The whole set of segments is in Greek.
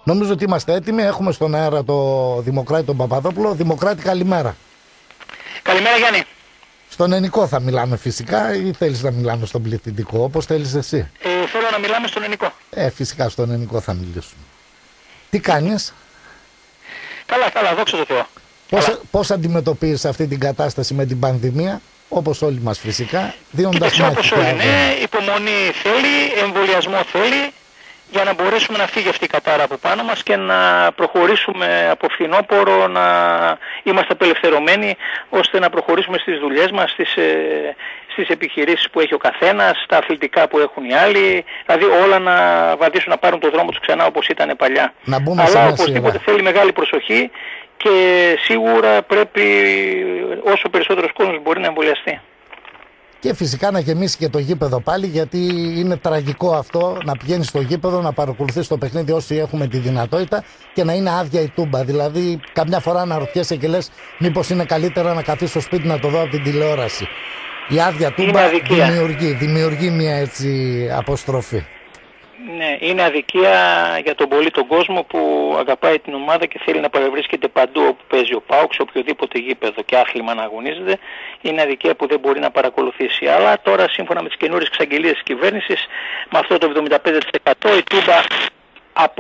Νομίζω ότι είμαστε έτοιμοι. Έχουμε στον αέρα το Δημοκράτη τον Παπαδόπουλο. Δημοκράτη, καλημέρα. Καλημέρα, Γιάννη. Στον ελληνικό θα μιλάμε φυσικά ή θέλεις να μιλάμε στον πληθυντικό, όπως θέλεις εσύ? Θέλω να μιλάμε στον ελληνικό. Φυσικά στον ελληνικό θα μιλήσουμε. Τι κάνεις? Καλά, δόξα τω Θεώ. Πώς αντιμετωπίζεις αυτή την κατάσταση με την πανδημία, όπως όλοι μας φυσικά, δίνοντας μάχη? Όπως όλοι, ναι, υπομονή θέλει, εμβολιασμό θέλει, για να μπορέσουμε να φύγει αυτή η κατάρα από πάνω μας και να προχωρήσουμε από φθινόπωρο, να είμαστε απελευθερωμένοι, ώστε να προχωρήσουμε στις δουλειές μας, στις επιχειρήσεις που έχει ο καθένας, στα αθλητικά που έχουν οι άλλοι, δηλαδή όλα να βαδίσουν, να πάρουν το δρόμο τους ξανά όπως ήταν παλιά. Να μπούμε Αλλά σε μια οπωσδήποτε θέλει μεγάλη προσοχή και σίγουρα πρέπει όσο περισσότερος κόσμος μπορεί να εμβολιαστεί. Και φυσικά να γεμίσει και το γήπεδο πάλι, γιατί είναι τραγικό αυτό να πηγαίνεις στο γήπεδο, να παρακολουθείς το παιχνίδι όσοι έχουμε τη δυνατότητα και να είναι άδεια η τούμπα. Δηλαδή, καμιά φορά αναρωτιέσαι και λες, μήπως είναι καλύτερα να καθίσεις στο σπίτι να το δω από την τηλεόραση. Η άδεια τούμπα δημιουργεί μια έτσι αποστροφή. Ναι, είναι αδικία για τον πολύ τον κόσμο που αγαπάει την ομάδα και θέλει να παρευρίσκεται παντού όπου παίζει ο ΠΑΟΚ, σε οποιοδήποτε γήπεδο και άθλημα να αγωνίζεται. Είναι αδικία που δεν μπορεί να παρακολουθήσει. Αλλά τώρα, σύμφωνα με τις καινούριες εξαγγελίες της κυβέρνησης, με αυτό το 75% η τούμπα από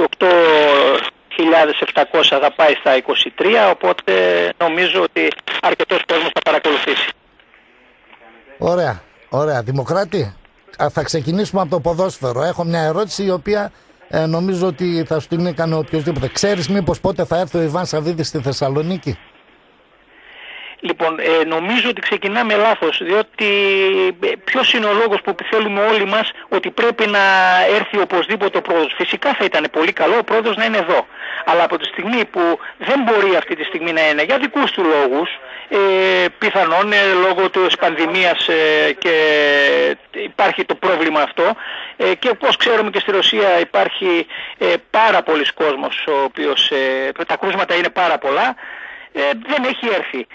28.700 θα πάει στα 23, οπότε νομίζω ότι αρκετός κόσμος θα παρακολουθήσει. Ωραία. Δημοκράτη, θα ξεκινήσουμε από το ποδόσφαιρο. Έχω μια ερώτηση η οποία νομίζω ότι θα σου την έκανε οποιοδήποτε. Ξέρεις μήπως πότε θα έρθει ο Ιβάν Σαββίδης στη Θεσσαλονίκη? Λοιπόν, νομίζω ότι ξεκινάμε λάθος, διότι ποιος είναι ο λόγος που θέλουμε όλοι μας ότι πρέπει να έρθει οπωσδήποτε ο πρόεδρος? Φυσικά θα ήταν πολύ καλό ο πρόεδρος να είναι εδώ, αλλά από τη στιγμή που δεν μπορεί αυτή τη στιγμή να είναι για δικούς του λόγους, πιθανόν λόγω της πανδημίας και υπάρχει το πρόβλημα αυτό, και όπως ξέρουμε και στη Ρωσία υπάρχει πάρα πολλοί κόσμος ο οποίος, τα κρούσματα είναι πάρα πολλά, δεν έχει έρθει.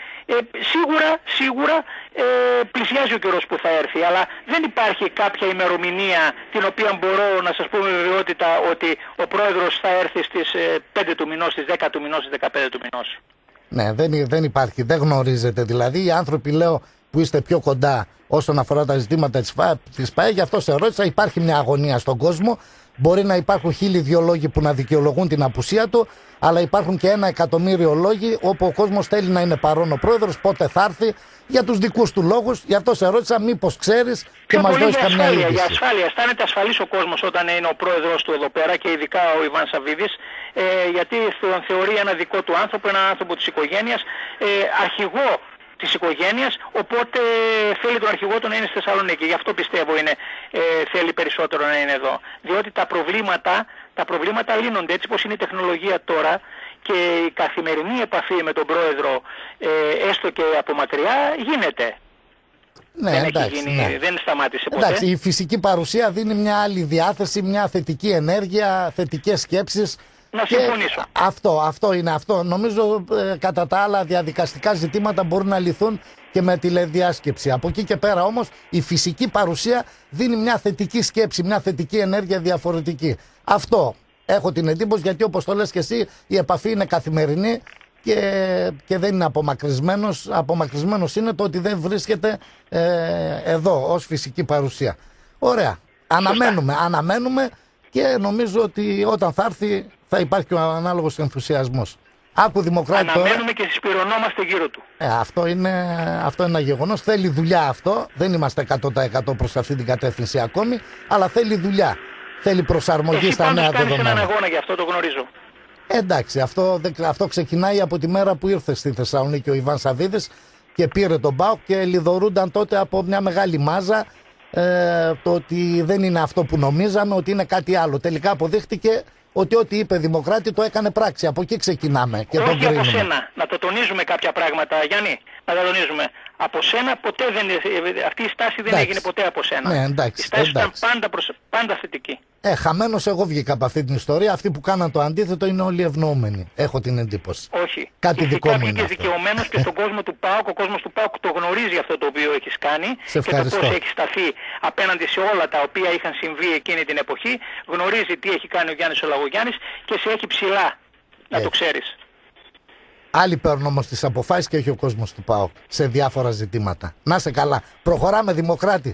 Σίγουρα πλησιάζει ο καιρός που θα έρθει, αλλά δεν υπάρχει κάποια ημερομηνία την οποία μπορώ να σας πω με βεβαιότητα ότι ο πρόεδρος θα έρθει στις 5 του μηνός, στις 10 του μηνός, στις 15 του μηνός. Ναι, δεν υπάρχει, δεν γνωρίζετε δηλαδή. Οι άνθρωποι, λέω, που είστε πιο κοντά όσον αφορά τα ζητήματα της ΠΑΕ, γι' αυτό σε ρώτησα, υπάρχει μια αγωνία στον κόσμο. Μπορεί να υπάρχουν 1.002 λόγοι που να δικαιολογούν την απουσία του, αλλά υπάρχουν και 1 εκατομμύριο λόγοι όπου ο κόσμος θέλει να είναι παρόν ο πρόεδρος, πότε θα έρθει, για τους δικούς του λόγους. Γι' αυτό σε ρώτησα μήπως ξέρεις και μας δώσεις καμιά είδηση. Για ασφάλεια, αισθάνεται ασφαλής ο κόσμος όταν είναι ο πρόεδρος του εδώ πέρα και ειδικά ο Ιβάν Σαββίδης, γιατί τον θεωρεί ένα δικό του άνθρωπο, έναν άνθρωπο της οικογένειας, αρχηγό της οικογένειας, οπότε θέλει τον αρχηγό του να είναι στη Θεσσαλονίκη. Γι' αυτό πιστεύω θέλει περισσότερο να είναι εδώ. Διότι τα προβλήματα λύνονται έτσι πως είναι η τεχνολογία τώρα και η καθημερινή επαφή με τον πρόεδρο, έστω και από μακριά, γίνεται. Ναι, δεν σταμάτησε ποτέ. Εντάξει, η φυσική παρουσία δίνει μια άλλη διάθεση, μια θετική ενέργεια, θετικές σκέψεις. Να συμφωνήσω. Αυτό είναι αυτό. Νομίζω κατά τα άλλα διαδικαστικά ζητήματα μπορούν να λυθούν και με τηλεδιάσκεψη. Από εκεί και πέρα όμως η φυσική παρουσία δίνει μια θετική σκέψη, μια θετική ενέργεια διαφορετική. Αυτό έχω την εντύπωση, γιατί όπως το λες και εσύ, η επαφή είναι καθημερινή και δεν είναι απομακρυσμένος. Απομακρυσμένος είναι το ότι δεν βρίσκεται εδώ ως φυσική παρουσία. Ωραία. Αναμένουμε και νομίζω ότι όταν θα έρθει θα υπάρχει και ο ανάλογος ενθουσιασμός. Άκου, Δημοκράτη. Αναμένουμε και συσπυρωνόμαστε γύρω του. Αυτό είναι ένα γεγονός. Θέλει δουλειά αυτό. Δεν είμαστε 100% προς αυτή την κατεύθυνση ακόμη, αλλά θέλει δουλειά. Θέλει προσαρμογή στα νέα δεδομένα. Εσύ έναν αγώνα, γι' αυτό το γνωρίζω. Εντάξει, αυτό ξεκινάει από τη μέρα που ήρθε στη Θεσσαλονίκη ο Ιβάν Σαββίδης και πήρε τον ΠΑΟΚ και λιδωρούνταν τότε από μια μεγάλη μάζα το ότι δεν είναι αυτό που νομίζαμε, ότι είναι κάτι άλλο. Τελικά αποδείχτηκε ότι ό,τι είπε Δημοκράτη το έκανε πράξη. Από εκεί ξεκινάμε και όχι τον κρίνουμε. Από σένα. Να το τονίζουμε κάποια πράγματα, Γιάννη. Πανταλονίζουμε. Από σένα ποτέ δεν, αυτή η στάση δεν έγινε ποτέ από σένα. Ναι, εντάξει, η στάση ήταν πάντα θετική. Χαμένος εγώ βγήκα από αυτή την ιστορία. Αυτοί που κάναν το αντίθετο είναι όλοι ευνοούμενοι. Έχω την εντύπωση. Όχι. Κάτι δικό μου είναι. Και δικαιωμένος και στον κόσμο του ΠΑΟΚ. Ο κόσμος του ΠΑΟΚ το γνωρίζει αυτό το οποίο έχεις κάνει. Σε και το πώς έχει σταθεί απέναντι σε όλα τα οποία είχαν συμβεί εκείνη την εποχή. Γνωρίζει τι έχει κάνει ο Γιάννης ο Λαγογιάννης και σε έχει ψηλά. Να το ξέρεις. Άλλοι παίρνουν όμως τις αποφάσεις και όχι ο κόσμος του ΠΑΟΚ σε διάφορα ζητήματα. Να σε καλά. Προχωράμε, Δημοκράτη.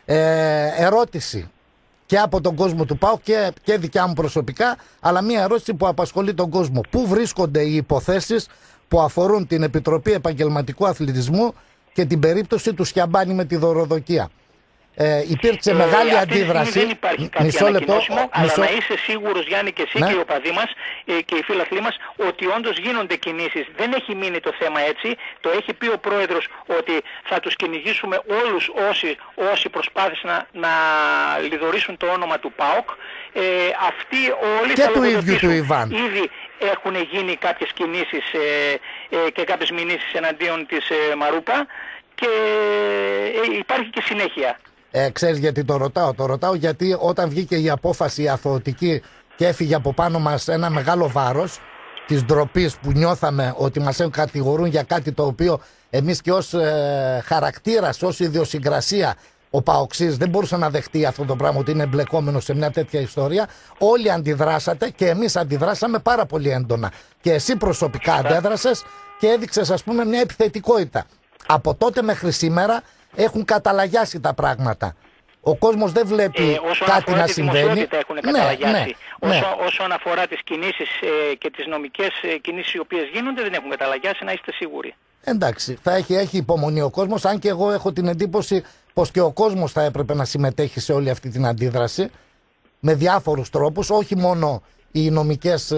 Ερώτηση και από τον κόσμο του ΠΑΟΚ και δικιά μου προσωπικά, αλλά μια ερώτηση που απασχολεί τον κόσμο. Πού βρίσκονται οι υποθέσεις που αφορούν την Επιτροπή Επαγγελματικού Αθλητισμού και την περίπτωση του Σιαμπάνη με τη δωροδοκία? Υπήρξε μεγάλη αντίδραση. Δεν υπάρχει κάτι ανακοινώσιμο, αλλά να είσαι σίγουρος, Γιάννη, και εσύ, ναι, και οι οπαδοί μας και οι φίλαθλοί μας, ότι όντως γίνονται κινήσεις. Δεν έχει μείνει το θέμα έτσι. Το έχει πει ο πρόεδρος ότι θα τους κυνηγήσουμε όλους όσοι προσπάθησαν να λιδωρήσουν το όνομα του ΠΑΟΚ. Αυτοί όλοι και του ίδιου του Ιβάν. Ήδη έχουν γίνει κάποιες κινήσεις και κάποιες μηνύσεις εναντίον της Μαρούπα και υπάρχει και συνέχεια. Ξέρεις γιατί το ρωτάω? Το ρωτάω γιατί όταν βγήκε η απόφαση αθωωτική και έφυγε από πάνω μας ένα μεγάλο βάρος της ντροπής που νιώθαμε ότι μας κατηγορούν για κάτι το οποίο εμείς και ως χαρακτήρας, ως ιδιοσυγκρασία, ο Παοξής δεν μπορούσε να δεχτεί αυτό το πράγμα, ότι είναι εμπλεκόμενο σε μια τέτοια ιστορία. Όλοι αντιδράσατε και εμείς αντιδράσαμε πάρα πολύ έντονα. Και εσύ προσωπικά αντέδρασες και έδειξες, ας πούμε, μια επιθετικότητα. Από τότε μέχρι σήμερα έχουν καταλαγιάσει τα πράγματα. Ο κόσμος δεν βλέπει κάτι να συμβαίνει. Έχουν καταλαγιάσει. Όσον αφορά τις κινήσεις και τις νομικές κινήσεις οι οποίες γίνονται, δεν έχουν καταλαγιάσει, να είστε σίγουροι. Εντάξει, έχει υπομονή ο κόσμος, αν και εγώ έχω την εντύπωση πως και ο κόσμος θα έπρεπε να συμμετέχει σε όλη αυτή την αντίδραση με διάφορους τρόπους, όχι μόνο οι νομικές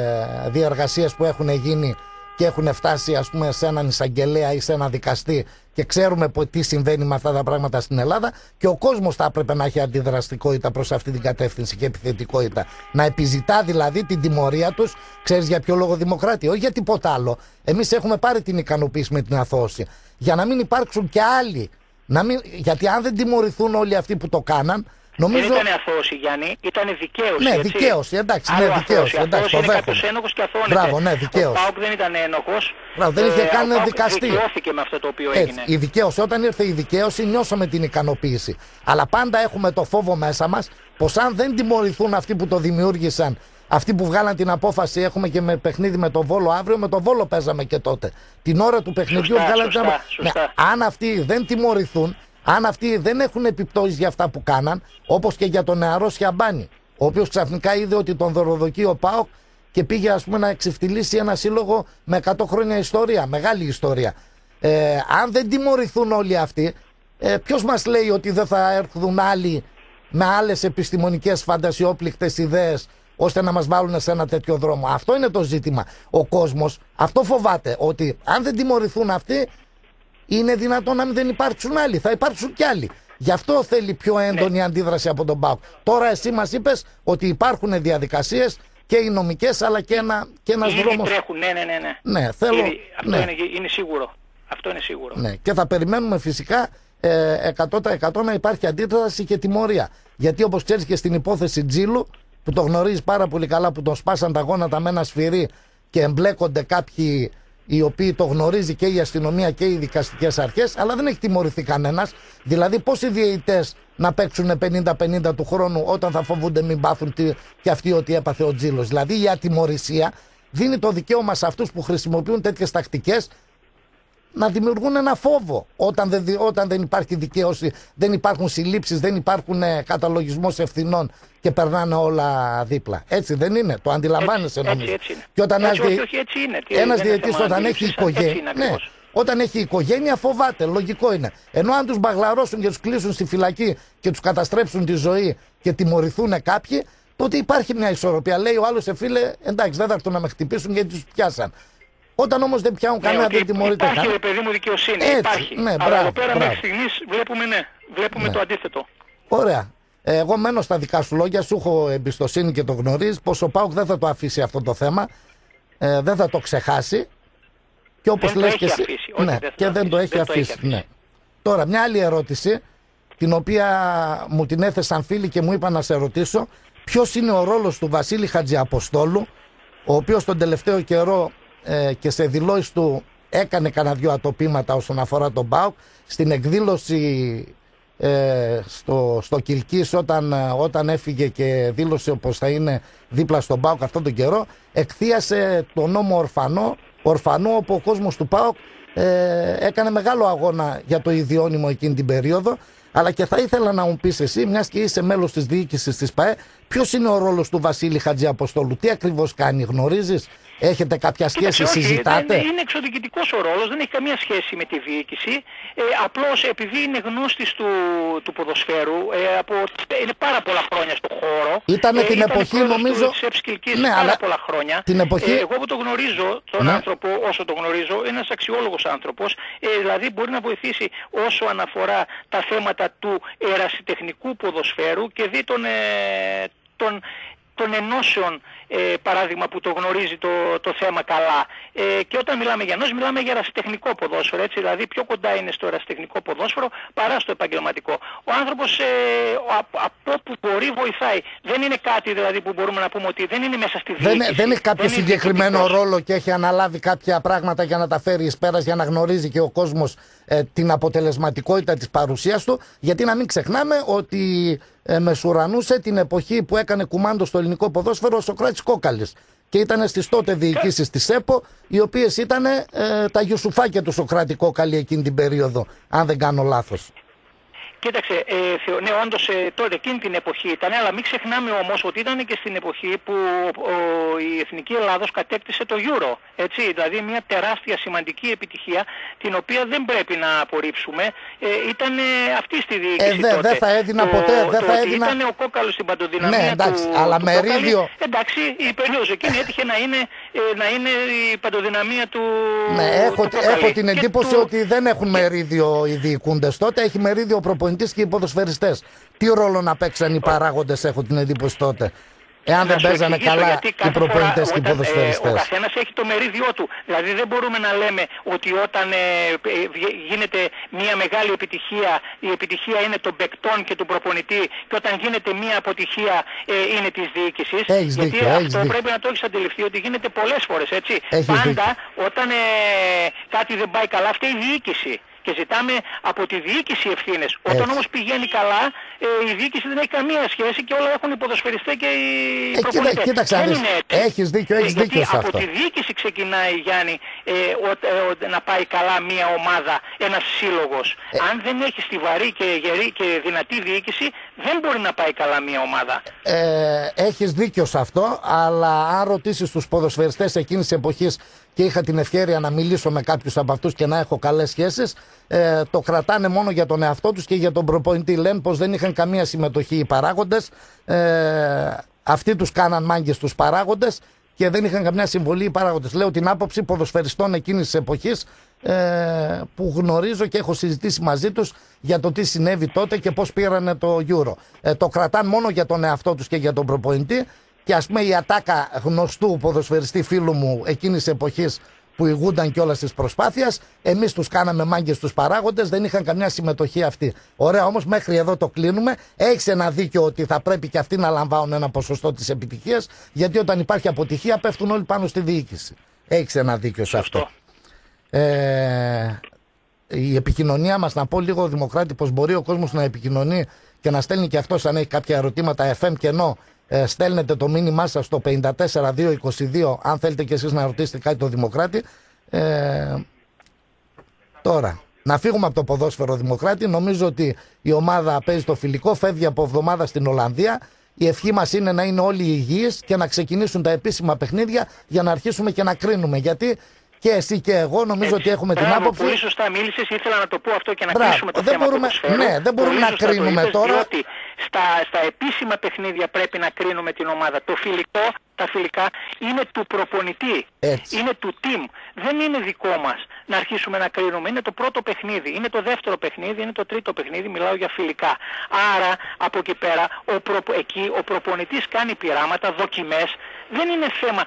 διεργασίες που έχουν γίνει και έχουν φτάσει, ας πούμε, σε έναν εισαγγελέα ή σε ένα δικαστή και ξέρουμε τι συμβαίνει με αυτά τα πράγματα στην Ελλάδα, και ο κόσμος θα έπρεπε να έχει αντιδραστικότητα προς αυτή την κατεύθυνση και επιθετικότητα. Να επιζητά δηλαδή την τιμωρία τους. Ξέρεις για ποιο λόγο, Δημοκράτη? Όχι για τίποτα άλλο. Εμείς έχουμε πάρει την ικανοποίηση με την αθώωση. Για να μην υπάρξουν και άλλοι. Γιατί αν δεν τιμωρηθούν όλοι αυτοί που το κάναν. Νομίζω... Δεν ήταν αθώωση, Γιάννη, ήταν δικαίωση. Ναι, έτσι? Δικαίωση, εντάξει. Ναι, δικαίωση. Εντάξει, είναι κάποιος ένοχος και αθώνεται. Μπράβο, ναι, δικαίωση. Ο ΠΑΟΚ δεν ήταν ένοχος. Μπράβο, δεν είχε καν δικαστεί. Δικαιώθηκε με αυτό το οποίο έγινε. Η δικαίωση, όταν ήρθε η δικαίωση, νιώσαμε την ικανοποίηση. Αλλά πάντα έχουμε το φόβο μέσα μας πως αν δεν τιμωρηθούν αυτοί που το δημιούργησαν, αυτοί που βγάλαν την απόφαση, έχουμε και με παιχνίδι με το Βόλο αύριο, με το Βόλο παίζαμε και τότε. Την ώρα του παιχνιδιού βγάλαν την απόφαση. Ναι, αν αυτοί δεν τιμωρηθούν, αν αυτοί δεν έχουν επιπτώσεις για αυτά που κάναν, όπως και για τον νεαρό Σιαμπάνη, ο οποίος ξαφνικά είδε ότι τον δωροδοκεί ο ΠΑΟΚ και πήγε, ας πούμε, να εξεφτυλίσει ένα σύλλογο με 100 χρόνια ιστορία, μεγάλη ιστορία. Αν δεν τιμωρηθούν όλοι αυτοί, ποιος μας λέει ότι δεν θα έρθουν άλλοι με άλλες επιστημονικές φαντασιόπληκτες ιδέες ώστε να μας βάλουν σε ένα τέτοιο δρόμο? Αυτό είναι το ζήτημα. Ο κόσμος αυτό φοβάται, ότι αν δεν τιμωρηθούν αυτοί, είναι δυνατόν να δεν υπάρξουν άλλοι. Θα υπάρξουν κι άλλοι. Γι' αυτό θέλει πιο έντονη αντίδραση από τον ΠΑΟΚ. Τώρα εσύ μας είπες ότι υπάρχουν διαδικασίες και οι νομικές, αλλά και ένας δρόμος. Τρέχουν, ναι. Θέλω... Αυτό είναι σίγουρο. Αυτό είναι σίγουρο. Ναι. Και θα περιμένουμε φυσικά 100% να υπάρχει αντίδραση και τιμωρία. Γιατί όπως ξέρεις και στην υπόθεση Τζίλου, που το γνωρίζεις πάρα πολύ καλά, που τον σπάσαν τα γόνατα με ένα σφυρί και εμπλέκονται κάποιοι οι οποίοι το γνωρίζει και η αστυνομία και οι δικαστικές αρχές, αλλά δεν έχει τιμωρηθεί κανένας. Δηλαδή πώς οι διαιτητές να παίξουν 50-50 του χρόνου όταν θα φοβούνται μην πάθουν και αυτοί ότι έπαθε ο Τζίλος? Δηλαδή η ατιμωρησία δίνει το δικαίωμα σε αυτούς που χρησιμοποιούν τέτοιες τακτικές να δημιουργούν ένα φόβο. Όταν δεν υπάρχει δικαίωση, δεν υπάρχουν συλλήψεις, δεν υπάρχουν καταλογισμός ευθυνών και περνάνε όλα δίπλα. Έτσι δεν είναι? Το αντιλαμβάνεσαι, νομίζω? Έτσι είναι. Και όταν ένας διαιτητής όταν έχει οικογένεια, όταν έχει οικογένεια φοβάται, λογικό είναι. Ενώ αν τους μπαγλαρώσουν και τους κλείσουν στη φυλακή και τους καταστρέψουν τη ζωή και τιμωρηθούν κάποιοι, τότε υπάρχει μια ισορροπία. Λέει ο άλλος, φίλε, εντάξει, δεν θα έρθουν να με χτυπήσουν γιατί τους πιάσαν. Όταν όμως δεν πιάνουν κανένα, δεν τιμωρείται κανένα. Υπάρχει, παιδί μου, δικαιοσύνη. Υπάρχει. Ναι, αλλά εδώ πέρα μέχρι στιγμής βλέπουμε το αντίθετο. Ωραία. Εγώ μένω στα δικά σου λόγια, σου έχω εμπιστοσύνη και το γνωρίζεις πως ο ΠΑΟΚ δεν θα το αφήσει αυτό το θέμα, δεν θα το ξεχάσει. Και όπως λες και εσύ, ναι, και δεν το έχει αφήσει. Ναι. Τώρα, μια άλλη ερώτηση, την οποία μου την έθεσαν φίλοι και μου είπαν να σε ρωτήσω. Ποιος είναι ο ρόλος του Βασίλη Χατζιαποστόλου, ο οποίος τον τελευταίο καιρό και σε δηλώσεις του έκανε κανένα δυο ατοπήματα όσον αφορά τον ΠΑΟΚ, στην εκδήλωση στο Κιλκής όταν έφυγε και δήλωσε πως θα είναι δίπλα στον ΠΑΟΚ αυτόν τον καιρό, εκθίασε τον νόμο Ορφανού, όπου ο κόσμος του ΠΑΟΚ έκανε μεγάλο αγώνα για το ιδιώνυμο εκείνη την περίοδο. Αλλά και θα ήθελα να μου πεις εσύ, μιας και είσαι μέλος της διοίκησης της ΠΑΕ, ποιος είναι ο ρόλος του Βασίλη Χατζιαποστόλου, τι ακριβώς κάνει, γνωρίζεις, έχετε κάποια σχέση, συζητάτε? Είναι εξωδιοικητικός ο ρόλος, δεν έχει καμία σχέση με τη διοίκηση. Απλώς επειδή είναι γνώστης του ποδοσφαίρου, είναι πάρα πολλά χρόνια στον χώρο. Ήτανε την εποχή νομίζω. Ναι, πάρα πολλά χρόνια. Την εποχή... Εγώ που το γνωρίζω τον άνθρωπο, όσο το γνωρίζω, είναι ένας αξιόλογος άνθρωπος. Δηλαδή μπορεί να βοηθήσει όσο αναφορά τα θέματα του ερασιτεχνικού ποδοσφαίρου και δει των ενώσεων, παράδειγμα, που το γνωρίζει το θέμα καλά. Και όταν μιλάμε για ενώσεις, μιλάμε για ερασιτεχνικό ποδόσφαιρο, έτσι, δηλαδή πιο κοντά είναι στο ερασιτεχνικό ποδόσφαιρο παρά στο επαγγελματικό. Ο άνθρωπος από όπου μπορεί βοηθάει. Δεν είναι κάτι δηλαδή που μπορούμε να πούμε ότι δεν είναι μέσα στη διοίκηση. Δεν έχει κάποιο συγκεκριμένο ρόλο και έχει αναλάβει κάποια πράγματα για να τα φέρει εις πέρας, για να γνωρίζει και ο κόσμος την αποτελεσματικότητα της παρουσίας του. Γιατί να μην ξεχνάμε ότι μεσουρανούσε την εποχή που έκανε κουμάντο στο ελληνικό ποδόσφαιρο ο Σωκράτης Κόκαλης. Και ήταν στις τότε διοικήσεις της ΕΠΟ, οι οποίες ήταν τα γιουσουφάκια του Σωκράτη Κόκαλη εκείνη την περίοδο, αν δεν κάνω λάθος. Κοίταξε, ναι, όντως τότε εκείνη την εποχή ήταν, αλλά μην ξεχνάμε όμως ότι ήταν και στην εποχή που η Εθνική Ελλάδος κατέκτησε το Euro. Έτσι, δηλαδή μια τεράστια σημαντική επιτυχία, την οποία δεν πρέπει να απορρίψουμε. Ήταν αυτή στη διοίκηση τότε. Δεν θα έδινα ποτέ. Ήταν ο Κόκαλος στην παντοδυναμία, ναι, εντάξει, του, αλλά του μερίδιο... Κόκαλη. Εντάξει, η περίοδος εκείνη έτυχε να είναι η παντοδυναμία του. Ναι, έχω την εντύπωση ότι δεν έχουν μερίδιο οι διοικούντες τότε, έχει μερίδιο προπονητής και οι ποδοσφαιριστές. Τι ρόλο να παίξαν οι παράγοντες, έχω την εντύπωση τότε, εάν δεν παίζανε καλά οι προπονητές και οι ποδοσφαιριστές. Ο καθένας έχει το μερίδιό του. Δηλαδή δεν μπορούμε να λέμε ότι όταν γίνεται μια μεγάλη επιτυχία, η επιτυχία είναι των παικτών και του προπονητή, και όταν γίνεται μια αποτυχία είναι της διοίκησης. Γιατί αυτό πρέπει να το έχεις αντιληφθεί, ότι γίνεται πολλές φορές, έτσι. Πάντα όταν κάτι δεν πάει καλά, φταίει η διοίκηση. Και ζητάμε από τη διοίκηση ευθύνες. Όταν όμως πηγαίνει καλά, η διοίκηση δεν έχει καμία σχέση και όλα έχουν οι ποδοσφαιριστές και οι προπονητές. Κοίταξε, έχεις δίκιο σε αυτό. Από τη διοίκηση ξεκινάει, Γιάννη, να πάει καλά μια ομάδα, ένας σύλλογος. Αν δεν έχει στιβαρή και γερή και δυνατή διοίκηση, δεν μπορεί να πάει καλά μια ομάδα. Έχεις δίκιο σε αυτό, αλλά αν ρωτήσεις τους ποδοσφαιριστές εκείνης της εποχής, και είχα την ευκαιρία να μιλήσω με κάποιους από αυτούς και να έχω καλές σχέσεις, το κρατάνε μόνο για τον εαυτό τους και για τον προπονητή. Λένε πως δεν είχαν καμία συμμετοχή οι παράγοντες, αυτοί τους κάναν μάγκες τους παράγοντες και δεν είχαν καμιά συμβολή οι παράγοντες. Λέω την άποψη ποδοσφαιριστών εκείνης της εποχής, που γνωρίζω και έχω συζητήσει μαζί τους για το τι συνέβη τότε και πώς πήρανε το Euro. Το κρατάνε μόνο για τον εαυτό τους και για τον προπονητή. Και ας πούμε η ατάκα γνωστού ποδοσφαιριστή φίλου μου εκείνης της εποχής, που ηγούνταν κιόλας της προσπάθειας, εμείς τους κάναμε μάγκες τους παράγοντες, δεν είχαν καμιά συμμετοχή αυτοί. Ωραία, όμως μέχρι εδώ το κλείνουμε. Έχεις ένα δίκιο ότι θα πρέπει και αυτοί να λαμβάνουν ένα ποσοστό της επιτυχίας, γιατί όταν υπάρχει αποτυχία πέφτουν όλοι πάνω στη διοίκηση. Έχεις ένα δίκιο σε αυτό. Η επικοινωνία μας, να πω λίγο, Δημοκράτη, πως μπορεί ο κόσμος να επικοινωνεί και να στέλνει και αυτός αν έχει κάποια ερωτήματα FM κενό. Στέλνετε το μήνυμά σας στο 54222 αν θέλετε και εσείς να ρωτήσετε κάτι το Δημοκράτη. Τώρα, να φύγουμε από το ποδόσφαιρο, Δημοκράτη. Νομίζω ότι η ομάδα παίζει το φιλικό, φεύγει από εβδομάδα στην Ολλανδία. Η ευχή μας είναι να είναι όλοι υγιείς και να ξεκινήσουν τα επίσημα παιχνίδια για να αρχίσουμε και να κρίνουμε. Γιατί και εσύ και εγώ νομίζω ότι έχουμε την άποψη. Πολύ σωστά μίλησες, ήθελα να το πω αυτό και να κλείσουμε το θέμα του ποδοσφαίρου. Ναι, δεν μπορούμε να κρίνουμε τώρα. Διότι στα επίσημα παιχνίδια πρέπει να κρίνουμε την ομάδα. Το φιλικό τα φιλικά είναι του προπονητή, είναι του team. Δεν είναι δικό μας να αρχίσουμε να κρίνουμε. Είναι το πρώτο παιχνίδι, είναι το δεύτερο παιχνίδι, είναι το τρίτο παιχνίδι, μιλάω για φιλικά. Άρα από εκεί πέρα εκεί ο προπονητής κάνει πειράματα, δοκιμές. Δεν είναι θέμα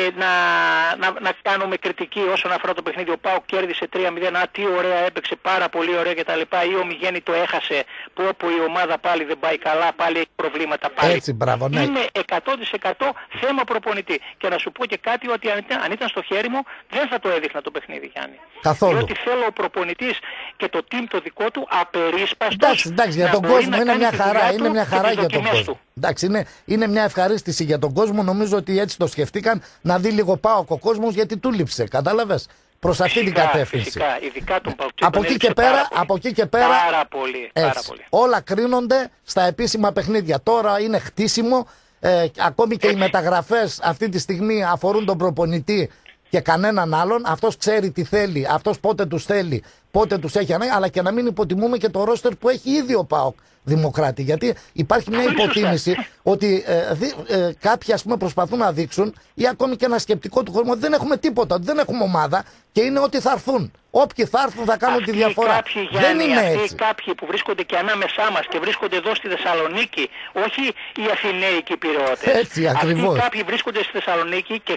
να κάνουμε κριτική όσον αφορά το παιχνίδι. Ο ΠΑΟΚ κέρδισε 3-0, τι ωραία έπαιξε, πάρα πολύ ωραία κτλ. Ή ο Μιγέννη το έχασε, που όπου η ομάδα πάλι δεν πάει καλά, πάλι έχει προβλήματα πάλι. Έτσι, μπράβο, ναι. Είναι 100% θέμα προπονητή. Και να σου πω και κάτι, ότι αν ήταν στο χέρι μου δεν θα το έδειχνα το παιχνίδι, Γιάννη. Καθόλου. Διότι θέλω ο προπονητής και το team το δικό του απερίσπαστος. Εντάξει, για τον κόσμο είναι μια χαρά. Είναι μια χαρά για τον κόσμο. Εντάξει, είναι μια ευχαρίστηση για τον κόσμο. Νομίζω ότι έτσι το σκεφτήκαν, να δει λίγο ΠΑΟΚ ο κόσμος, γιατί του λείψε. Κατάλαβες. Προς αυτή την κατεύθυνση. Φυσικά, ειδικά τον ΠΑΟΚ. Από εκεί και πέρα, πάρα πολύ. όλα κρίνονται στα επίσημα παιχνίδια. Τώρα είναι χτίσιμο. Ακόμη και οι μεταγραφές αυτή τη στιγμή αφορούν τον προπονητή και κανέναν άλλον. Αυτός ξέρει τι θέλει, αυτός πότε τους θέλει, πότε τους έχει ανάγκη, αλλά και να μην υποτιμούμε και το ρόστερ που έχει ήδη ο ΠΑΟΚ Δημοκράτη. Γιατί υπάρχει μια υποτίμηση ότι κάποιοι, ας πούμε, προσπαθούν να δείξουν, ή ακόμη και ένα σκεπτικό του κόσμου, ότι δεν έχουμε τίποτα, ότι δεν έχουμε ομάδα και είναι ότι θα έρθουν. Όποιοι θα έρθουν θα κάνουν τη διαφορά. Δεν είναι έτσι. Κάποιοι που βρίσκονται και ανάμεσά μας και βρίσκονται εδώ στη Θεσσαλονίκη, όχι οι Αθηναίοι και οι Πειραιώτες. Έτσι ακριβώς. Αυτοί κάποιοι βρίσκονται στη Θεσσαλονίκη και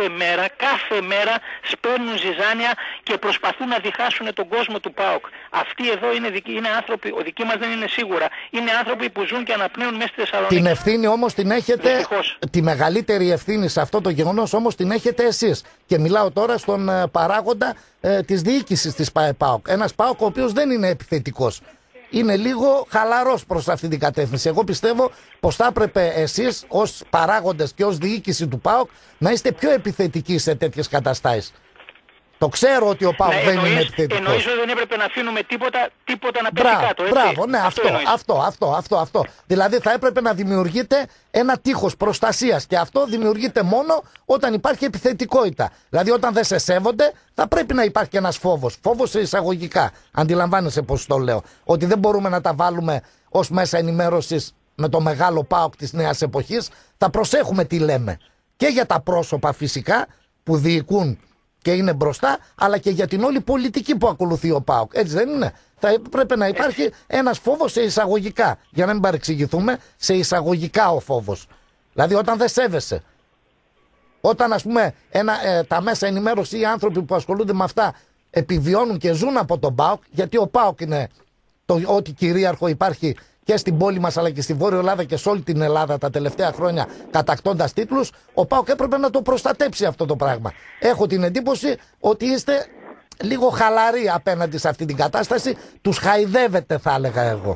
κάθε μέρα σπέρνουν ζυζάνια και προσπαθούν να διχάσουν τον κόσμο του ΠΑΟΚ. Αυτοί εδώ είναι άνθρωποι, ο δικοί μας δεν είναι σίγουρα. Είναι άνθρωποι που ζουν και αναπνέουν μέσα στη Θεσσαλονίκη. Την ευθύνη όμως την έχετε, δυστυχώς. τη μεγαλύτερη ευθύνη σε αυτό το γεγονός όμως την έχετε εσείς. Και μιλάω τώρα στον παράγοντα της διοίκησης της ΠΑΟΚ. Ένας ΠΑΟΚ ο οποίος δεν είναι επιθετικός. Είναι λίγο χαλαρός προς αυτή την κατεύθυνση. Εγώ πιστεύω πως θα έπρεπε εσείς ως παράγοντες και ως διοίκηση του ΠΑΟΚ να είστε πιο επιθετικοί σε τέτοιες καταστάσεις. Το ξέρω ότι ο ΠΑΟΚ δεν είναι επιθετικός. Εννοείς ότι δεν έπρεπε να αφήνουμε τίποτα να πέσει κάτω, έτσι. Μπράβο, ναι, αυτό. Δηλαδή θα έπρεπε να δημιουργείται ένα τείχος προστασίας, και αυτό δημιουργείται μόνο όταν υπάρχει επιθετικότητα. Δηλαδή όταν δεν σε σέβονται θα πρέπει να υπάρχει και ένας φόβος. Φόβος σε εισαγωγικά. Αντιλαμβάνεσαι πώς το λέω. Ότι δεν μπορούμε να τα βάλουμε ως μέσα ενημέρωσης με το μεγάλο ΠΑΟΚ της νέας εποχής. Θα προσέχουμε τι λέμε. Και για τα πρόσωπα φυσικά που διοικούν και είναι μπροστά, αλλά και για την όλη πολιτική που ακολουθεί ο ΠΑΟΚ. Έτσι δεν είναι? Θα πρέπει να υπάρχει ένας φόβος σε εισαγωγικά. Για να μην παρεξηγηθούμε, σε εισαγωγικά ο φόβος. Δηλαδή όταν δεν σέβεσαι. Όταν, ας πούμε, τα μέσα ενημέρωση ή οι άνθρωποι που ασχολούνται με αυτά επιβιώνουν και ζουν από τον ΠΑΟΚ, γιατί ο ΠΑΟΚ είναι ό,τι κυρίαρχο υπάρχει και στην πόλη μας, αλλά και στη Βόρεια Ελλάδα και σε όλη την Ελλάδα τα τελευταία χρόνια, κατακτώντας τίτλους, ο ΠΑΟΚ έπρεπε να το προστατέψει αυτό το πράγμα. Έχω την εντύπωση ότι είστε λίγο χαλαροί απέναντι σε αυτή την κατάσταση. Τους χαϊδεύετε, θα έλεγα εγώ.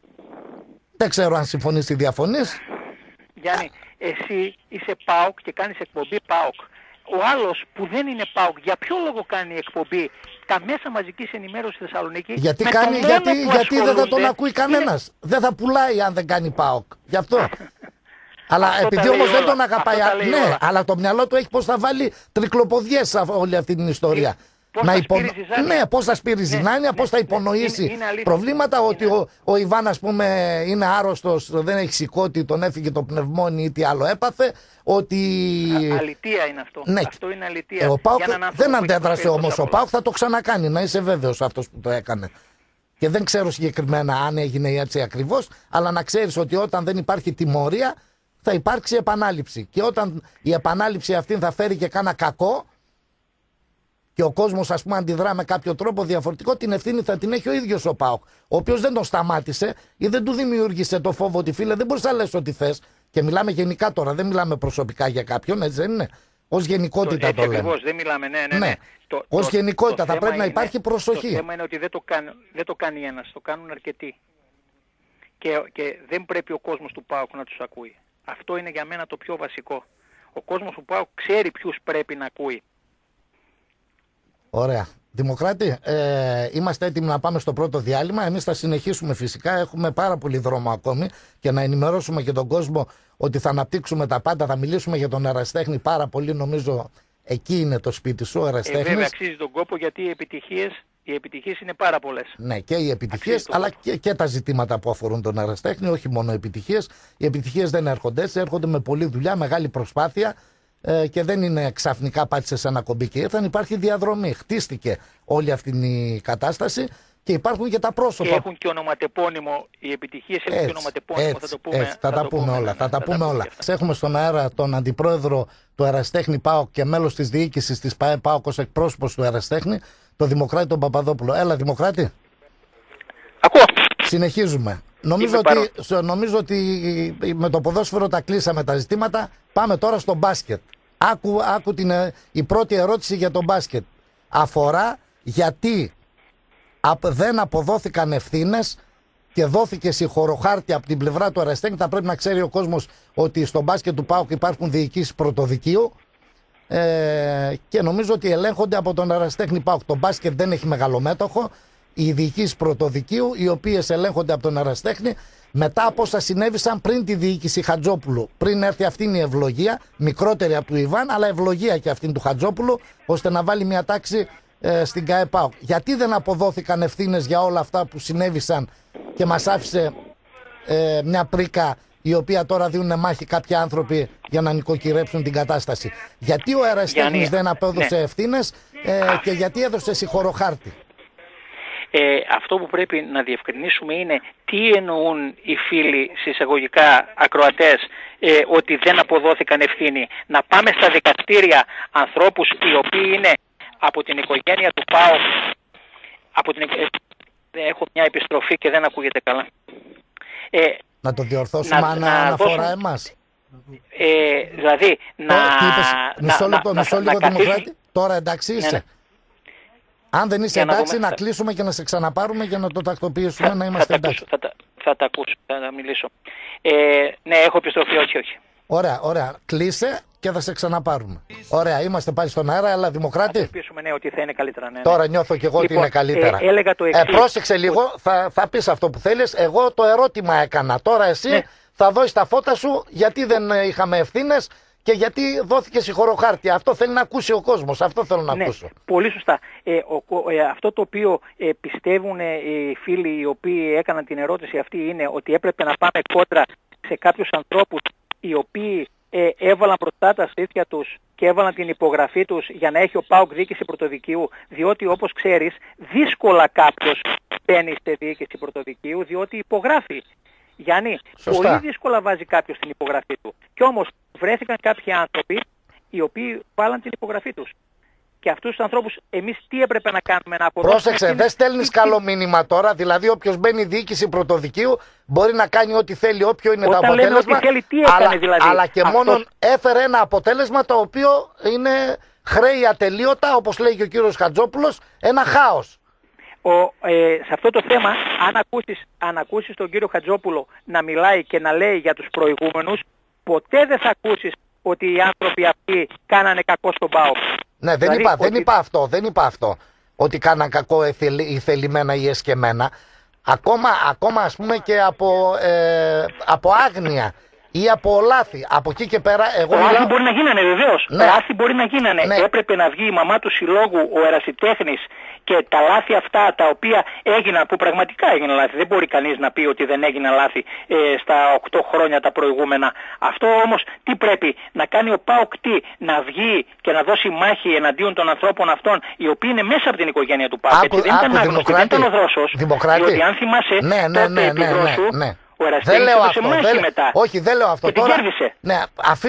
Δεν ξέρω αν συμφωνείς ή διαφωνείς. Γιάννη, εσύ είσαι ΠΑΟΚ και κάνεις εκπομπή ΠΑΟΚ. Ο άλλος που δεν είναι ΠΑΟΚ, για ποιο λόγο κάνει εκπομπή τα μέσα μαζικής ενημέρωσης στη Θεσσαλονίκη? Γιατί δεν θα τον ακούει κανένας. Δεν θα πουλάει αν δεν κάνει ΠΑΟΚ. Γι' αυτό. Αλλά αυτό επειδή όμως δεν τον αγαπάει. Ναι, αλλά το μυαλό του έχει πώς θα βάλει τρικλοποδιές σε όλη αυτή την ιστορία. Ναι, πώς θα σπείρει ζυνάνια, πώς θα υπονοήσει προβλήματα. Ότι ο Ιβάν, ας πούμε, είναι άρρωστος, δεν έχει σηκώτη, τον έφυγε το πνευμόνι ή τι άλλο έπαθε. Ότι... αλητία είναι αυτό. Ναι. Αυτό είναι αλητία. Ο ΠΑΟΚ δεν αντέδρασε όμως. Ο ΠΑΟΚ θα το ξανακάνει, να είσαι βέβαιος αυτός που το έκανε. Και δεν ξέρω συγκεκριμένα αν έγινε έτσι ακριβώς, αλλά να ξέρεις ότι όταν δεν υπάρχει τιμωρία θα υπάρξει επανάληψη. Και όταν η επανάληψη αυτή θα φέρει και κάνα κακό, και ο κόσμος, ας πούμε, αντιδρά με κάποιο τρόπο διαφορετικό, την ευθύνη θα την έχει ο ίδιος ο ΠΑΟΚ. Ο οποίος δεν τον σταμάτησε ή δεν του δημιούργησε το φόβο ότι, φίλε, δεν μπορείς να λες ό,τι θες. Και μιλάμε γενικά τώρα, δεν μιλάμε προσωπικά για κάποιον, έτσι δεν είναι? Ως γενικότητα το λέμε. Ακριβώς, δεν μιλάμε, ναι. Ως γενικότητα θα πρέπει να υπάρχει προσοχή. Το θέμα είναι ότι δεν το κάνει ένας, το κάνουν αρκετοί. Και δεν πρέπει ο κόσμος του ΠΑΟΚ να τους ακούει. Αυτό είναι για μένα το πιο βασικό. Ο κόσμος του ΠΑΟΚ ξέρει ποιους πρέπει να ακούει. Ωραία. Δημοκράτη, είμαστε έτοιμοι να πάμε στο πρώτο διάλειμμα. Εμείς θα συνεχίσουμε φυσικά. Έχουμε πάρα πολύ δρόμο ακόμη και να ενημερώσουμε και τον κόσμο ότι θα αναπτύξουμε τα πάντα. Θα μιλήσουμε για τον ερασιτέχνη πάρα πολύ. Νομίζω εκεί είναι το σπίτι σου, ο ερασιτέχνης. Βέβαια αξίζει τον κόπο, γιατί οι επιτυχίες Οι επιτυχίες είναι πάρα πολλές. Ναι, και οι επιτυχίες, αλλά και τα ζητήματα που αφορούν τον ερασιτέχνη, όχι μόνο επιτυχίες. Οι επιτυχίες δεν έρχονται έτσι, έρχονται με πολλή δουλειά, μεγάλη προσπάθεια και δεν είναι ξαφνικά πάτησε σε ένα κομπί και ήρθαν. Υπάρχει διαδρομή. Χτίστηκε όλη αυτή η κατάσταση και υπάρχουν και τα πρόσωπα. Και έχουν και ονοματεπώνυμο. Οι επιτυχίες έχουν και ονοματεπώνυμο. Θα τα πούμε όλα. Έχουμε στον αέρα τον αντιπρόεδρο του Ερασιτέχνη ΠΑΟΚ και μέλος της διοίκησης της ΠΑΕ ΠΑΟΚ ως εκπρόσωπος του Ερασιτέχνη, τον Δημοκράτη τον Παπαδόπουλο. Έλα, Δημοκράτη. Ακούω. Συνεχίζουμε. Νομίζω ότι με το ποδόσφαιρο τα κλείσαμε τα ζητήματα. Πάμε τώρα στο μπάσκετ. Άκου η πρώτη ερώτηση για το μπάσκετ. Αφορά γιατί δεν αποδόθηκαν ευθύνες και δόθηκε συγχωροχάρτη από την πλευρά του Ερασιτέχνη. Θα πρέπει να ξέρει ο κόσμος ότι στο μπάσκετ του ΠΑΟΚ υπάρχουν διοικήσεις πρωτοδικείου και νομίζω ότι ελέγχονται από τον Ερασιτέχνη ΠΑΟΚ. Το μπάσκετ δεν έχει μεγαλομέτωχο. Οι διοικήσεις πρωτοδικείου, οι οποίες ελέγχονται από τον Ερασιτέχνη, μετά από όσα συνέβησαν πριν τη διοίκηση Χατζόπουλου. Πριν έρθει αυτήν η ευλογία, μικρότερη από του Ιβάν, αλλά ευλογία και αυτήν του Χατζόπουλου, ώστε να βάλει μια τάξη στην ΚΑΕ ΠΑΟΚ. Γιατί δεν αποδόθηκαν ευθύνες για όλα αυτά που συνέβησαν και μας άφησε μια πρίκα η οποία τώρα δίνουν μάχη κάποιοι άνθρωποι για να νοικοκυρέψουν την κατάσταση? Γιατί ο Ερασιτέχνης δεν απέδωσε ευθύνες και γιατί έδωσε συγχωροχάρτη? Αυτό που πρέπει να διευκρινίσουμε είναι τι εννοούν οι φίλοι συσσαγωγικά ακροατές ότι δεν αποδόθηκαν ευθύνη. Να πάμε στα δικαστήρια ανθρώπους οι οποίοι είναι από την οικογένεια του ΠΑΟΚ. Έχω μια επιστροφή και δεν ακούγεται καλά. Να το διορθώσουμε αν αναφορά εμάς. Δηλαδή μισό λίγο Δημοκράτη. Τώρα εντάξει είσαι? Ναι. Αν δεν είσαι εντάξει να κλείσουμε και να σε ξαναπάρουμε για να το τακτοποιήσουμε να είμαστε εντάξει. Θα τα ακούσω, θα τα μιλήσω. Ναι, έχω επιστροφή, όχι. Ωραία. Κλείσε και θα σε ξαναπάρουμε. Ωραία, είμαστε πάλι στον αέρα, αλλά Δημοκράτη. Θα ελπίσουμε ότι θα είναι καλύτερα. Ναι. Τώρα νιώθω και εγώ ότι είναι καλύτερα. Έλεγα το εξής. Πρόσεξε λίγο, θα πεις αυτό που θέλεις. Εγώ το ερώτημα έκανα. Τώρα εσύ θα δώσεις τα φώτα σου γιατί δεν είχαμε ευθύνες και γιατί δόθηκε συγχωροχάρτη. Αυτό θέλει να ακούσει ο κόσμος. Αυτό θέλω να ακούσω. Πολύ σωστά. Αυτό το οποίο πιστεύουν οι φίλοι οι οποίοι έκαναν την ερώτηση αυτή είναι ότι έπρεπε να πάμε κόντρα σε κάποιους ανθρώπους οι οποίοι έβαλαν μπροστά τα στήθια τους και έβαλαν την υπογραφή τους για να έχει ο ΠΑΟΚ διοίκηση πρωτοδικείου, διότι όπως ξέρεις δύσκολα κάποιος μπαίνει σε διοίκηση πρωτοδικείου διότι υπογράφει. Γιάννη, πολύ δύσκολα βάζει κάποιος την υπογραφή του. Κι όμως βρέθηκαν κάποιοι άνθρωποι οι οποίοι βάλαν την υπογραφή τους. Και αυτούς τους ανθρώπους εμείς τι έπρεπε να κάνουμε? Να αποδώσουμε? Πρόσεξε, δεν στέλνεις καλό μήνυμα τώρα. Δηλαδή, όποιος μπαίνει διοίκηση πρωτοδικείου μπορεί να κάνει ό,τι θέλει, όποιο είναι το αποτέλεσμα. Θέλει, τι έκανε, δηλαδή, αλλά και μόνο έφερε ένα αποτέλεσμα το οποίο είναι χρέη ατελείωτα, όπως λέει και ο κύριος Χατζόπουλος, ένα χάος. Σε αυτό το θέμα, αν ακούσεις τον κύριο Χατζόπουλο να μιλάει και να λέει για τους προηγούμενους, ποτέ δεν θα ακούσεις ότι οι άνθρωποι αυτοί κάνανε κακό στον ΠΑΟΚ. Ναι, δεν είπα αυτό. Ότι κάναν κακό θελημένα ή εσκεμμένα. Ακόμα ας πούμε και από άγνοια ή από λάθη. Από εκεί και πέρα λάθη μπορεί να γίνανε βεβαίως. Ναι. Λάθη μπορεί να γίνανε. Ναι. Έπρεπε να βγει η μαμά του συλλόγου, ο ερασιτέχνης, και τα λάθη αυτά τα οποία έγιναν, που πραγματικά έγιναν λάθη. Δεν μπορεί κανείς να πει ότι δεν έγιναν λάθη στα 8 χρόνια τα προηγούμενα. Αυτό όμως τι πρέπει να κάνει ο ΠΑΟΚ? Να βγει και να δώσει μάχη εναντίον των ανθρώπων αυτών οι οποίοι είναι μέσα από την οικογένεια του ΠΑΟΚ. Δεν ήταν άγνωστοι, δεν ήταν ο Δρόσος. Διότι αν θυμάσαι τότε επί ο Ερασιτέχνης έδωσε μάχη μετά. Όχι, δεν λέω αυτό. Και τώρα. Κέρδισε. Ναι,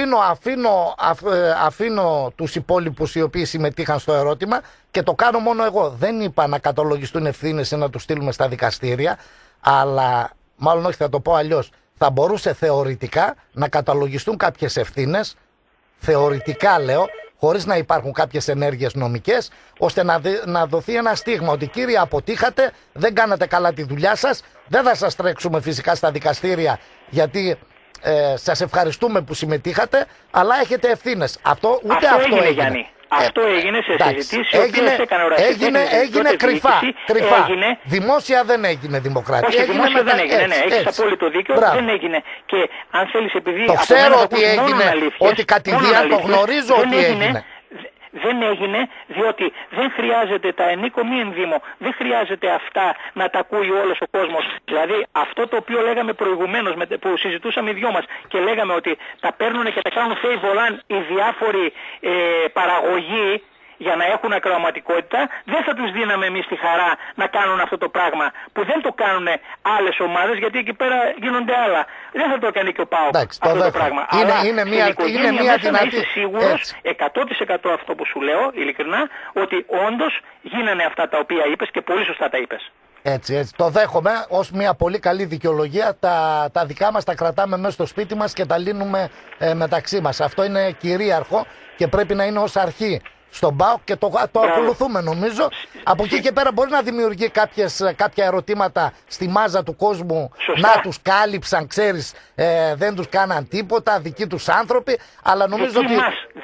αφήνω τους υπόλοιπους οι οποίοι συμμετείχαν στο ερώτημα και το κάνω μόνο εγώ. Δεν είπα να καταλογιστούν ευθύνες ή να τους στείλουμε στα δικαστήρια, αλλά μάλλον όχι, θα το πω αλλιώς. Θα μπορούσε θεωρητικά να καταλογιστούν κάποιες ευθύνες, θεωρητικά λέω, χωρίς να υπάρχουν κάποιες ενέργειες νομικές, ώστε να δοθεί ένα στίγμα ότι κύριε αποτύχατε, δεν κάνατε καλά τη δουλειά σας, δεν θα σας τρέξουμε φυσικά στα δικαστήρια γιατί σας ευχαριστούμε που συμμετείχατε, αλλά έχετε ευθύνες. Αυτό έγινε. Γιάννη. Αυτό έγινε σε συζητήσεις οι οποίες έκανε ο Ερασιτέχνης. Έγινε κρυφά. Δημόσια δεν έγινε, Δημοκράτη. Όχι, δημόσια δεν έγινε. Ναι, έχεις απόλυτο δίκιο. Δεν έγινε. Και αν θέλεις, επειδή το ξέρω ότι έγινε, ότι κατηδίαν το γνωρίζω ότι έγινε. δεν έγινε, διότι δεν χρειάζεται τα ενίκο μη ενδύμο, δεν χρειάζεται αυτά να τα ακούει όλος ο κόσμος. Δηλαδή αυτό το οποίο λέγαμε προηγουμένως, που συζητούσαμε οι δυο μας και λέγαμε ότι τα παίρνουν και τα κάνουν φέι βολάν οι διάφοροι παραγωγοί για να έχουν ακροαματικότητα, δεν θα τους δίναμε εμείς τη χαρά να κάνουν αυτό το πράγμα που δεν το κάνουν άλλες ομάδες, γιατί εκεί πέρα γίνονται άλλα. Δεν θα το έκανε και ο ΠΑΟΚ αυτό το πράγμα. Είναι μια δυνατή. Να είσαι σίγουρος 100% αυτό που σου λέω, ειλικρινά, ότι όντως γίνανε αυτά τα οποία είπες και πολύ σωστά τα είπες. Έτσι. Το δέχομαι ως μια πολύ καλή δικαιολογία. Τα δικά μας τα κρατάμε μέσα στο σπίτι μας και τα λύνουμε μεταξύ μας. Αυτό είναι κυρίαρχο και πρέπει να είναι ως αρχή στον ΠΑΟΚ και το ακολουθούμε νομίζω. Από εκεί και πέρα μπορεί να δημιουργεί κάποια ερωτήματα στη μάζα του κόσμου. Σωστά. Να τους κάλυψαν, ξέρεις, δεν τους κάναν τίποτα, δικοί τους άνθρωποι. Αλλά νομίζω ότι.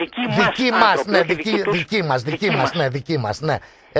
Δικοί μας, ναι.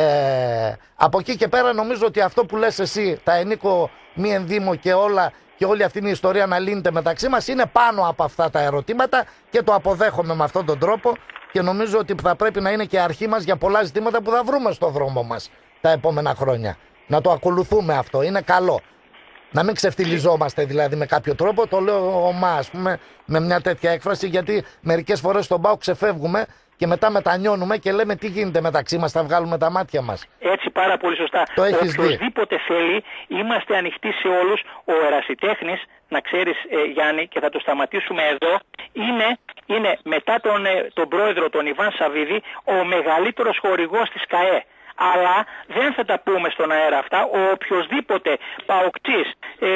Από εκεί και πέρα νομίζω ότι αυτό που λες εσύ, τα ενίκο μη ενδύμο και όλα και όλη αυτή η ιστορία να λύνεται μεταξύ μας είναι πάνω από αυτά τα ερωτήματα και το αποδέχομαι με αυτόν τον τρόπο και νομίζω ότι θα πρέπει να είναι και αρχή μας για πολλά ζητήματα που θα βρούμε στο δρόμο μας τα επόμενα χρόνια. Να το ακολουθούμε αυτό, είναι καλό. Να μην ξεφτιλιζόμαστε δηλαδή με κάποιο τρόπο, το λέω ας πούμε με μια τέτοια έκφραση, γιατί μερικές φορές στον ΠΑΟΚ ξεφεύγουμε και μετά μετανιώνουμε και λέμε τι γίνεται μεταξύ μας, θα βγάλουμε τα μάτια μας. Έτσι, πάρα πολύ σωστά. Το έχεις δει. Οποιοδήποτε θέλει, είμαστε ανοιχτοί σε όλους. Ο ερασιτέχνης, να ξέρεις Γιάννη, και θα το σταματήσουμε εδώ, είναι μετά τον πρόεδρο τον Ιβάν Σαββίδη ο μεγαλύτερος χορηγός της ΚΑΕ. Αλλά δεν θα τα πούμε στον αέρα αυτά. Ο οποιοσδήποτε παοκτής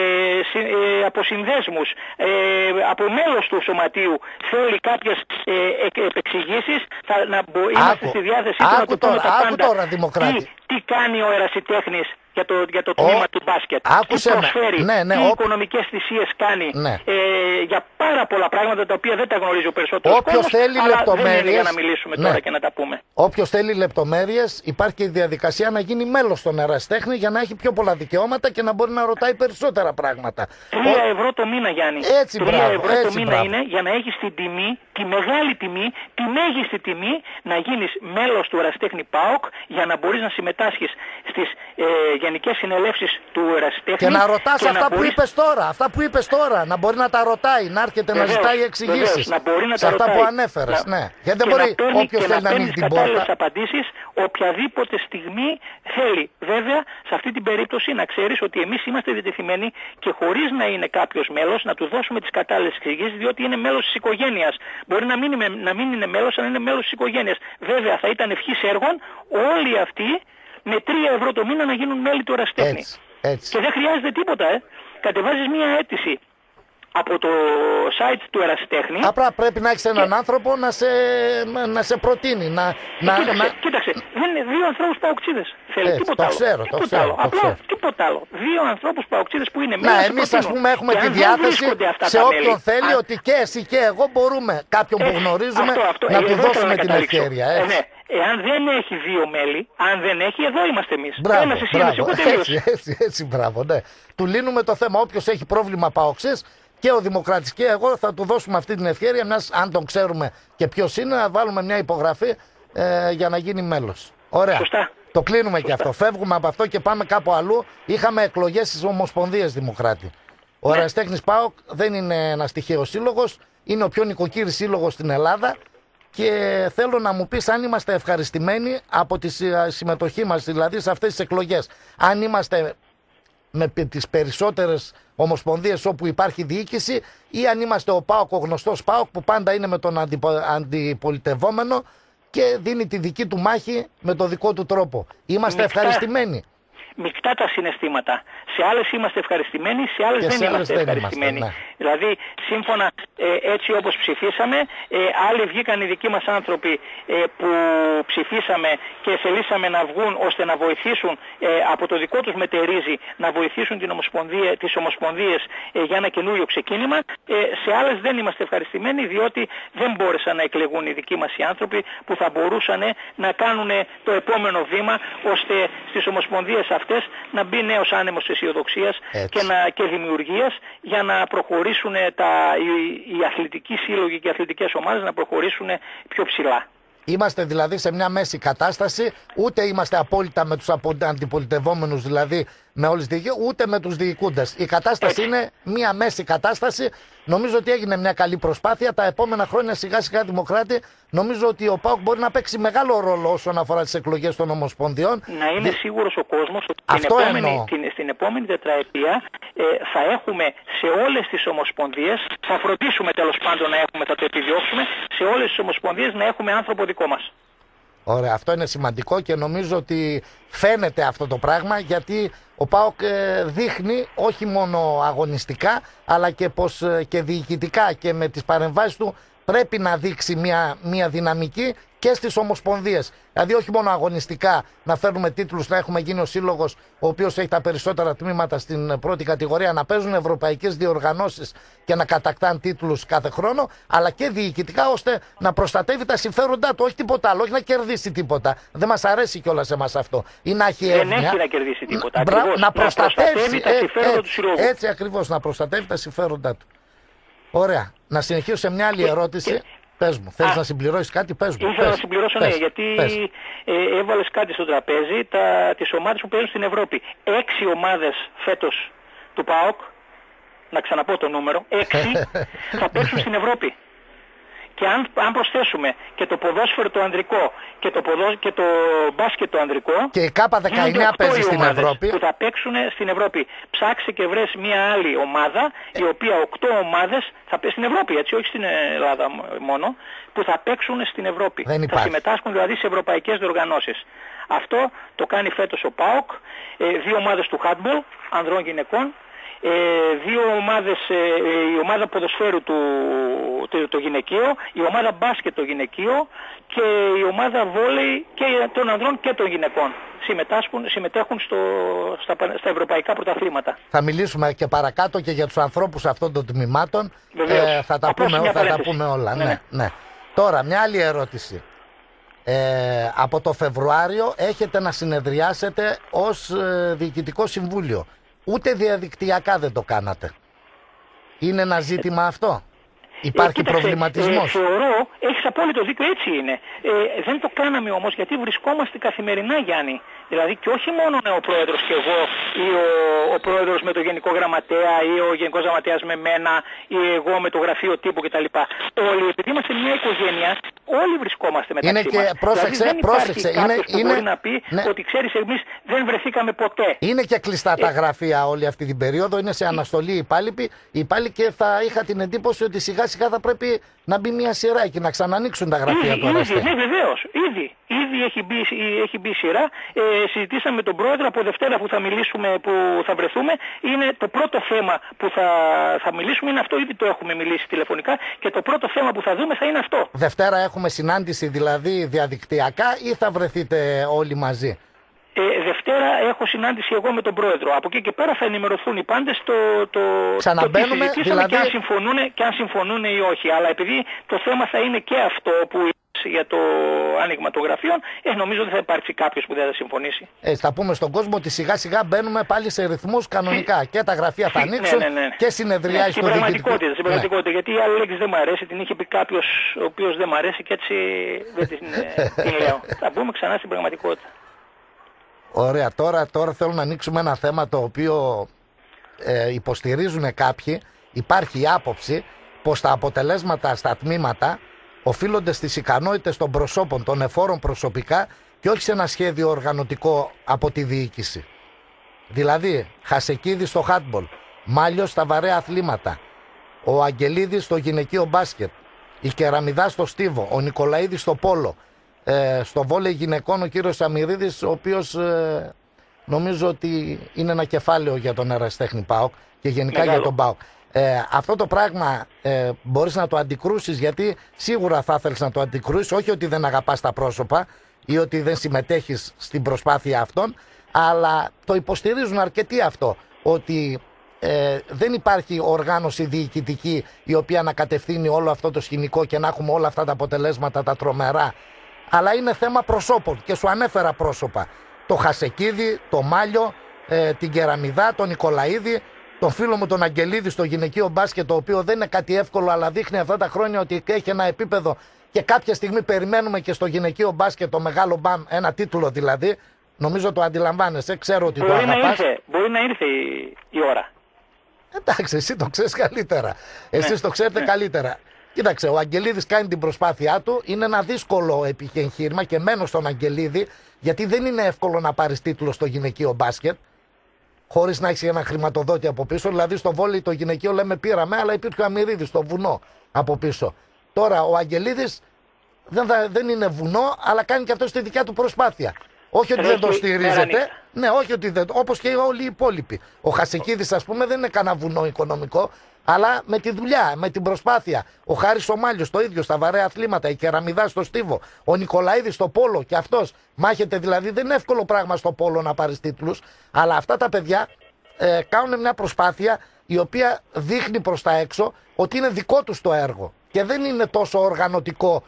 από συνδέσμους, από μέλος του σωματείου θέλει κάποιες επεξηγήσεις, είμαστε στη διάθεσή του να του πούμε τα πάντα. Τι κάνει ο ερασιτέχνης για το τμήμα του μπάσκετ, τι προσφέρει, τι οικονομικές θυσίες κάνει για πάρα πολλά πράγματα τα οποία δεν τα γνωρίζει ο περισσότερος κόσμος, αλλά δεν είναι για να μιλήσουμε τώρα και να τα πούμε. Όποιος θέλει λεπτομέρειες, υπάρχει και η διαδικασία να γίνει μέλος στον ερασιτέχνη για να έχει πιο πολλά δικαιώματα και να μπορεί να ρωτάει περισσότερα πράγματα. 3 ευρώ το μήνα, Γιάννη. 3 ευρώ το μήνα είναι για να έχεις την τιμή, τη μεγάλη τιμή, τη μέγιστη τιμή να γίνεις μέλος του ερασιτέχνη ΠΑΟΚ για να μπορείς να συμμετάσχεις στις γενικές συνελεύσεις του ερασιτέχνη. Και να ρωτάς αυτά που είπες τώρα, να μπορεί να τα ρωτάει, να έρχεται να ζητάει εξηγήσεις. Να μπορεί να σε αυτά που ανέφερες, ναι. Γιατί δεν μπορεί όποιος θέλει να ανοίγει την πόρτα. Απαντήσεις οποιαδήποτε στιγμή θέλει. Βέβαια, σε αυτή την περίπτωση να ξέρεις ότι εμείς είμαστε διατεθειμένοι και χωρίς να είναι κάποιος μέλος να του δώσουμε τις κατάλληλες εξηγήσεις, διότι είναι μέλος της οικογένειας. Μπορεί να μην είναι μέλος, αλλά είναι μέλος της οικογένειας. Βέβαια, θα ήταν ευχής έργων όλοι αυτοί με 3 ευρώ το μήνα να γίνουν μέλη του ερασιτέχνη. Και δεν χρειάζεται τίποτα, Κατεβάζεις μία αίτηση από το site του ερασιτέχνη. Απλά πρέπει να έχεις έναν άνθρωπο να σε προτείνει. Κοίταξε, δεν είναι 2 ανθρώπους παοξίδες. Θέλει τίποτα άλλο. Το ξέρω. Τίποτα άλλο. 2 ανθρώπους παοξίδες που είναι μέλος. Εμείς ας πούμε έχουμε τη διάθεση σε όποιον θέλει ότι και εσύ και εγώ μπορούμε κάποιον που γνωρίζουμε να του δώσουμε την ευκαιρία. Εάν δεν έχει 2 μέλη, αν δεν έχει, εδώ είμαστε εμείς. Έτσι, μπράβο, ναι. Του λύνουμε το θέμα. Όποιος έχει πρόβλημα παοξής, και ο Δημοκράτης και εγώ θα του δώσουμε αυτή την ευκαιρία, αν τον ξέρουμε και ποιος είναι, να βάλουμε μια υπογραφή για να γίνει μέλος. Ωραία. Σωστά. Το κλείνουμε και αυτό. Φεύγουμε από αυτό και πάμε κάπου αλλού. Είχαμε εκλογές στις Ομοσπονδίες, Δημοκράτη. Ο ερασιτέχνης ΠΑΟΚ δεν είναι ένας τυχαίος σύλλογος, είναι ο πιο νοικοκύρης σύλλογος στην Ελλάδα. Και θέλω να μου πεις αν είμαστε ευχαριστημένοι από τη συμμετοχή μας, δηλαδή σε αυτές τις εκλογές. Αν είμαστε με τις περισσότερες ομοσπονδίες όπου υπάρχει διοίκηση, ή αν είμαστε ο ΠΑΟΚ, ο γνωστός ΠΑΟΚ που πάντα είναι με τον αντιπολιτευόμενο και δίνει τη δική του μάχη με το δικό του τρόπο. Είμαστε ευχαριστημένοι. Μεικτά τα συναισθήματα. Σε άλλες είμαστε ευχαριστημένοι, σε άλλες δεν είμαστε ευχαριστημένοι. Δηλαδή, σύμφωνα έτσι όπως ψηφίσαμε, άλλοι βγήκαν οι δικοί μας άνθρωποι που ψηφίσαμε και θελήσαμε να βγουν ώστε να βοηθήσουν από το δικό τους μετερίζει να βοηθήσουν τις ομοσπονδίες για ένα καινούριο ξεκίνημα. Σε άλλες δεν είμαστε ευχαριστημένοι, διότι δεν μπόρεσαν να εκλεγούν οι δικοί μας οι άνθρωποι που θα μπορούσαν να κάνουν το επόμενο βήμα ώστε στις ομοσπονδίες αυτές να μπει νέος άνεμος αισιοδοξίας και δημιουργίας για να προχωρήσουν οι αθλητικοί σύλλογοι και οι αθλητικές ομάδες να προχωρήσουν πιο ψηλά. Είμαστε δηλαδή σε μια μέση κατάσταση, ούτε είμαστε απόλυτα με τους αντιπολιτευόμενους, δηλαδή με όλες τις διοικήσεις, ούτε με τους διοικούντες. Η κατάσταση είναι μια μέση κατάσταση. Νομίζω ότι έγινε μια καλή προσπάθεια. Τα επόμενα χρόνια σιγά σιγά Δημοκράτη, νομίζω ότι ο ΠΑΟΚ μπορεί να παίξει μεγάλο ρόλο όσον αφορά τις εκλογές των Ομοσπονδιών. Να είναι σίγουρος ο κόσμος ότι στην επόμενη τετραετία θα έχουμε σε όλες τις Ομοσπονδίες, θα φροντίσουμε τέλος πάντων να έχουμε, θα το επιδιώξουμε, σε όλες τις Ομοσπονδίες να έχουμε άνθρωπο δικό μας. Ωραία, αυτό είναι σημαντικό και νομίζω ότι φαίνεται αυτό το πράγμα, γιατί ο ΠΑΟΚ δείχνει όχι μόνο αγωνιστικά αλλά και πως και διοικητικά και με τις παρεμβάσεις του πρέπει να δείξει μια δυναμική και στις Ομοσπονδίες. Δηλαδή όχι μόνο αγωνιστικά να φέρνουμε τίτλους, να έχουμε γίνει ο σύλλογος ο οποίος έχει τα περισσότερα τμήματα στην πρώτη κατηγορία, να παίζουν ευρωπαϊκές διοργανώσεις και να κατακτάν τίτλους κάθε χρόνο, αλλά και διοικητικά ώστε να προστατεύει τα συμφέροντά του, όχι τίποτα άλλο, όχι να κερδίσει τίποτα. Δεν μας αρέσει κιόλας εμάς αυτό. Ή να έχει δεν έχει να κερδίσει τίποτα. Να προστατεύει τα συμφέροντα του συλλόγου. Έτσι ακριβώς, να προστατεύει τα συμφέροντά του. Ωραία. Να συνεχίσω σε μια άλλη ερώτηση. Πες μου, θέλεις να συμπληρώσεις κάτι, πες μου. Ήθελα να συμπληρώσω, ναι, γιατί έβαλες κάτι στο τραπέζι, τις ομάδες που παίζουν στην Ευρώπη. 6 ομάδες φέτος του ΠΑΟΚ, να ξαναπώ το νούμερο, 6 θα παίξουν στην Ευρώπη. Και αν προσθέσουμε και το ποδόσφαιρο το ανδρικό και το μπάσκετ το ανδρικό, και η ΚΑΠΑ 19 παίζει στην Ευρώπη, που θα παίξουν στην Ευρώπη. Ψάξε και βρες μια άλλη ομάδα, η οποία 8 ομάδες θα παίξει στην Ευρώπη, έτσι, όχι στην Ελλάδα μόνο, που θα παίξουν στην Ευρώπη. Θα συμμετάσχουν δηλαδή σε ευρωπαϊκές διοργανώσεις. Αυτό το κάνει φέτος ο ΠΑΟΚ, 2 ομάδες του handball, ανδρών γυναικών, 2 ομάδες, η ομάδα ποδοσφαίρου το γυναικείο, η ομάδα μπάσκετ το γυναικείο και η ομάδα βόλεϊ και των ανδρών και των γυναικών συμμετέχουν στα ευρωπαϊκά πρωταθλήματα. Θα μιλήσουμε και παρακάτω και για τους ανθρώπους αυτών των τμήματων. Θα τα πούμε όλα. Ναι. Τώρα μια άλλη ερώτηση. Από το Φεβρουάριο έχετε να συνεδριάσετε ως Διοικητικό Συμβούλιο. Ούτε διαδικτυακά δεν το κάνατε. Είναι ένα ζήτημα αυτό? Υπάρχει προβληματισμός? Θεωρώ, έχεις απόλυτο δίκιο, έτσι είναι. Δεν το κάναμε όμως γιατί βρισκόμαστε καθημερινά, Γιάννη. Δηλαδή και όχι μόνο ο πρόεδρος και εγώ ή ο πρόεδρος με το γενικό γραμματέα ή ο γενικός γραμματέας με μένα ή εγώ με το γραφείο τύπου κτλ. Όλοι, επειδή είμαστε μια οικογένεια, όλοι βρισκόμαστε μεταξύ μας. Δηλαδή δεν υπάρχει κάποιος που μπορεί να πει ότι ξέρεις, εμείς δεν βρεθήκαμε ποτέ. Είναι και κλειστά τα γραφεία όλη αυτή την περίοδο, είναι σε αναστολή οι υπάλληλοι και θα είχα την εντύπωση ότι σιγά σιγά θα πρέπει να μπει μια σειρά εκεί, να ξανανοίξουν τα γραφεία του Αραστέχνη. Ναι, βεβαίως. Ήδη έχει μπει σειρά. Συζητήσαμε με τον πρόεδρο από Δευτέρα που θα μιλήσουμε, που θα βρεθούμε. Είναι το πρώτο θέμα που θα μιλήσουμε, είναι αυτό, ήδη το έχουμε μιλήσει τηλεφωνικά και το πρώτο θέμα που θα δούμε θα είναι αυτό. Δευτέρα έχουμε συνάντηση δηλαδή διαδικτυακά ή θα βρεθείτε όλοι μαζί? Δευτέρα έχω συνάντηση εγώ με τον πρόεδρο. Από εκεί και πέρα θα ενημερωθούν οι πάντες ξαναμπαίνουμε, το τι δηλαδή... και αν συμφωνούν ή όχι. Αλλά επειδή το θέμα θα είναι και αυτό που για το άνοιγμα των γραφείων, νομίζω ότι θα υπάρξει κάποιος που δεν θα συμφωνήσει. Θα πούμε στον κόσμο ότι σιγά σιγά μπαίνουμε πάλι σε ρυθμούς κανονικά. Και τα γραφεία θα ανοίξουν και συνεδριάζει στο διοικητικό. Στην πραγματικότητα, γιατί η άλλη λέξη δεν μου αρέσει, την είχε πει κάποιος ο οποίος δεν μου αρέσει και έτσι δεν την λέω. Θα μπούμε ξανά στην πραγματικότητα. Ωραία, τώρα θέλω να ανοίξουμε ένα θέμα το οποίο υποστηρίζουν κάποιοι. Υπάρχει η άποψη πως τα αποτελέσματα στα τμήματα οφείλονται στις ικανότητες των προσώπων, των εφόρων προσωπικά και όχι σε ένα σχέδιο οργανωτικό από τη διοίκηση. Δηλαδή, Χασεκίδης στο handball, Μάλιος στα βαρέα αθλήματα, ο Αγγελίδης στο γυναικείο μπάσκετ, η Κεραμιδά στο στίβο, ο Νικολαίδης στο πόλο, στο βόλεϊ γυναικών ο κύριος Σαμυρίδης, ο οποίος νομίζω ότι είναι ένα κεφάλαιο για τον Ερασιτέχνη ΠΑΟΚ και γενικά για τον ΠΑΟΚ. Αυτό το πράγμα μπορείς να το αντικρούσεις, γιατί σίγουρα θα ήθελες να το αντικρούσεις, όχι ότι δεν αγαπάς τα πρόσωπα ή ότι δεν συμμετέχεις στην προσπάθεια αυτών, αλλά το υποστηρίζουν αρκετοί αυτό, ότι δεν υπάρχει οργάνωση διοικητική η οποία να κατευθύνει όλο αυτό το σκηνικό και να έχουμε όλα αυτά τα αποτελέσματα τα τρομερά, αλλά είναι θέμα προσώπων και σου ανέφερα πρόσωπα, το Χασεκίδη, το Μάλιο, την Κεραμιδά, τον Νικολαίδη, τον φίλο μου τον Αγγελίδη στο γυναικείο μπάσκετ, το οποίο δεν είναι κάτι εύκολο, αλλά δείχνει αυτά τα χρόνια ότι έχει ένα επίπεδο και κάποια στιγμή περιμένουμε και στο γυναικείο μπάσκετ το μεγάλο μπαμ, ένα τίτλο δηλαδή. Νομίζω το αντιλαμβάνεσαι, ξέρω ότι το αγαπάς. Μπορεί να ήρθε η ώρα. Εντάξει, εσύ το ξέρεις καλύτερα. Εσείς το ξέρετε καλύτερα. Κοίταξε, ο Αγγελίδης κάνει την προσπάθειά του. Είναι ένα δύσκολο επιχειρήμα και μένω στον Αγγελίδη, γιατί δεν είναι εύκολο να πάρεις τίτλο στο γυναικείο μπάσκετ χωρίς να έχεις ένα χρηματοδότη από πίσω. Δηλαδή στο βόλεϊ το γυναικείο λέμε πήραμε, αλλά υπήρχε ο Αμυρίδης στο βουνό από πίσω. Τώρα ο Αγγελίδης δεν είναι βουνό, αλλά κάνει και αυτό τη δικιά του προσπάθεια. Όχι ότι δεν το στηρίζετε. Ναι, όχι ότι δεν. Όπως και όλοι οι υπόλοιποι. Ο Χασικίδης, ας πούμε, δεν είναι κανένα βουνό οικονομικό, αλλά με τη δουλειά, με την προσπάθεια. Ο Χάρης ο Μάλιος το ίδιο στα βαρέα αθλήματα. Η Κεραμιδά στο στίβο. Ο Νικολαίδης στο πόλο και αυτός. Μάχεται δηλαδή. Δεν είναι εύκολο πράγμα στο πόλο να πάρεις τίτλους. Αλλά αυτά τα παιδιά κάνουν μια προσπάθεια η οποία δείχνει προς τα έξω ότι είναι δικό τους το έργο. Και δεν είναι τόσο οργανωτικό,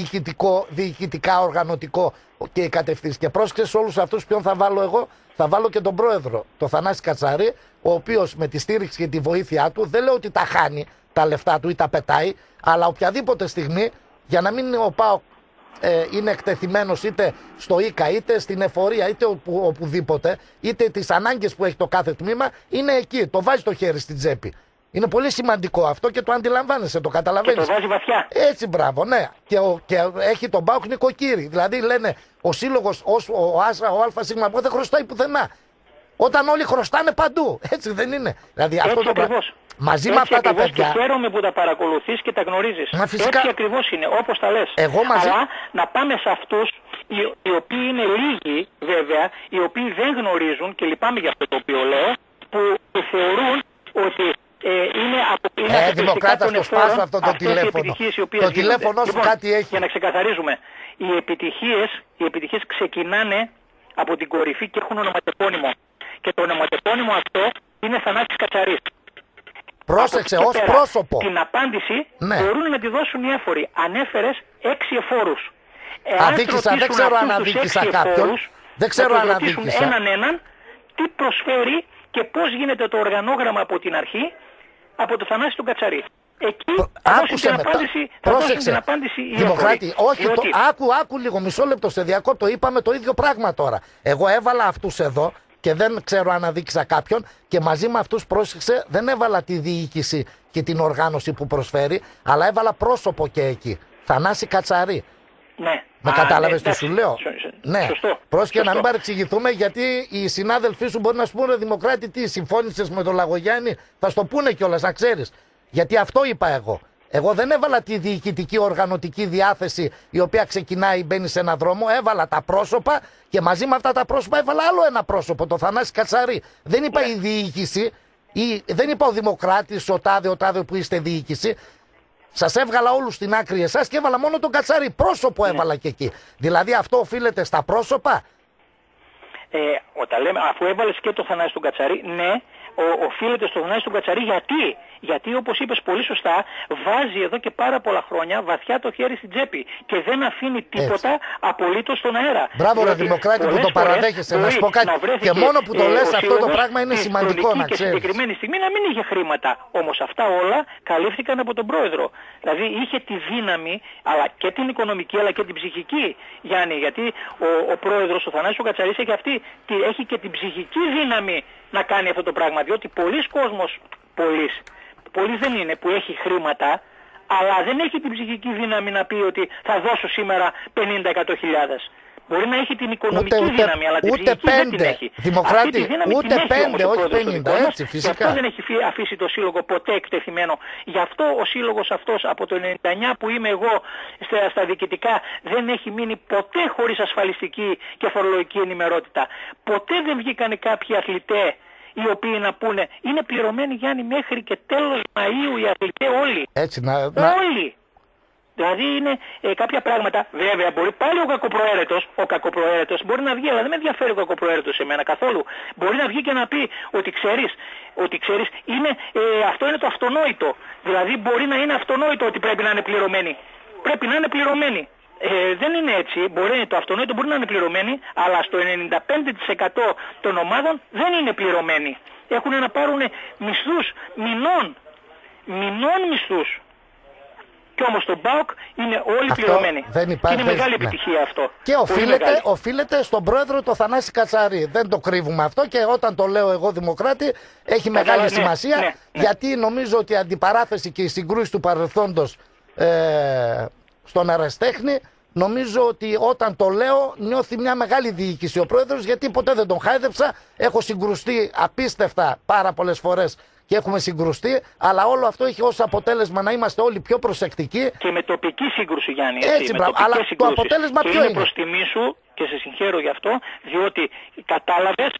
διοικητικά οργανωτικό και οι κατευθύνσεις. Και πρόσεξε σε όλους αυτούς ποιον θα βάλω εγώ. Θα βάλω και τον πρόεδρο, τον Θανάση Κατσαρή, ο οποίος με τη στήριξη και τη βοήθειά του, δεν λέω ότι τα χάνει τα λεφτά του ή τα πετάει, αλλά οποιαδήποτε στιγμή, για να μην ο ΠΑΟΚ είναι εκτεθειμένος είτε στο ΙΚΑ, είτε στην εφορία, είτε οπουδήποτε, είτε τις ανάγκες που έχει το κάθε τμήμα, είναι εκεί, το βάζει το χέρι στην τσέπη. Είναι πολύ σημαντικό αυτό και το αντιλαμβάνεσαι, το καταλαβαίνεις. Και το βάζει βαθιά. Έτσι, μπράβο, ναι. Και έχει τον ΠΑΟΚ νοικοκύρη. Δηλαδή λένε ο σύλλογος, ο ΑΣ δεν χρωστάει πουθενά. Όταν όλοι χρωστάνε παντού. Έτσι δεν είναι. Δηλαδή έτσι αυτό το ακριβώς. Μαζί με αυτά τα παιδιά. Και χαίρομαι που τα παρακολουθείς και τα γνωρίζεις. Φυσικά... Έτσι ακριβώς είναι, όπως τα λες. Αλλά να πάμε σε αυτούς οι οποίοι είναι λίγοι, βέβαια, οι οποίοι δεν γνωρίζουν, και λυπάμαι για αυτό το οποίο λέω, που θεωρούν ότι είναι Δημοκράτα, το σπάσω αυτό το τηλέφωνο. Το τηλέφωνο σου κάτι έχει. Για να ξεκαθαρίζουμε, οι επιτυχίες ξεκινάνε από την κορυφή και έχουν ονοματεπώνυμο. Και το ονοματεπώνυμο αυτό είναι Θανάσης Κατσαρής. Πρόσεξε, ως πρόσωπο. Την απάντηση μπορούν να τη δώσουν οι έφοροι. Ανέφερες 6 εφόρους. Αδίκησα, δεν ξέρω αν αδίκησα κάποιον. Δεν ξέρω αν αδίκησα. Έναν, τι προσφέρει και πώς γίνεται το οργανόγραμμα από την αρχή, από το Θανάση τον Κατσαρή. Εκεί άκουσε μετά. Πρόσεξε. Την απάντηση οι Δημοκράτη, όχι, άκου λίγο, μισό λεπτό, σε διακόπτω, είπαμε το ίδιο πράγμα τώρα. Εγώ έβαλα αυτούς εδώ και δεν ξέρω αν αδίκησα κάποιον και μαζί με αυτούς, πρόσεξε, δεν έβαλα τη διοίκηση και την οργάνωση που προσφέρει, αλλά έβαλα πρόσωπο και εκεί. Θανάση Κατσαρή. Ναι. Με κατάλαβες τι σου λέω. Ναι. Πρόσεχε να μην παρεξηγηθούμε, γιατί οι συνάδελφοί σου μπορεί να σου πούνε Δημοκράτη, τι συμφώνησες με τον Λαγογιάννη, θα στο πούνε κιόλας, να ξέρεις. Γιατί αυτό είπα εγώ. Εγώ δεν έβαλα τη διοικητική οργανωτική διάθεση η οποία ξεκινάει, μπαίνει σε έναν δρόμο. Έβαλα τα πρόσωπα και μαζί με αυτά τα πρόσωπα έβαλα άλλο ένα πρόσωπο, το Θανάση Κατσαρή. Δεν είπα η διοίκηση, δεν είπα ο Δημοκράτης, ο τάδε που είστε διοίκηση. Σας έβγαλα όλους στην άκρη εσάς και έβαλα μόνο τον Κατσαρή. Πρόσωπο έβαλα και εκεί. Δηλαδή αυτό οφείλεται στα πρόσωπα. Όταν λέμε, αφού έβαλες και το Θανάση τον Κατσαρή, ναι, οφείλεται στο Θανάση τον Κατσαρή. Γιατί όπως είπες πολύ σωστά, βάζει εδώ και πάρα πολλά χρόνια βαθιά το χέρι στην τσέπη και δεν αφήνει τίποτα απολύτως στον αέρα. Μπράβο ρε Δημοκράτη που το παραδέχεσαι. Να σου πω κάτι. Και μόνο που το λες αυτό το πράγμα είναι σημαντικό να ξέρεις. Και συγκεκριμένη στιγμή να μην είχε χρήματα. Όμως αυτά όλα καλύφθηκαν από τον πρόεδρο. Δηλαδή είχε τη δύναμη, αλλά και την οικονομική αλλά και την ψυχική, Γιάννη. Γιατί ο πρόεδρος, ο Θανάσης ο Κατσαρής, έχει και την ψυχική δύναμη να κάνει αυτό το πράγμα. Διότι πολλοί κόσμος, πολλοί δεν είναι που έχει χρήματα, αλλά δεν έχει την ψυχική δύναμη να πει ότι θα δώσω σήμερα 50-100 χιλιάδες. Μπορεί να έχει την οικονομική δύναμη, αλλά την ψυχική δεν την έχει. Δημοκράτη, ούτε 5, όχι 50, έτσι φυσικά. Γι' αυτό δεν έχει αφήσει το σύλλογο ποτέ εκτεθειμένο. Γι' αυτό ο σύλλογος αυτός από το 99 που είμαι εγώ στα διοικητικά δεν έχει μείνει ποτέ χωρίς ασφαλιστική και φορολογική ενημερότητα. Ποτέ δεν βγήκαν κάποιοι αθλητές οι οποίοι να πούνε είναι πληρωμένοι, Γιάννη, μέχρι και τέλος Μαΐου οι αθλητές όλοι. Έτσι, όλοι. Δηλαδή είναι κάποια πράγματα, βέβαια μπορεί πάλι ο κακοπροαίρετος μπορεί να βγει, αλλά δεν με ενδιαφέρει ο κακοπροαίρετος σε μένα καθόλου. Μπορεί να βγει και να πει ότι ξέρεις, αυτό είναι το αυτονόητο. Δηλαδή μπορεί να είναι αυτονόητο ότι πρέπει να είναι πληρωμένοι. Πρέπει να είναι πληρωμένοι. Δεν είναι έτσι, το αυτονόητο μπορεί να είναι πληρωμένοι, αλλά στο 95% των ομάδων δεν είναι πληρωμένοι. Έχουν να πάρουν μισθούς, μηνών μισθούς. Και όμως στον ΠΑΟΚ είναι όλοι πληρωμένοι. Δεν υπάρχει, είναι μεγάλη επιτυχία αυτό. Και οφείλεται στον πρόεδρο το Θανάση Κατσαρή. Δεν το κρύβουμε αυτό και όταν το λέω εγώ δημοκράτη έχει μεγάλη σημασία γιατί νομίζω ότι η αντιπαράθεση και η συγκρούση του παρελθόντος στον ερασιτέχνη, νομίζω ότι όταν το λέω νιώθει μια μεγάλη διοίκηση ο πρόεδρος, γιατί ποτέ δεν τον χάιδεψα. Έχω συγκρουστεί απίστευτα πάρα πολλές φορές και έχουμε συγκρουστεί, αλλά όλο αυτό έχει ως αποτέλεσμα να είμαστε όλοι πιο προσεκτικοί. Και με τοπική σύγκρουση, Γιάννη. Έτσι, αλλά το αποτέλεσμα ποιο είναι? Προς τιμή σου και σε συγχαίρω γι' αυτό, διότι κατάλαβες,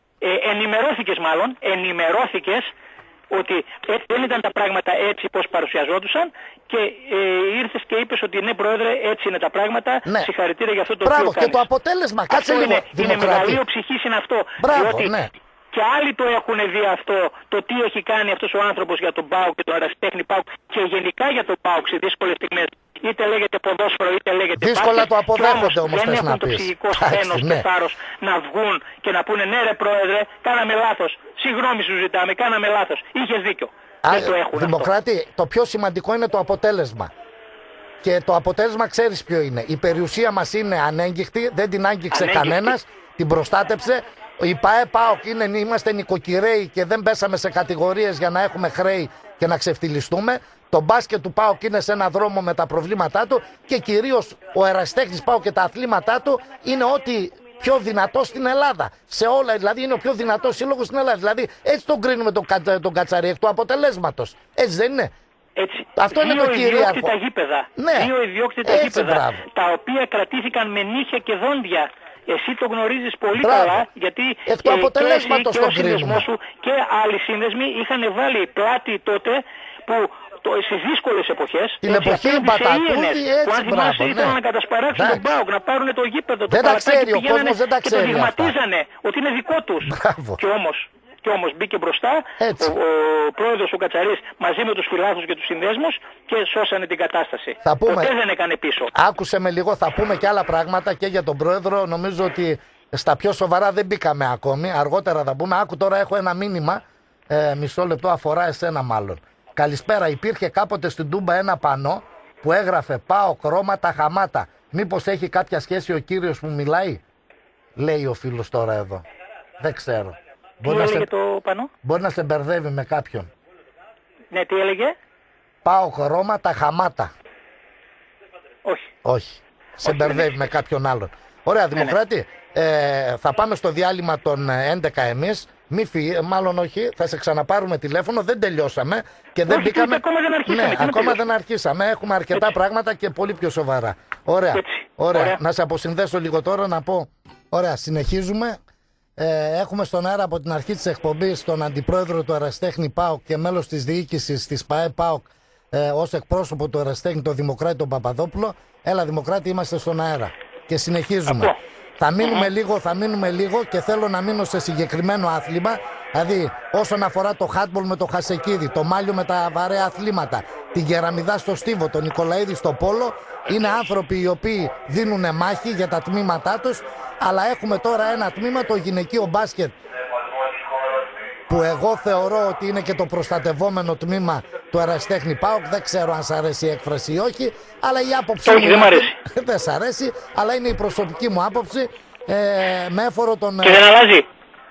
ενημερώθηκες ότι δεν ήταν τα πράγματα έτσι πώς παρουσιαζόντουσαν και ήρθες και είπες ότι ναι πρόεδρε έτσι είναι τα πράγματα, συγχαρητήρια για αυτό το οποίο κάνεις. Και το αποτέλεσμα, κάτσε λίγο. Είναι μεγαλείο ψυχής είναι αυτό. Διότι και άλλοι το έχουν δει αυτό, το τι έχει κάνει αυτός ο άνθρωπος για τον ΠΑΟΚ και τον ερασιτέχνη ΠΑΟΚ και γενικά για τον ΠΑΟΚ σε δύσκολες στιγμές. Είτε λέγεται ποδόσφαιρο είτε λέγεται δύσκολα μπάσκετ, το αποδέχονται όμως δεν έχουν το ψυχικό σθένος και θάρρος να βγουν και να πούνε ναι ρε πρόεδρε, κάναμε λάθος, συγγνώμη σου ζητάμε, κάναμε λάθος, είχες δίκιο. Δεν το έχουν Δημοκράτη, αυτό. Το πιο σημαντικό είναι το αποτέλεσμα. Και το αποτέλεσμα ξέρεις ποιο είναι. Η περιουσία μας είναι ανέγγιχτη, δεν την άγγιξε κανένας, την προστάτεψε. Η ΠΑΟΚ είμαστε νοικοκυρέοι και δεν πέσαμε σε κατηγορίες για να έχουμε χρέη και να ξεφτυλιστούμε. Το μπάσκετ του ΠΑΟΚ είναι σε ένα δρόμο με τα προβλήματά του και κυρίως ο ερασιτέχνης ΠΑΟΚ και τα αθλήματά του είναι ό,τι πιο δυνατό στην Ελλάδα. Σε όλα, δηλαδή είναι ο πιο δυνατός σύλλογος στην Ελλάδα. Δηλαδή έτσι τον κρίνουμε τον Κατσαρή εκ του αποτελέσματος. Έτσι δεν είναι? Έτσι. Αυτό είναι το κυρίαρχο. Δύο ιδιόκτητα γήπεδα, τα οποία κρατήθηκαν με νύχια και δόντια. Εσύ το γνωρίζεις πολύ καλά, γιατί εκ του αποτελέσματος και ο σύνδεσμός σου και άλλοι σύνδεσμοι είχαν βάλει πλάτη τότε που στις δύσκολες εποχές, την εποχή Μπατατούδη, που αν θυμάσαι ήθελαν να κατασπαράξουν τον ΠΑΟΚ, να πάρουν το γήπεδο, δεν τα ξέρει ο κόσμος, δεν τα ξέρει. Και το δειγματίζανε ότι είναι δικό τους. Και όμως μπήκε μπροστά ο πρόεδρος ο Κατσαρής μαζί με τους φιλάθλους και τους συνδέσμους και σώσανε την κατάσταση. Ποτέ δεν έκανε πίσω. Άκουσε με λίγο, θα πούμε και άλλα πράγματα και για τον πρόεδρο. Νομίζω ότι στα πιο σοβαρά δεν μπήκαμε ακόμη. Αργότερα θα πούμε. Άκου τώρα, έχω ένα μήνυμα. Μισό λεπτό, αφορά εσένα μάλλον. Καλησπέρα. Υπήρχε κάποτε στην Τούμπα ένα πανό που έγραφε ΠΑΟΚ Ρώμα τα χαμάτα. Μήπως έχει κάποια σχέση ο κύριος που μιλάει? Λέει ο φίλος τώρα εδώ. Δεν ξέρω. Τι έλεγε το πανό? Μπορεί να σε μπερδεύει με κάποιον. Ναι, τι έλεγε? ΠΑΟΚ Ρώμα τα χαμάτα. Όχι. Σε μπερδεύει με κάποιον άλλον. Ωραία, Δημοκράτη. Θα πάμε στο διάλειμμα των 11 εμείς. Μάλλον όχι, θα σε ξαναπάρουμε τηλέφωνο. Δεν τελειώσαμε και δεν μπήκαμε. Ακόμα δεν αρχίσαμε. Ναι, ακόμα δεν αρχίσαμε. Έχουμε αρκετά πράγματα και πολύ πιο σοβαρά. Ωραία. Να σε αποσυνδέσω λίγο τώρα να πω. Ωραία, συνεχίζουμε. Έχουμε στον αέρα από την αρχή της εκπομπής τον αντιπρόεδρο του ερασιτέχνη ΠΑΟΚ και μέλος της διοίκησης της ΠΑΕ ΠΑΟΚ ως εκπρόσωπο του ερασιτέχνη, τον Δημοκράτη τον Παπαδόπουλο. Έλα Δημοκράτη, είμαστε στον αέρα και συνεχίζουμε. Θα μείνουμε λίγο και θέλω να μείνω σε συγκεκριμένο άθλημα. Δηλαδή όσον αφορά το χάτμπολ με το Χασεκίδη, το μάλιο με τα βαρέα αθλήματα, την Κεραμιδά στο Στίβο, τον Νικολαίδη στο Πόλο. Είναι άνθρωποι οι οποίοι δίνουν μάχη για τα τμήματά τους. Αλλά έχουμε τώρα ένα τμήμα, το γυναικείο μπάσκετ, που εγώ θεωρώ ότι είναι και το προστατευόμενο τμήμα του ερασιτέχνη ΠΑΟΚ. Δεν ξέρω αν σ' αρέσει η έκφραση ή όχι, αλλά η άποψη μου δεν μ' αρέσει. Δεν σ' αρέσει, αλλά είναι η προσωπική μου άποψη. Με έφορο τον... Και δεν αλλάζει.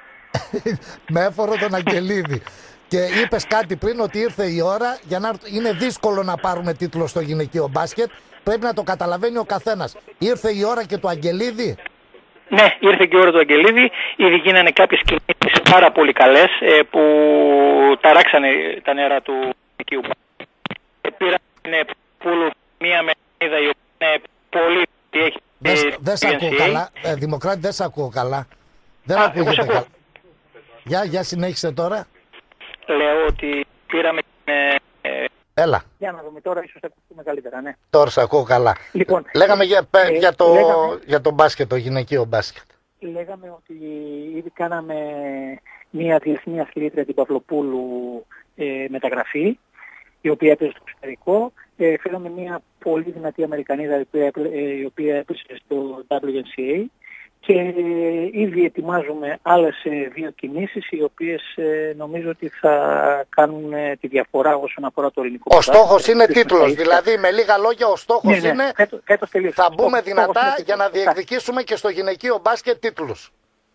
Με έφορο τον Αγγελίδη. Και είπες κάτι πριν, ότι ήρθε η ώρα για να... Είναι δύσκολο να πάρουμε τίτλο στο γυναικείο μπάσκετ. Πρέπει να το καταλαβαίνει ο καθένας. Ήρθε η ώρα και του Αγγελίδη. Ναι, ήρθε και η ώρα του Αγγελίδη. Ήδη γίνανε κάποιες κινήσεις πάρα πολύ καλές που ταράξανε τα νερά του γυναικείου μπάσκετ. Πήραν μία μερίδα η οποία είναι πολύ... Δεν σ' ακούω καλά. Δημοκράτη, δεν σ' ακούω καλά. Δεν ακούγεται καλά. Για συνέχισε τώρα. Λέω ότι πήραμε... Έλα. Για να δούμε τώρα, ίσως θα ακούσουμε καλύτερα, ναι. Τώρα σε ακούω καλά. Λοιπόν, λέγαμε για το μπάσκετ, το γυναικείο μπάσκετ. Λέγαμε ότι ήδη κάναμε μια διεθνή αθλήτρια την Παυλοπούλου μεταγραφή, η οποία έπαιζε στο εξωτερικό. Φέραμε μια πολύ δυνατή Αμερικανίδα η οποία έπαιζε στο WNCA και ήδη ετοιμάζουμε άλλες 2 κινήσεις οι οποίες νομίζω ότι θα κάνουν τη διαφορά όσον αφορά το ελληνικό πρωτάθλημα. Ο στόχος είναι τίτλος, δηλαδή με λίγα λόγια ο στόχος είναι θα μπούμε δυνατά για να διεκδικήσουμε και στο γυναικείο μπάσκετ τίτλους.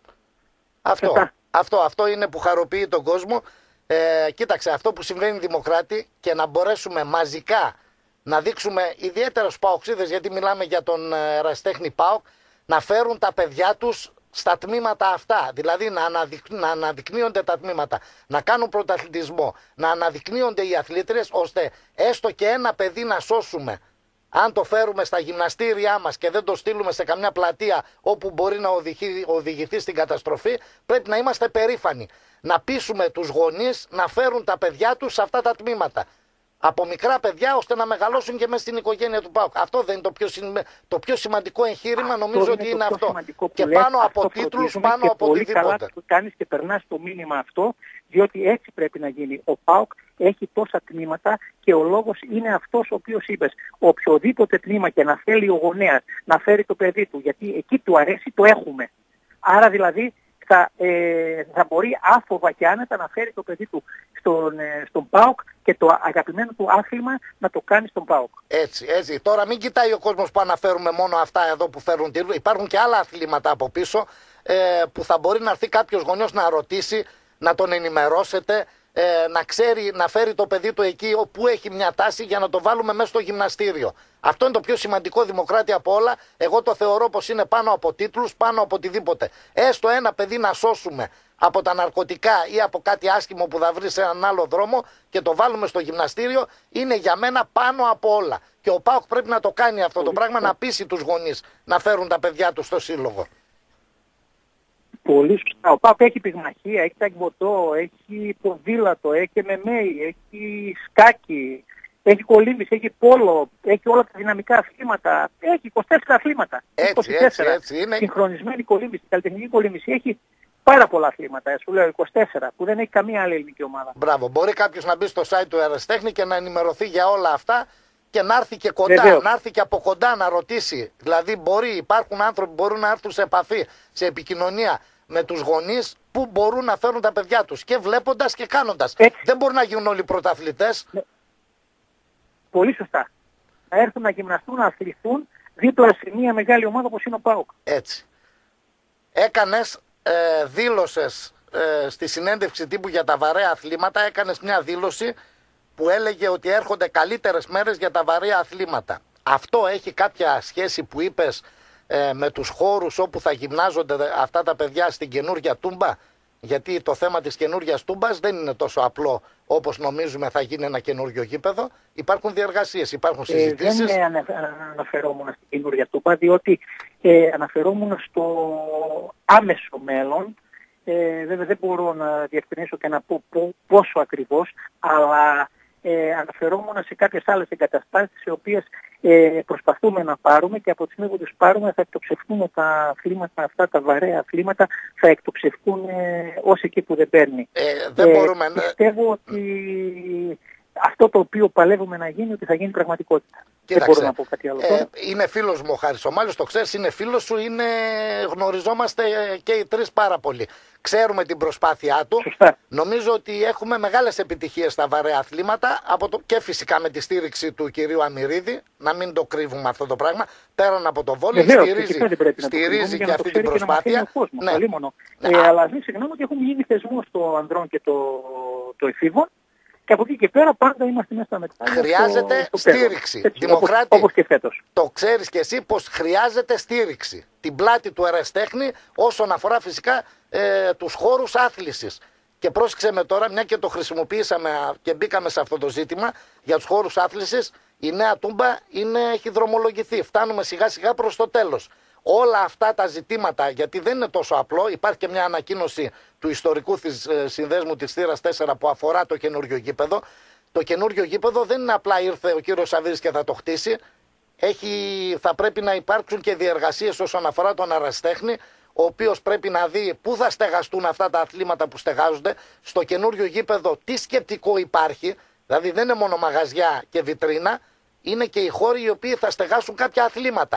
Αυτό είναι που χαροποιεί τον κόσμο. Κοίταξε, αυτό που συμβαίνει Δημοκράτη και να μπορέσουμε μαζικά να δείξουμε, ιδιαίτερα στους ΠΑΟΚΣίδες, γιατί μιλάμε για τον ερασιτέχνη ΠΑΟΚ, να φέρουν τα παιδιά τους στα τμήματα αυτά. Δηλαδή να αναδεικνύονται τα τμήματα, να κάνουν πρωταθλητισμό, να αναδεικνύονται οι αθλήτριες, ώστε έστω και ένα παιδί να σώσουμε. Αν το φέρουμε στα γυμναστήριά μας και δεν το στείλουμε σε καμιά πλατεία όπου μπορεί να οδηγηθεί στην καταστροφή, πρέπει να είμαστε περήφανοι. Να πείσουμε τους γονείς να φέρουν τα παιδιά τους σε αυτά τα τμήματα. Από μικρά παιδιά ώστε να μεγαλώσουν και μέσα στην οικογένεια του ΠΑΟΚ. Αυτό δεν είναι το πιο σημαντικό εγχείρημα, νομίζω ότι είναι αυτό. Και πάνω από τίτλους, πάνω από οτιδήποτε. Πολύ καλά που κάνεις και περνάς το μήνυμα αυτό, διότι έτσι πρέπει να γίνει. Ο ΠΑΟΚ έχει τόσα τμήματα και ο λόγος είναι αυτός ο οποίος είπες. Οποιοδήποτε τμήμα και να θέλει ο γονέας να φέρει το παιδί του, γιατί εκεί του αρέσει, το έχουμε. Άρα δηλαδή θα μπορεί άφοβα και άνετα να φέρει το παιδί του στον ΠΑΟΚ και το αγαπημένο του άθλημα να το κάνει στον ΠΑΟΚ. Έτσι. Τώρα μην κοιτάει ο κόσμος που αναφέρουμε μόνο αυτά εδώ που φέρουν τίτλους. Υπάρχουν και άλλα αθλήματα από πίσω που θα μπορεί να έρθει κάποιος γονιός να ρωτήσει, να τον ενημερώσετε, να ξέρει να φέρει το παιδί του εκεί όπου έχει μια τάση για να το βάλουμε μέσα στο γυμναστήριο. Αυτό είναι το πιο σημαντικό, Δημοκράτη, από όλα. Εγώ το θεωρώ πως είναι πάνω από τίτλους, πάνω από οτιδήποτε. Έστω ένα παιδί να σώσουμε από τα ναρκωτικά ή από κάτι άσχημο που θα βρει σε έναν άλλο δρόμο και το βάλουμε στο γυμναστήριο, είναι για μένα πάνω από όλα. Και ο ΠΑΟΚ πρέπει να το κάνει αυτό το πράγμα, να πείσει τους γονείς να φέρουν τα παιδιά τους στο σύλλογο. Πολύ σωστά. Ο ΠΑΟΚ έχει πυγμαχία, έχει τακβωτό, έχει ποδήλατο, έχει MMA, έχει σκάκι, έχει κολύμβηση, έχει πόλο, έχει όλα τα δυναμικά αθλήματα. Έχει 24 αθλήματα. Έτσι είναι. Συγχρονισμένη κολύμβηση, καλλιτεχνική κολύμβηση. Έχει πάρα πολλά αθλήματα. Σου λέω 24, που δεν έχει καμία άλλη ελληνική ομάδα. Μπράβο. Μπορεί κάποιος να μπει στο site του ερασιτέχνη και να ενημερωθεί για όλα αυτά και να έρθει και κοντά, να έρθει και από κοντά να ρωτήσει. Δηλαδή υπάρχουν άνθρωποι που μπορούν να έρθουν σε επαφή, σε επικοινωνία με τους γονείς που μπορούν να φέρουν τα παιδιά τους και βλέποντας και κάνοντας. Δεν μπορούν να γίνουν όλοι πρωταθλητές. Πολύ σωστά. Να έρθουν να γυμναστούν, να αθληθούν δίπλα σε μια μεγάλη ομάδα όπως είναι ο ΠΑΟΚ. Έτσι. Έκανες, δήλωσες στη συνέντευξη τύπου για τα βαρέα αθλήματα, έκανες μια δήλωση που έλεγε ότι έρχονται καλύτερες μέρες για τα βαρέα αθλήματα. Αυτό έχει κάποια σχέση που είπες με τους χώρους όπου θα γυμνάζονται αυτά τα παιδιά στην καινούργια Τούμπα? Γιατί το θέμα της καινούργιας Τούμπας δεν είναι τόσο απλό όπως νομίζουμε θα γίνει ένα καινούργιο γήπεδο. Υπάρχουν διεργασίες, υπάρχουν συζητήσεις. Δεν αναφερόμουν στην καινούργια Τούμπα, διότι αναφερόμουν στο άμεσο μέλλον. Βέβαια δεν μπορώ να διευκρινίσω και να πω πόσο ακριβώς, αλλά αναφερόμουν σε κάποιες άλλες εγκαταστάσεις οι οποίες προσπαθούμε να πάρουμε και από τη στιγμή που τους πάρουμε θα εκτοξευτούν τα αθλήματα αυτά, τα βαρέα αθλήματα, θα εκτοξευτούν ως εκεί που δεν παίρνει. Δεν μπορούμε, πιστεύω ότι αυτό το οποίο παλεύουμε να γίνει, ότι θα γίνει πραγματικότητα. Κοίταξε, δεν μπορώ να πω κάτι άλλο τώρα. Είναι φίλος μου ο Χάρης ο Μάλης, το ξέρεις, είναι φίλος σου, γνωριζόμαστε και οι τρεις πάρα πολύ. Ξέρουμε την προσπάθειά του. Σωστά. Νομίζω ότι έχουμε μεγάλες επιτυχίες στα βαρέα αθλήματα και φυσικά με τη στήριξη του κυρίου Αμυρίδη, να μην το κρύβουμε αυτό το πράγμα. Πέραν από το βόλεϊ, στηρίζει και αυτή την προσπάθεια. Αλλά μην ξεχνάμε ότι έχουμε γίνει θεσμό στο ανδρών και το εφήβων. Και από εκεί και πέρα πάντα είμαστε μέσα στα μετάλλια. Χρειάζεται στήριξη. Δημοκράτη, όπως και φέτος. Το ξέρεις και εσύ πως χρειάζεται στήριξη. Την πλάτη του ερασιτέχνη όσον αφορά φυσικά τους χώρους άθλησης. Και πρόσεξε με τώρα, μια και το χρησιμοποιήσαμε και μπήκαμε σε αυτό το ζήτημα για τους χώρους άθλησης, η νέα Τούμπα έχει δρομολογηθεί. Φτάνουμε σιγά σιγά προς το τέλος. Όλα αυτά τα ζητήματα, γιατί δεν είναι τόσο απλό, υπάρχει και μια ανακοίνωση του ιστορικού συνδέσμου της θύρας 4 που αφορά το καινούριο γήπεδο. Το καινούριο γήπεδο δεν είναι απλά ήρθε ο κύριος Σαββίδης και θα το χτίσει. Θα πρέπει να υπάρξουν και διεργασίες όσον αφορά τον ερασιτέχνη, ο οποίος πρέπει να δει πού θα στεγαστούν αυτά τα αθλήματα που στεγάζονται. Στο καινούριο γήπεδο τι σκεπτικό υπάρχει, δηλαδή δεν είναι μόνο μαγαζιά και βιτρίνα, είναι και οι χώροι οι οποίοι θα στεγάσουν κάποια αθλήματα.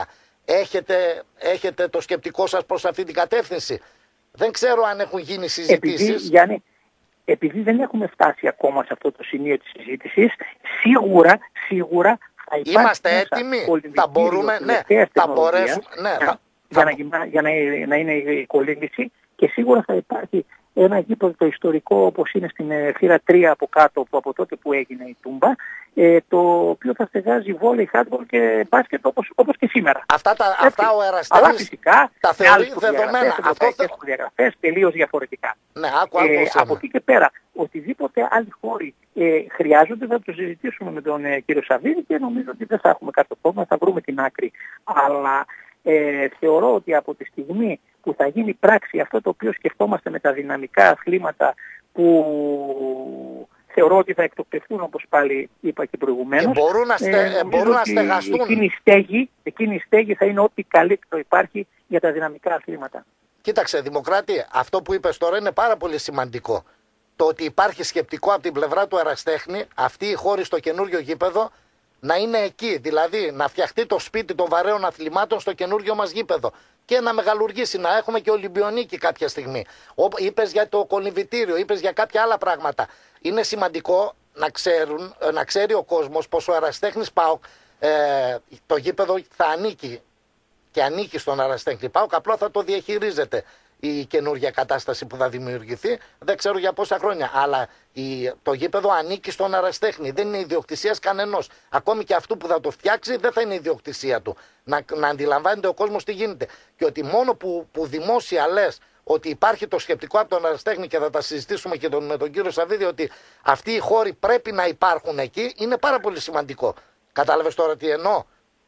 Έχετε το σκεπτικό σας προς αυτή την κατεύθυνση? Δεν ξέρω αν έχουν γίνει συζητήσεις. Επειδή δεν έχουμε φτάσει ακόμα σε αυτό το σημείο της συζήτησης, σίγουρα θα υπάρχει. Είμαστε έτοιμοι, θα μπορούμε, θα μπορέσουμε, για να είναι η κολύμβηση, και σίγουρα θα υπάρχει ένα γήπεδο το ιστορικό όπως είναι στην θύρα 3 από κάτω, που από τότε που έγινε η Τούμπα, το οποίο θα στεγάζει βόλεϊ, χάντμπολ και μπάσκετ όπως και σήμερα. Αυτά ο Εραστέχνης αλλά φυσικά τα θεωρεί δεδομένα. Έχουν διαγραφές τελείως διαφορετικά. Ναι, από εκεί και πέρα, οτιδήποτε άλλοι χώροι χρειάζονται, θα το συζητήσουμε με τον κύριο Σαββίδη και νομίζω ότι δεν θα έχουμε κάποιο πρόβλημα, θα βρούμε την άκρη. Αλλά θεωρώ ότι από τη στιγμή που θα γίνει πράξη αυτό το οποίο σκεφτόμαστε με τα δυναμικά αθλήματα, που θεωρώ ότι θα εκτοξευτούν, όπως πάλι είπα και προηγουμένως, και μπορούν να στεγαστούν. Εκείνη η στέγη θα είναι ό,τι καλύτερο υπάρχει για τα δυναμικά αθλήματα. Κοίταξε, Δημοκράτη, αυτό που είπες τώρα είναι πάρα πολύ σημαντικό. Το ότι υπάρχει σκεπτικό από την πλευρά του Εραστέχνη, αυτοί οι χώροι στο καινούριο γήπεδο να είναι εκεί. Δηλαδή να φτιαχτεί το σπίτι των βαρέων αθλημάτων στο καινούριο μας γήπεδο και να μεγαλουργήσει, να έχουμε και Ολυμπιονίκη κάποια στιγμή. Είπες για το κολυμβητήριο, είπες για κάποια άλλα πράγματα. Είναι σημαντικό να ξέρει ο κόσμος πως ο Εραστέχνης ΠΑΟΚ, το γήπεδο θα ανήκει και ανήκει στον Εραστέχνη ΠΑΟΚ, απλά θα το διαχειρίζεται η καινούργια κατάσταση που θα δημιουργηθεί, δεν ξέρω για πόσα χρόνια. Αλλά το γήπεδο ανήκει στον Εραστέχνη, δεν είναι ιδιοκτησία κανενός. Ακόμη και αυτού που θα το φτιάξει δεν θα είναι ιδιοκτησία του. Να αντιλαμβάνεται ο κόσμος τι γίνεται. Και ότι μόνο που δημόσια λες ότι υπάρχει το σκεπτικό από τον Εραστέχνη, και θα τα συζητήσουμε και με τον κύριο Σαββίδη, ότι αυτοί οι χώροι πρέπει να υπάρχουν εκεί, είναι πάρα πολύ σημαντικό. Κατάλαβες τώρα τι εννοώ?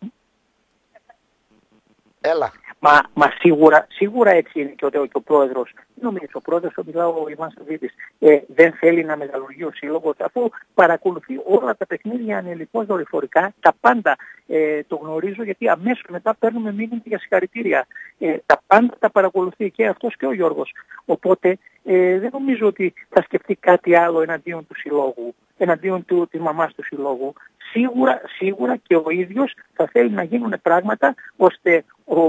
Έλα. Μα σίγουρα έτσι είναι και ο πρόεδρος. Νομίζω ο πρόεδρος, ο Ιβάν Σαββίδης, δεν θέλει να μεγαλουργεί ο σύλλογος, αφού παρακολουθεί όλα τα παιχνίδια ανελιπώς δορυφορικά, τα πάντα το γνωρίζω, γιατί αμέσως μετά παίρνουμε μήνυμα για συγχαρητήρια. Τα πάντα τα παρακολουθεί και αυτός και ο Γιώργος. Οπότε δεν νομίζω ότι θα σκεφτεί κάτι άλλο εναντίον του συλλόγου, εναντίον της μαμάς του συλλόγου. Σίγουρα και ο ίδιος θα θέλει να γίνουν πράγματα ώστε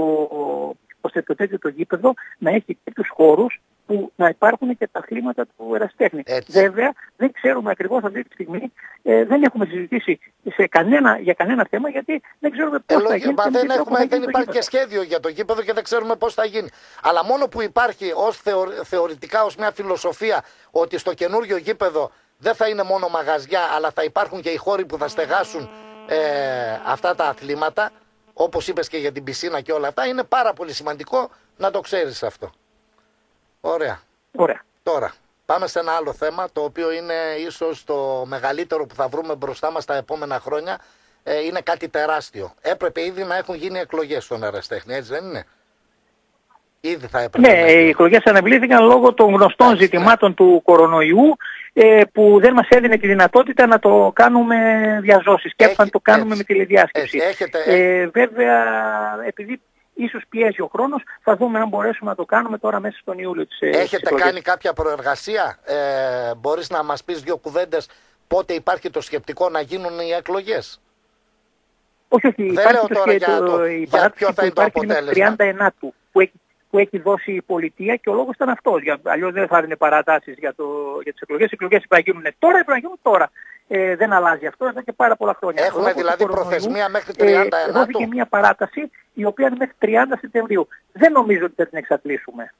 το τέτοιο το γήπεδο να έχει τέτοιους χώρους που να υπάρχουν και τα αθλήματα του Εραστέχνη. Βέβαια, δεν ξέρουμε ακριβώς αυτή τη στιγμή, δεν έχουμε συζητήσει για κανένα θέμα, γιατί δεν ξέρουμε πώς θα γίνει. Δεν υπάρχει και σχέδιο για το γήπεδο και δεν ξέρουμε πώς θα γίνει. Αλλά μόνο που υπάρχει θεωρητικά ως μια φιλοσοφία ότι στο καινούριο γήπεδο δεν θα είναι μόνο μαγαζιά, αλλά θα υπάρχουν και οι χώροι που θα στεγάσουν αυτά τα αθλήματα, όπως είπες και για την πισίνα και όλα αυτά, είναι πάρα πολύ σημαντικό να το ξέρεις αυτό. Ωραία. Τώρα, πάμε σε ένα άλλο θέμα, το οποίο είναι ίσως το μεγαλύτερο που θα βρούμε μπροστά μας τα επόμενα χρόνια. Είναι κάτι τεράστιο. Έπρεπε ήδη να έχουν γίνει εκλογές στον Εραστέχνη, έτσι δεν είναι? Ήδη θα έπρεπε. Ναι, οι εκλογές αναβλήθηκαν λόγω των γνωστών ζητημάτων του κορονοϊού, που δεν μας έδινε τη δυνατότητα να το κάνουμε διαζώσεις και να το κάνουμε με τηλεδιάσκεψη. Βέβαια, επειδή ίσως πιέζει ο χρόνος, θα δούμε αν μπορέσουμε να το κάνουμε τώρα μέσα στον Ιούλιο της Έχετε κάνει κάποια προεργασία? Μπορείς να μας πεις δύο κουβέντες πότε υπάρχει το σκεπτικό να γίνουν οι εκλογές? Όχι, δεν λέω τώρα για ποιο θα είναι το αποτέλεσμα. 39 που έχει δώσει η πολιτεία, και ο λόγος ήταν αυτός. Αλλιώς δεν θα έδινε παρατάσεις για τις εκλογές. Οι εκλογές πρέπει να γίνουν τώρα, δεν αλλάζει αυτό εδώ και πάρα πολλά χρόνια. Έχουμε δηλαδή προθεσμία μέχρι 39. Δόθηκε μια παράταση η οποία είναι μέχρι 30 Σεπτεμβρίου. Δεν νομίζω ότι θα την εξατλήσουμε.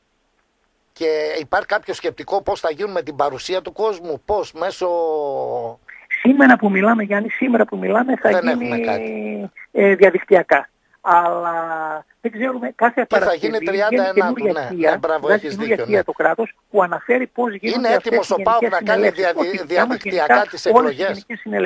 Και υπάρχει κάποιο σκεπτικό πώς θα γίνουν με την παρουσία του κόσμου? Πώς μέσω... Σήμερα που μιλάμε, Γιάννη, θα γίνει διαδικτυακά. Αλλά δεν ξέρουμε, κάθε Παρασκευή βγαίνει καινούργια θεία το κράτος που αναφέρει πώς γίνονται αυτές οι γενικές συνελεύσεις. Διαδικτυακά τις εκλογές.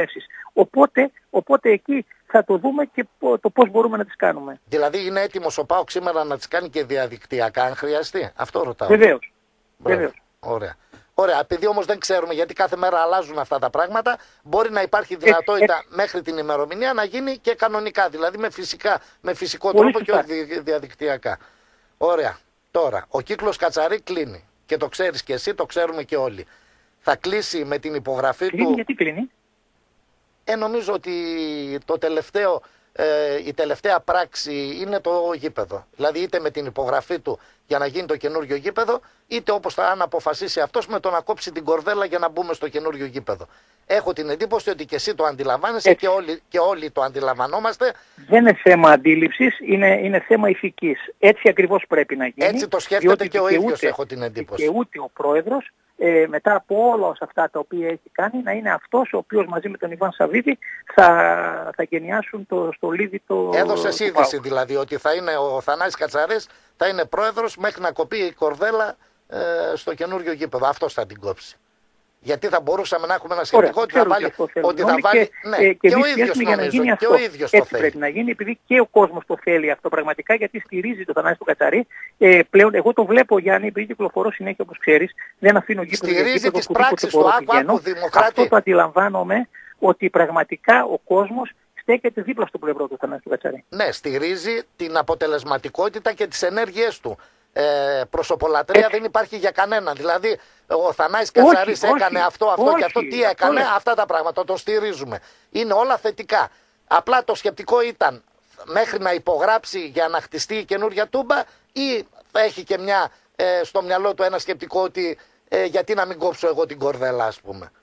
Οπότε εκεί θα το δούμε και το πώς μπορούμε να τις κάνουμε. Δηλαδή είναι έτοιμος ο ΠΑΟΚ σήμερα να τις κάνει και διαδικτυακά αν χρειαστεί? Αυτό ρωτάω. Βεβαίως. Ωραία, επειδή όμως δεν ξέρουμε, γιατί κάθε μέρα αλλάζουν αυτά τα πράγματα, μπορεί να υπάρχει δυνατότητα μέχρι την ημερομηνία να γίνει και κανονικά, δηλαδή με φυσικό τρόπο και όχι διαδικτυακά. Ωραία. Τώρα, ο κύκλος Κατσαρί κλείνει και το ξέρεις και εσύ, το ξέρουμε και όλοι. Θα κλείσει με την υπογραφή του... Γιατί κλείνει? Νομίζω ότι το τελευταίο η τελευταία πράξη είναι το γήπεδο. Δηλαδή είτε με την υπογραφή του για να γίνει το καινούριο γήπεδο, είτε όπως θα αν αποφασίσει αυτός με το να κόψει την κορδέλα για να μπούμε στο καινούριο γήπεδο. Έχω την εντύπωση ότι και εσύ το αντιλαμβάνεσαι και όλοι το αντιλαμβανόμαστε. Δεν είναι θέμα αντίληψης, είναι θέμα ηθικής. Έτσι ακριβώς πρέπει να γίνει. Έτσι το σκέφτεται και ο ίδιος, έχω την εντύπωση. Και ούτε ο πρόεδρος, μετά από όλα αυτά τα οποία έχει κάνει, να είναι αυτός ο οποίος μαζί με τον Ιβάν Σαββίδη θα γενιάσουν το στολίδι το. Έδωσες είδηση δηλαδή ότι θα είναι ο Θανάσης Κατσαρής, θα είναι πρόεδρος μέχρι να κοπεί η κορδέλα στο καινούριο γήπεδο. Αυτός θα την κόψει. Γιατί θα μπορούσαμε να έχουμε ένα σκεπτικό ότι θα βάλει. Ότι θα βάλει και ο ίδιος νομίζω. Και ο ίδιος το θέλει. Πρέπει να γίνει, επειδή και ο κόσμος το θέλει αυτό πραγματικά, γιατί στηρίζει το Θανάση του Κατσαρή. Πλέον, εγώ το βλέπω, Γιάννη, επειδή κυκλοφορώ συνέχεια όπως ξέρεις, δεν αφήνω γήπεδο. Στηρίζει τις πράξεις του. Άκου, Δημοκράτη. Αυτό το αντιλαμβάνομαι, ότι πραγματικά ο κόσμος στέκεται δίπλα στο πλευρό του Θανάση του Κατσαρή. Ναι, στηρίζει την αποτελεσματικότητα και τις ενέργειές του. Προσωπολατρεία δεν υπάρχει για κανέναν. Δηλαδή ο Θανάσης Κατσαρής έκανε αυτό και αυτό. Τι έκανε, αυτά τα πράγματα το στηρίζουμε. Είναι όλα θετικά. Απλά το σκεπτικό ήταν μέχρι να υπογράψει για να χτιστεί η καινούργια τούμπα, ή έχει και στο μυαλό του ένα σκεπτικό ότι γιατί να μην κόψω εγώ την κορδέλα, ας πούμε.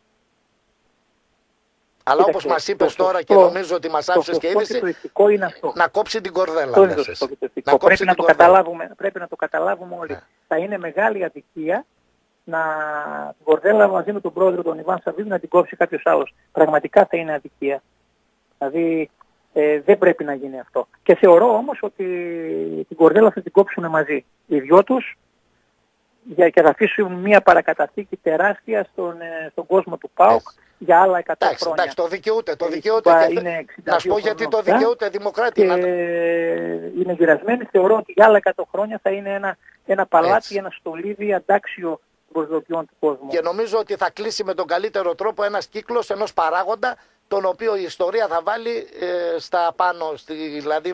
Αλλά όπως μας είπες τώρα και νομίζω ότι μας άφησες και είδηση, να κόψει την κορδέλα. Πρέπει να το καταλάβουμε όλοι. Θα είναι μεγάλη αδικία την κορδέλα μαζί με τον πρόεδρο τον Ιβάν Σαββίδη να την κόψει κάποιος άλλος. Πραγματικά θα είναι αδικία. Δηλαδή δεν πρέπει να γίνει αυτό. Και θεωρώ όμως ότι την κορδέλα θα την κόψουν μαζί. Οι δυο τους και θα αφήσουν μια παρακαταθήκη τεράστια στον κόσμο του ΠΑΟΚ. Για άλλα 100 χρόνια. Εντάξει, το δικαιούται. Να σου πω γιατί το δικαιούται, Δημοκράτη. Είναι γυρασμένη. Θεωρώ ότι για άλλα 100 χρόνια θα είναι ένα παλάτι, ένα στολίδι αντάξιο προσδοκιών του κόσμου. Και νομίζω ότι θα κλείσει με τον καλύτερο τρόπο ένας κύκλος ενός παράγοντα, τον οποίο η ιστορία θα βάλει στα πάνω, δηλαδή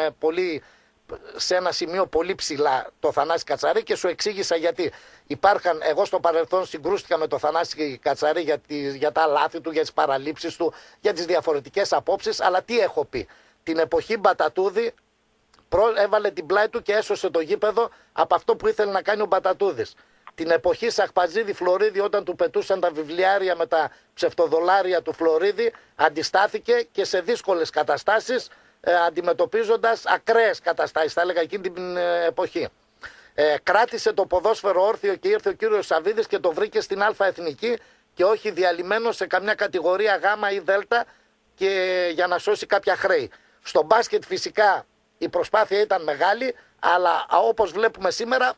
σε ένα σημείο πολύ ψηλά το Θανάση Κατσαρή, και σου εξήγησα γιατί. Εγώ στο παρελθόν συγκρούστηκα με το Θανάση Κατσαρή για τα λάθη του, για τις παραλήψεις του, για τις διαφορετικές απόψεις, αλλά τι έχω πει. Την εποχή Μπατατούδη έβαλε την πλάτη του και έσωσε το γήπεδο από αυτό που ήθελε να κάνει ο Μπατατούδης. Την εποχή Σαχπατζίδη Φλωρίδη, όταν του πετούσαν τα βιβλιάρια με τα ψευτοδολάρια του Φλωρίδη, αντιστάθηκε και σε δύσκολες καταστάσεις, αντιμετωπίζοντας ακραίες καταστάσεις, θα έλεγα εκείνη την εποχή. Κράτησε το ποδόσφαιρο όρθιο και ήρθε ο κύριος Σαββίδης και το βρήκε στην Α Εθνική και όχι διαλυμένο σε καμιά κατηγορία Γ ή Δ και για να σώσει κάποια χρέη. Στο μπάσκετ φυσικά η προσπάθεια ήταν μεγάλη, αλλά όπως βλέπουμε σήμερα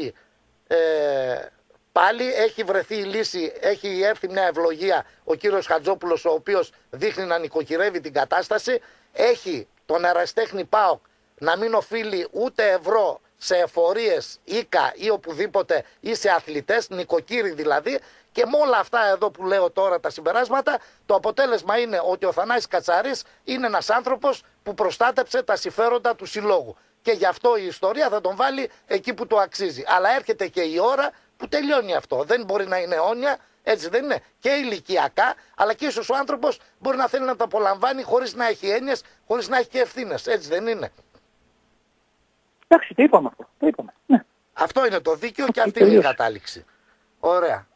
πάλι έχει βρεθεί η λύση, έχει έρθει μια ευλογία ο κύριος Χατζόπουλος, ο οποίος δείχνει να νοικοκυρεύει την κατάσταση. Έχει τον ερασιτέχνη ΠΑΟΚ να μην οφείλει ούτε ευρώ σε εφορίες, οίκα ή οπουδήποτε ή σε αθλητές, νοικοκύρη δηλαδή, και με όλα αυτά εδώ που λέω τώρα τα συμπεράσματα, το αποτέλεσμα είναι ότι ο Θανάσης Κατσαρής είναι ένας άνθρωπος που προστάτεψε τα συμφέροντα του συλλόγου. Και γι' αυτό η ιστορία θα τον βάλει εκεί που το αξίζει. Αλλά έρχεται και η ώρα που τελειώνει αυτό. Δεν μπορεί να είναι αιώνια, έτσι δεν είναι, και ηλικιακά, αλλά και ίσως ο άνθρωπος μπορεί να θέλει να τα απολαμβάνει χωρίς να έχει έννοιες, χωρίς να έχει και ευθύνες, έτσι δεν είναι. Εντάξει, το είπαμε αυτό. Ναι. Αυτό είναι το δίκαιο και αυτή είναι η κατάληξη. Ωραία.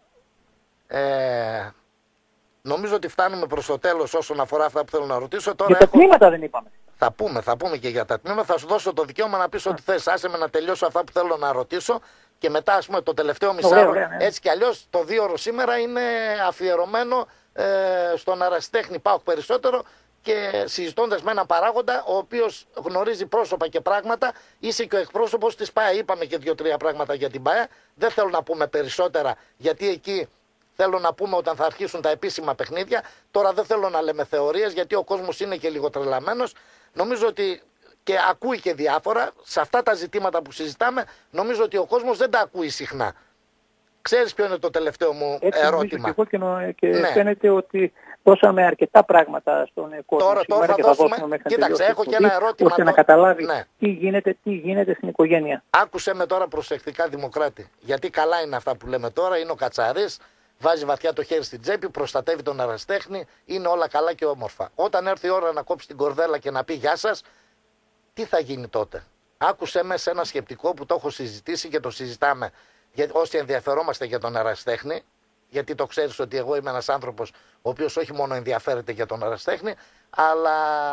Νομίζω ότι φτάνουμε προς το τέλος όσον αφορά αυτά που θέλω να ρωτήσω. Τώρα για τα τμήματα δεν είπαμε. Θα πούμε και για τα τμήματα. Θα σου δώσω το δικαίωμα να πεις ό,τι θες. Άσε με να τελειώσω αυτά που θέλω να ρωτήσω και μετά, ας πούμε, το τελευταίο μισάωρο. Ναι. Έτσι κι αλλιώς το 2ωρο σήμερα είναι αφιερωμένο στον ερασιτέχνη ΠΑΟΚ περισσότερο, και συζητώντας με έναν παράγοντα ο οποίος γνωρίζει πρόσωπα και πράγματα. Είσαι και ο εκπρόσωπος της ΠΑΕ. Είπαμε και 2-3 πράγματα για την ΠΑΕ. Δεν θέλω να πούμε περισσότερα, γιατί εκεί θέλω να πούμε όταν θα αρχίσουν τα επίσημα παιχνίδια. Τώρα δεν θέλω να λέμε θεωρίες, γιατί ο κόσμος είναι και λίγο τρελαμένος. Νομίζω ότι και ακούει και διάφορα. Σε αυτά τα ζητήματα που συζητάμε, νομίζω ότι ο κόσμος δεν τα ακούει συχνά. Ξέρεις ποιο είναι το τελευταίο μου ερώτημα? Και ναι. Φαίνεται ότι δώσαμε αρκετά πράγματα στον κόσμο. Τώρα θα δώσουμε. Κοίταξε, έχω και ένα ερώτημα. Ώστε να καταλάβει τι γίνεται στην οικογένεια. Άκουσε με τώρα προσεκτικά, Δημοκράτη. Γιατί καλά είναι αυτά που λέμε τώρα. Είναι ο Κατσαρής. βάζει βαθιά το χέρι στην τσέπη, προστατεύει τον ερασιτέχνη, είναι όλα καλά και όμορφα. Όταν έρθει η ώρα να κόψει την κορδέλα και να πει γεια σας, τι θα γίνει τότε? Άκουσε με σε ένα σκεπτικό που το έχω συζητήσει και το συζητάμε όσοι ενδιαφερόμαστε για τον ερασιτέχνη, γιατί το ξέρεις ότι εγώ είμαι ένας άνθρωπος ο οποίος όχι μόνο ενδιαφέρεται για τον ερασιτέχνη, αλλά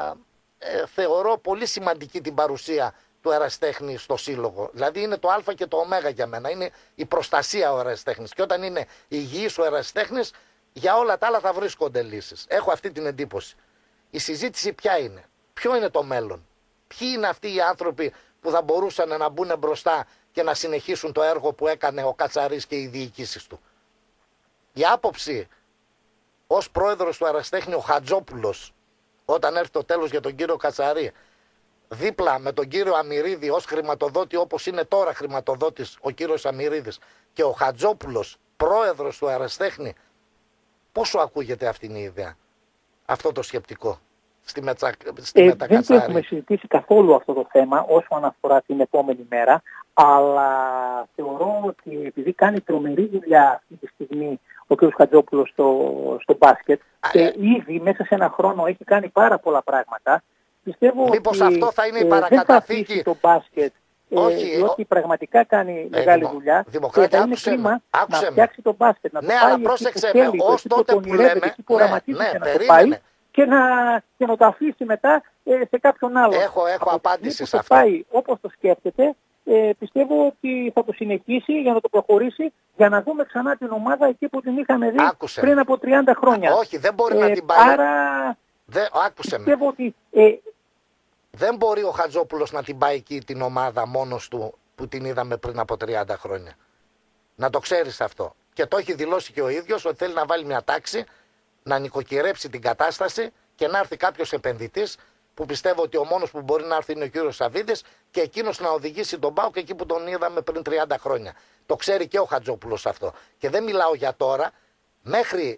θεωρώ πολύ σημαντική την παρουσία του ερασιτέχνη στο σύλλογο. Δηλαδή είναι το α και το ω για μένα. Είναι η προστασία ο ερασιτέχνης. Και όταν είναι υγιής ο ερασιτέχνης, για όλα τα άλλα θα βρίσκονται λύσεις. Έχω αυτή την εντύπωση. Η συζήτηση ποια είναι? Ποιο είναι το μέλλον? Ποιοι είναι αυτοί οι άνθρωποι που θα μπορούσαν να μπουν μπροστά και να συνεχίσουν το έργο που έκανε ο Κατσαρής και οι διοικήσεις του? Η άποψη ως πρόεδρος του ερασιτέχνη ο Χατζόπουλος, όταν έρθει το τέλος για τον κύριο Κατσαρή, δίπλα με τον κύριο Αμυρίδη ως χρηματοδότη, όπως είναι τώρα χρηματοδότης ο κύριος Αμυρίδης, και ο Χατζόπουλος πρόεδρος του ερασιτέχνη, πόσο ακούγεται αυτή η ιδέα, αυτό το σκεπτικό στη Μετακατσάρη? Δεν το έχουμε συζητήσει καθόλου αυτό το θέμα όσον αφορά την επόμενη μέρα, αλλά θεωρώ ότι επειδή κάνει τρομερή δουλειά αυτή τη στιγμή ο κ. Χατζόπουλος στο μπάσκετ και ήδη μέσα σε ένα χρόνο έχει κάνει πάρα πολλά πράγματα, πιστεύω μήπως ότι αυτό θα είναι η δεν θα παρακαταθήκη? αφήσει το μπάσκετ, διότι πραγματικά κάνει μεγάλη δουλειά και θα είναι κρίμα να φτιάξει το μπάσκετ, να το πάει αλλά εκεί πρόσεξε που με, θέλει, ως τότε που λέμε, εκεί που οραματίζεται να το περίμενε. πάει και να το αφήσει μετά σε κάποιον άλλον. Έχω απάντηση σε αυτό. Πάει όπως το σκέφτεται, πιστεύω ότι θα το συνεχίσει για να το προχωρήσει, για να δούμε ξανά την ομάδα εκεί που την είχαμε δει πριν από 30 χρόνια. Όχι, δεν μπορεί να την πάει. Άρα άκουσε πιστεύω με. Ότι, δεν μπορεί ο Χατζόπουλος να την πάει εκεί την ομάδα μόνος του που την είδαμε πριν από 30 χρόνια. Να το ξέρεις αυτό. Και το έχει δηλώσει και ο ίδιος ότι θέλει να βάλει μια τάξη, να νοικοκυρέψει την κατάσταση και να έρθει κάποιος επενδυτής, που πιστεύω ότι ο μόνος που μπορεί να έρθει είναι ο κύριος Σαββίδης, και εκείνος να οδηγήσει τον ΠΑΟΚ εκεί που τον είδαμε πριν 30 χρόνια. Το ξέρει και ο Χατζόπουλος αυτό. Και δεν μιλάω για τώρα, μέχρι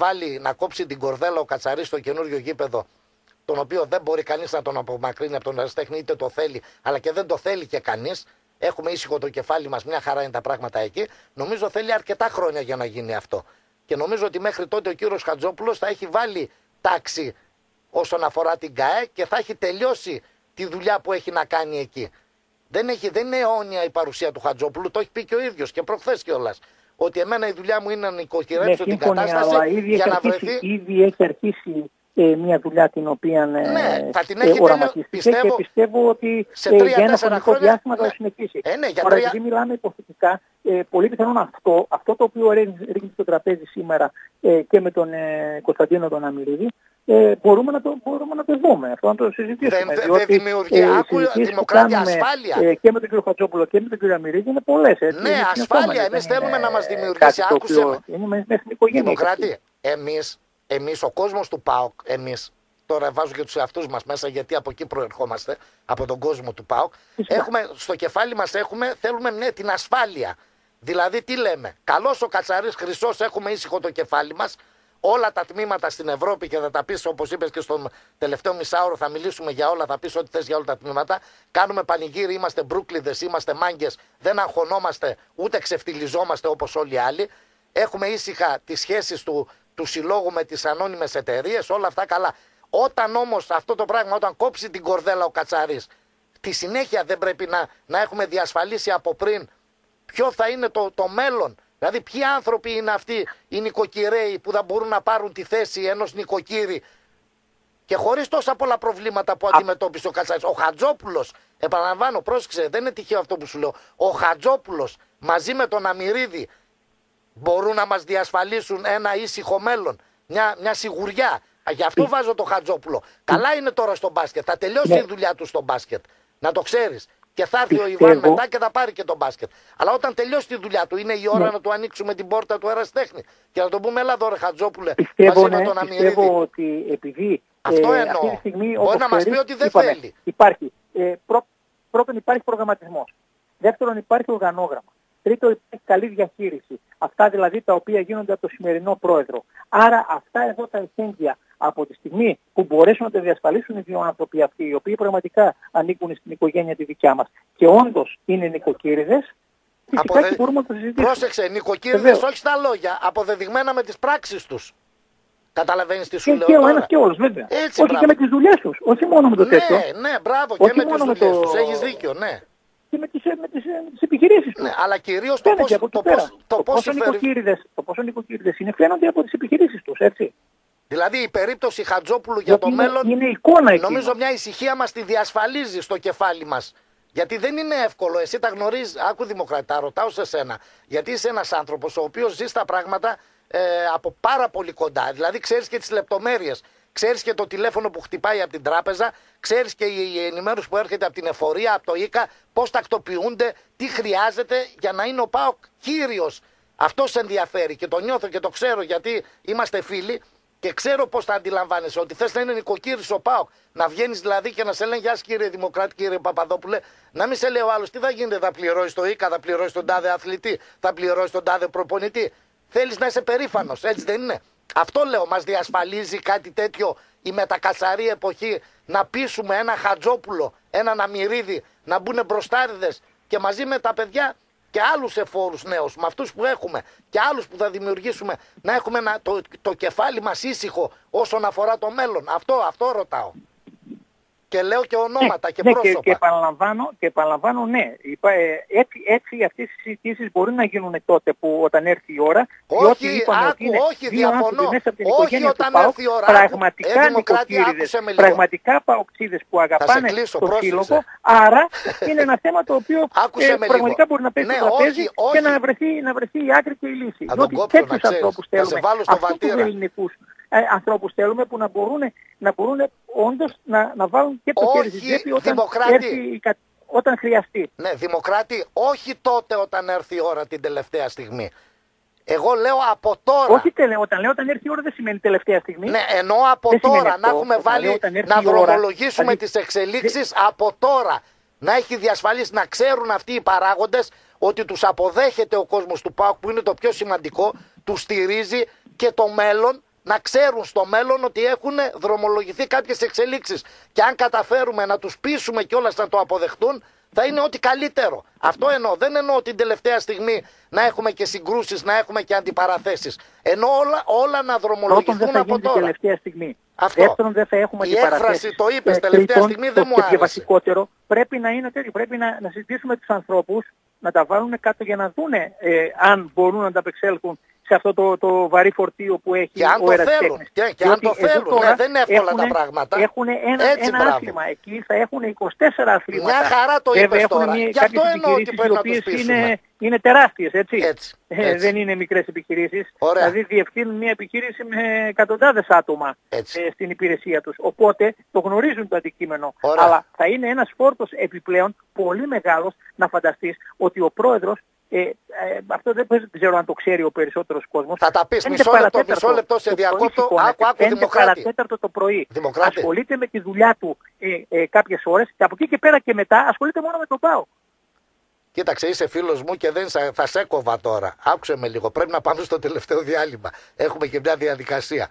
να κόψει την κορδέλα ο Κατσαρής στο καινούριο γήπεδο, τον οποίο δεν μπορεί κανείς να τον απομακρύνει από τον ερασιτέχνη, είτε το θέλει, αλλά και δεν το θέλει και κανείς. Έχουμε ήσυχο το κεφάλι μας, μια χαρά είναι τα πράγματα εκεί. Νομίζω θέλει αρκετά χρόνια για να γίνει αυτό. Και νομίζω ότι μέχρι τότε ο κύριος Χατζόπουλος θα έχει βάλει τάξη όσον αφορά την ΚΑΕ και θα έχει τελειώσει τη δουλειά που έχει να κάνει εκεί. Δεν είναι αιώνια η παρουσία του Χατζόπουλου, το έχει πει και ο ίδιος και προχθές κιόλας. Ότι εμένα η δουλειά μου είναι να νοικοκυρέψω την κατάσταση για να βρεθεί. Ήδη έχει αρχίσει μια δουλειά την οποία θα την έχει οραματιστεί και πιστεύω ότι σε για ένα χρονικό διάστημα θα το συνεχίσει. Τώρα, επειδή μιλάμε υποθετικά, πολύ πιθανόν αυτό το οποίο ρίχνει στο τραπέζι σήμερα και με τον Κωνσταντίνο τον Αμυρίδη, μπορούμε να το δούμε, αυτό να το συζητήσουμε. Δεν δημιουργεί δημοκράτια ασφάλεια. Και με τον κύριο Χατζόπουλο και με τον κύριο Αμυρίδη είναι πολλές. Ναι, ασφάλεια. Εμείς θέλουμε να μας δημιουργήσει. Άκουσε με. Είναι μέσα στην οικογένεια. Δημοκράτη. Εμείς, ο κόσμος του ΠΑΟΚ, τώρα βάζω και τους εαυτούς μας μέσα, γιατί από εκεί προερχόμαστε, από τον κόσμο του ΠΑΟΚ, στο κεφάλι μας θέλουμε την ασφάλεια. Δηλαδή τι λέμε? Καλός ο Κατσαρής, χρυσός, έχουμε ήσυχο το κεφάλι μας. Όλα τα τμήματα στην Ευρώπη, και θα τα πεις όπως είπες και στο τελευταίο μισάωρο, θα μιλήσουμε για όλα, θα πεις ό,τι θες για όλα τα τμήματα. Κάνουμε πανηγύρι, είμαστε μπρούκλιδες, είμαστε μάγκες, δεν αγχωνόμαστε ούτε ξεφτιλιζόμαστε όπως όλοι οι άλλοι. Έχουμε ήσυχα τις σχέσεις του συλλόγου με τις ανώνυμες εταιρείες, όλα αυτά καλά. Όταν όμως αυτό το πράγμα, όταν κόψει την κορδέλα ο Κατσαρής, τη συνέχεια δεν πρέπει να έχουμε διασφαλίσει από πριν ποιο θα είναι το μέλλον? Δηλαδή ποιοι άνθρωποι είναι αυτοί οι νοικοκυρέοι που θα μπορούν να πάρουν τη θέση ενός νοικοκύρη και χωρίς τόσα πολλά προβλήματα που αντιμετώπισε ο Κατσαρής? Ο Χατζόπουλος, επαναλαμβάνω, πρόσεξε, δεν είναι τυχαίο αυτό που σου λέω. Ο Χατζόπουλος μαζί με τον Αμυρίδη μπορούν να μας διασφαλίσουν ένα ήσυχο μέλλον, μια σιγουριά. Γι' αυτό βάζω το Χατζόπουλο. Καλά είναι τώρα στο μπάσκετ, θα τελειώσει η δουλειά του στο μπάσκετ, να το ξέρεις. Και θα έρθει ο Ιβάν μετά και θα πάρει και τον μπάσκετ. Αλλά όταν τελειώσει τη δουλειά του, είναι η ώρα να του ανοίξουμε την πόρτα του ερασιτέχνη και να τον πούμε: έλα εδώ, ρε Χατζόπουλε, μαζί με τον Αμυρίδη. Πιστεύω ότι επειδή αυτό εννοώ. Αυτή τη στιγμή, μπορεί να μας πει ότι δεν θέλει. Υπάρχει. Πρώτον, υπάρχει προγραμματισμός. Δεύτερον, υπάρχει οργανόγραμμα. Τρίτον, υπάρχει καλή διαχείριση. Αυτά δηλαδή τα οποία γίνονται από το σημερινό πρόεδρο. Άρα αυτά εδώ τα εχέγγυα από τη στιγμή που μπορέσουν να τα διασφαλίσουν οι δύο άνθρωποι αυτοί, οι οποίοι πραγματικά ανήκουν στην οικογένεια τη δικιά μας και όντως είναι νοικοκύριδες, Φυσικά και μπορούμε να το συζητήσουμε. Πρόσεξε, νοικοκύριδες όχι στα λόγια, αποδεδειγμένα με τις πράξεις τους. Καταλαβαίνεις τι σου λέω και τώρα. ο ένας και όλος, βέβαια. Έτσι, όχι, και με τις δουλειές τους. Όχι μόνο με το τέτοιο. Ναι, μπράβο, όχι και με τις δουλειές το... τους. Έχεις δίκιο, ναι. Και με τις επιχειρήσεις τους. Ναι, αλλά κυρίως το πόσο νοικοκύριδες είναι φαίνονται από τις επιχειρήσεις τους, έτσι. Δηλαδή η περίπτωση Χατζόπουλου για το μέλλον, είναι εικόνα εκεί. νομίζω μια ησυχία μας τη διασφαλίζει στο κεφάλι μας. Γιατί δεν είναι εύκολο, εσύ τα γνωρίζεις, άκου Δημοκρατά, ρωτάω σε σένα, γιατί είσαι ένας άνθρωπος ο οποίος ζει τα πράγματα από πάρα πολύ κοντά. Δηλαδή ξέρεις και τις λεπτομέρειες, ξέρεις και το τηλέφωνο που χτυπάει από την τράπεζα, ξέρεις και η ενημέρωση που έρχεται από την εφορία, από το ΙΚΑ, πώς τακτοποιούνται, τι χρειάζεται για να είναι ο ΠΑΟΚ κύριος. Αυτό σε ενδιαφέρει και το νιώθω και το ξέρω γιατί είμαστε φίλοι. Και ξέρω πώς θα αντιλαμβάνεσαι, ότι θες να είναι νοικοκύρης ο ΠΑΟΚ. Να βγαίνεις δηλαδή και να σε λένε γεια σας κύριε Δημοκράτη, κύριε Παπαδόπουλε, να μην σε λέει ο άλλος τι θα γίνεται, θα πληρώσει το ΙΚΑ, θα πληρώσει τον τάδε αθλητή, θα πληρώσει τον τάδε προπονητή. Θέλεις να είσαι περήφανος, έτσι δεν είναι? Αυτό λέω, μας διασφαλίζει κάτι τέτοιο η μετακατσαρή εποχή, να πείσουμε ένα Χατζόπουλο, έναν Αμυρίδη, να μπουν μπροστάριδες και μαζί με τα παιδιά και άλλους εφόρους νέους, με αυτούς που έχουμε και άλλους που θα δημιουργήσουμε, να έχουμε το κεφάλι μας ήσυχο όσον αφορά το μέλλον. Αυτό ρωτάω. Και λέω και ονόματα και πρόσωπα. Και επαναλαμβάνω, ναι. Έτσι αυτές οι συζητήσεις μπορεί να γίνουν τότε όταν έρθει η ώρα. Όχι, διαφωνώ. Όχι όταν έρθει η ώρα. Πραγματικά νοικοκύριδες, πραγματικά παοξίδες που αγαπάνε το σύλλογο. Άρα είναι ένα θέμα το οποίο πραγματικά μπορεί να πέσει στο τραπέζι και να βρεθεί η άκρη και η λύση. Διότι τέτοιους ανθρώπους θέλουμε. Αυτούς τους ελληνικούς ανθρώπους θέλουμε που να μπορούν όντως να βάλουν και το χέρι στη τσέπη όταν χρειαστεί. Ναι, Δημοκράτη, όχι τότε όταν έρθει η ώρα την τελευταία στιγμή. Εγώ λέω από τώρα. Όχι όταν έρθει η ώρα δεν σημαίνει τελευταία στιγμή. Ναι, εννοώ από τώρα. Να έχουμε βάλει να δρομολογήσουμε τις εξελίξεις από τώρα. Να έχει διασφαλίσει, να ξέρουν αυτοί οι παράγοντες ότι τους αποδέχεται ο κόσμος του ΠΑΟΚ που είναι το πιο σημαντικό, τους στηρίζει και το μέλλον. Να ξέρουν στο μέλλον ότι έχουν δρομολογηθεί κάποιες εξελίξεις. Και αν καταφέρουμε να τους πείσουμε κιόλας να το αποδεχτούν, θα είναι ό,τι καλύτερο. Αυτό εννοώ. Δεν εννοώ την τελευταία στιγμή να έχουμε και συγκρούσεις, να έχουμε και αντιπαραθέσεις. Εννοώ όλα να δρομολογηθούν από τώρα. Τελευταία στιγμή. Αυτό. Δεύτερον, δεν θα έχουμε αντιπαραθέσεις. Η έκφραση το είπες, τελευταία στιγμή δεν μου άρεσε. Και βασικότερο, πρέπει να είναι τέτοιο. Πρέπει να συζητήσουμε τους ανθρώπους, να τα βάλουν κάτω για να δούνε αν μπορούν να ανταπεξέλθουν σε αυτό το βαρύ φορτίο που έχει ο ερασιτέχνης. Και αν το θέλουν, δεν είναι εύκολα τα πράγματα. Έχουν ένα άθλημα. Εκεί θα έχουν 24 αθλήματα. Μια χαρά το είπες τώρα. Γι' αυτό εννοώ ότι πρέπει να τους πείσουμε. Είναι τεράστιες, έτσι. Έτσι. Δεν είναι μικρές επιχειρήσεις. Ωραία. Δηλαδή διευθύνουν μια επιχείρηση με εκατοντάδες άτομα στην υπηρεσία τους. Οπότε το γνωρίζουν το αντικείμενο. Ωραία. Αλλά θα είναι ένας φόρτος επιπλέον πολύ μεγάλος να φανταστείς ότι ο πρόεδρος, αυτό δεν ξέρω αν το ξέρει ο περισσότερος κόσμος. Θα τα πεις μισό λεπτό σε διακόπτω. Άκου Δημοκράτη. 5 το πρωί. Δημοκράτη. Ασχολείται με τη δουλειά του κάποιες ώρες και από εκεί και πέρα και μετά ασχολείται μόνο με το ΠΑΟΚ. Κοίταξε, είσαι φίλος μου και δεν θα σε έκοβα τώρα. Άκουσε με λίγο. Πρέπει να πάμε στο τελευταίο διάλειμμα. Έχουμε και μια διαδικασία.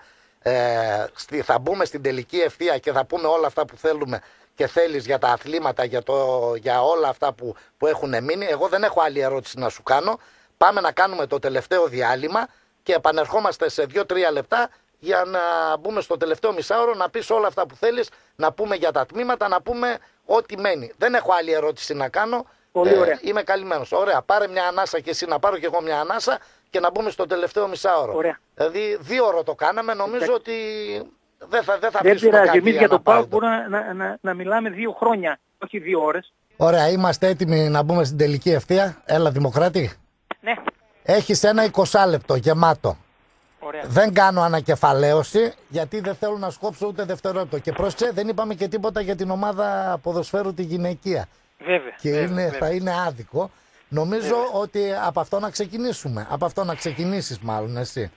Θα μπούμε στην τελική ευθεία και θα πούμε όλα αυτά που θέλουμε και θέλεις για τα αθλήματα, για όλα αυτά που έχουν μείνει. Εγώ δεν έχω άλλη ερώτηση να σου κάνω. Πάμε να κάνουμε το τελευταίο διάλειμμα και επανερχόμαστε σε 2-3 λεπτά για να μπούμε στο τελευταίο μισάωρο, να πεις όλα αυτά που θέλεις, να πούμε για τα τμήματα, να πούμε ό,τι μένει. Δεν έχω άλλη ερώτηση να κάνω. Πολύ ωραία. Είμαι καλυμμένος. Ωραία. Πάρε μια ανάσα και εσύ να πάρω και εγώ μια ανάσα και να μπούμε στο τελευταίο μισάωρο. Ωραία. Δηλαδή 2 ώρες το κάναμε. Νομίζω ότι δεν θα δεν πειράζει. Εμείς για το ΠΑΟΚ μπορούμε να μιλάμε 2 χρόνια, όχι 2 ώρες. Ωραία. Είμαστε έτοιμοι να μπούμε στην τελική ευθεία. Έλα Δημοκράτη. Ναι. Έχεις ένα 20 λεπτό γεμάτο. Ωραία. Δεν κάνω ανακεφαλαίωση γιατί δεν θέλω να σκόψω ούτε δευτερόλεπτο. Και πρόσεξε, δεν είπαμε και τίποτα για την ομάδα ποδοσφαίρου τη γυναικεία. Βέβαια. Και θα είναι άδικο. Νομίζω ότι από αυτό να ξεκινήσουμε. Από αυτό να ξεκινήσεις μάλλον εσύ.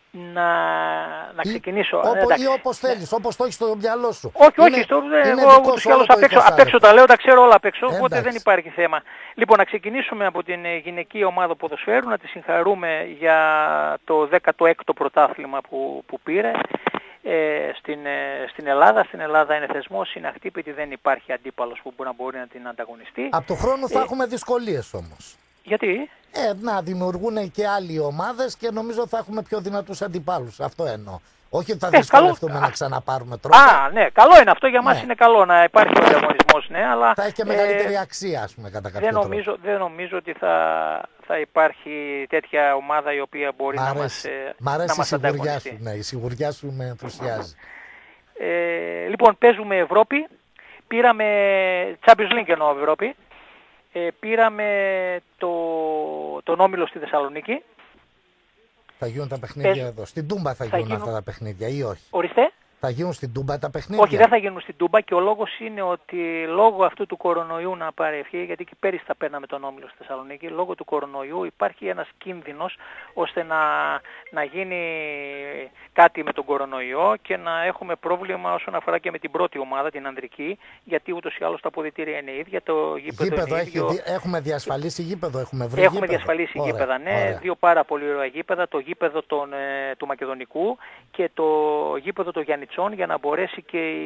Να ξεκινήσω. Ή όπως θέλεις, όπως το έχεις στο μυαλό σου. Όχι, εγώ ούτως κι άλλως απ' έξω τα λέω, τα ξέρω όλα απ' έξω, οπότε δεν υπάρχει θέμα. Λοιπόν, να ξεκινήσουμε από την γυναική ομάδα ποδοσφαίρου, να τη συγχαρούμε για το 16ο πρωτάθλημα που πήρε στην Ελλάδα. Στην Ελλάδα είναι θεσμός, είναι αχτύπητη, δεν υπάρχει αντίπαλος που μπορεί να την ανταγωνιστεί. Από το χρόνο θα έχουμε δυσκολίες όμως. Γιατί? Να δημιουργούν και άλλοι ομάδες και νομίζω θα έχουμε πιο δυνατούς αντιπάλους. Αυτό εννοώ. Όχι ότι θα δυσκολευτούμε να ξαναπάρουμε τρόπο. Ναι, καλό είναι αυτό για μας, ναι. Είναι καλό να υπάρχει ο διαγωνισμός, ναι, αλλά θα έχει και μεγαλύτερη αξία, ας πούμε, κατά κάποιο τρόπο. Δεν νομίζω ότι θα υπάρχει τέτοια ομάδα η οποία μπορεί να μας ανταγωνιστεί. Ναι, η σιγουριά σου με ενθουσιάζει. Λοιπόν, παίζουμε Ευρώπη, πήραμε Champions League εννοώ Ευρώπη, πήραμε τον όμιλο στη Θεσσαλονίκη. Θα γίνουν τα παιχνίδια εδώ. Στην Τούμπα θα γίνουν αυτά τα παιχνίδια ή όχι? Ορίστε. Θα γίνουν στην Τούμπα τα παιχνίδια? Όχι, δεν θα γίνουν στην Τούμπα και ο λόγος είναι ότι λόγω αυτού του κορονοϊού να πάρει ευχή, γιατί και πέρυσι θα παίρναμε τον όμιλο στη Θεσσαλονίκη, λόγω του κορονοϊού υπάρχει ένας κίνδυνος ώστε να γίνει κάτι με τον κορονοϊό και να έχουμε πρόβλημα όσον αφορά και με την πρώτη ομάδα, την ανδρική, γιατί ούτως ή άλλως τα αποδυτήρια είναι ίδια, το γήπεδο είναι ίδιο. Έχουμε διασφαλίσει γήπεδο, έχουμε βρει Έχουμε διασφαλίσει γήπεδα, ναι. Ωραία. Δύο πάρα πολύ ωραία γήπεδα, το γήπεδο του Μακεδονικού και το γήπεδο του Γιάννητσών, για να μπορέσει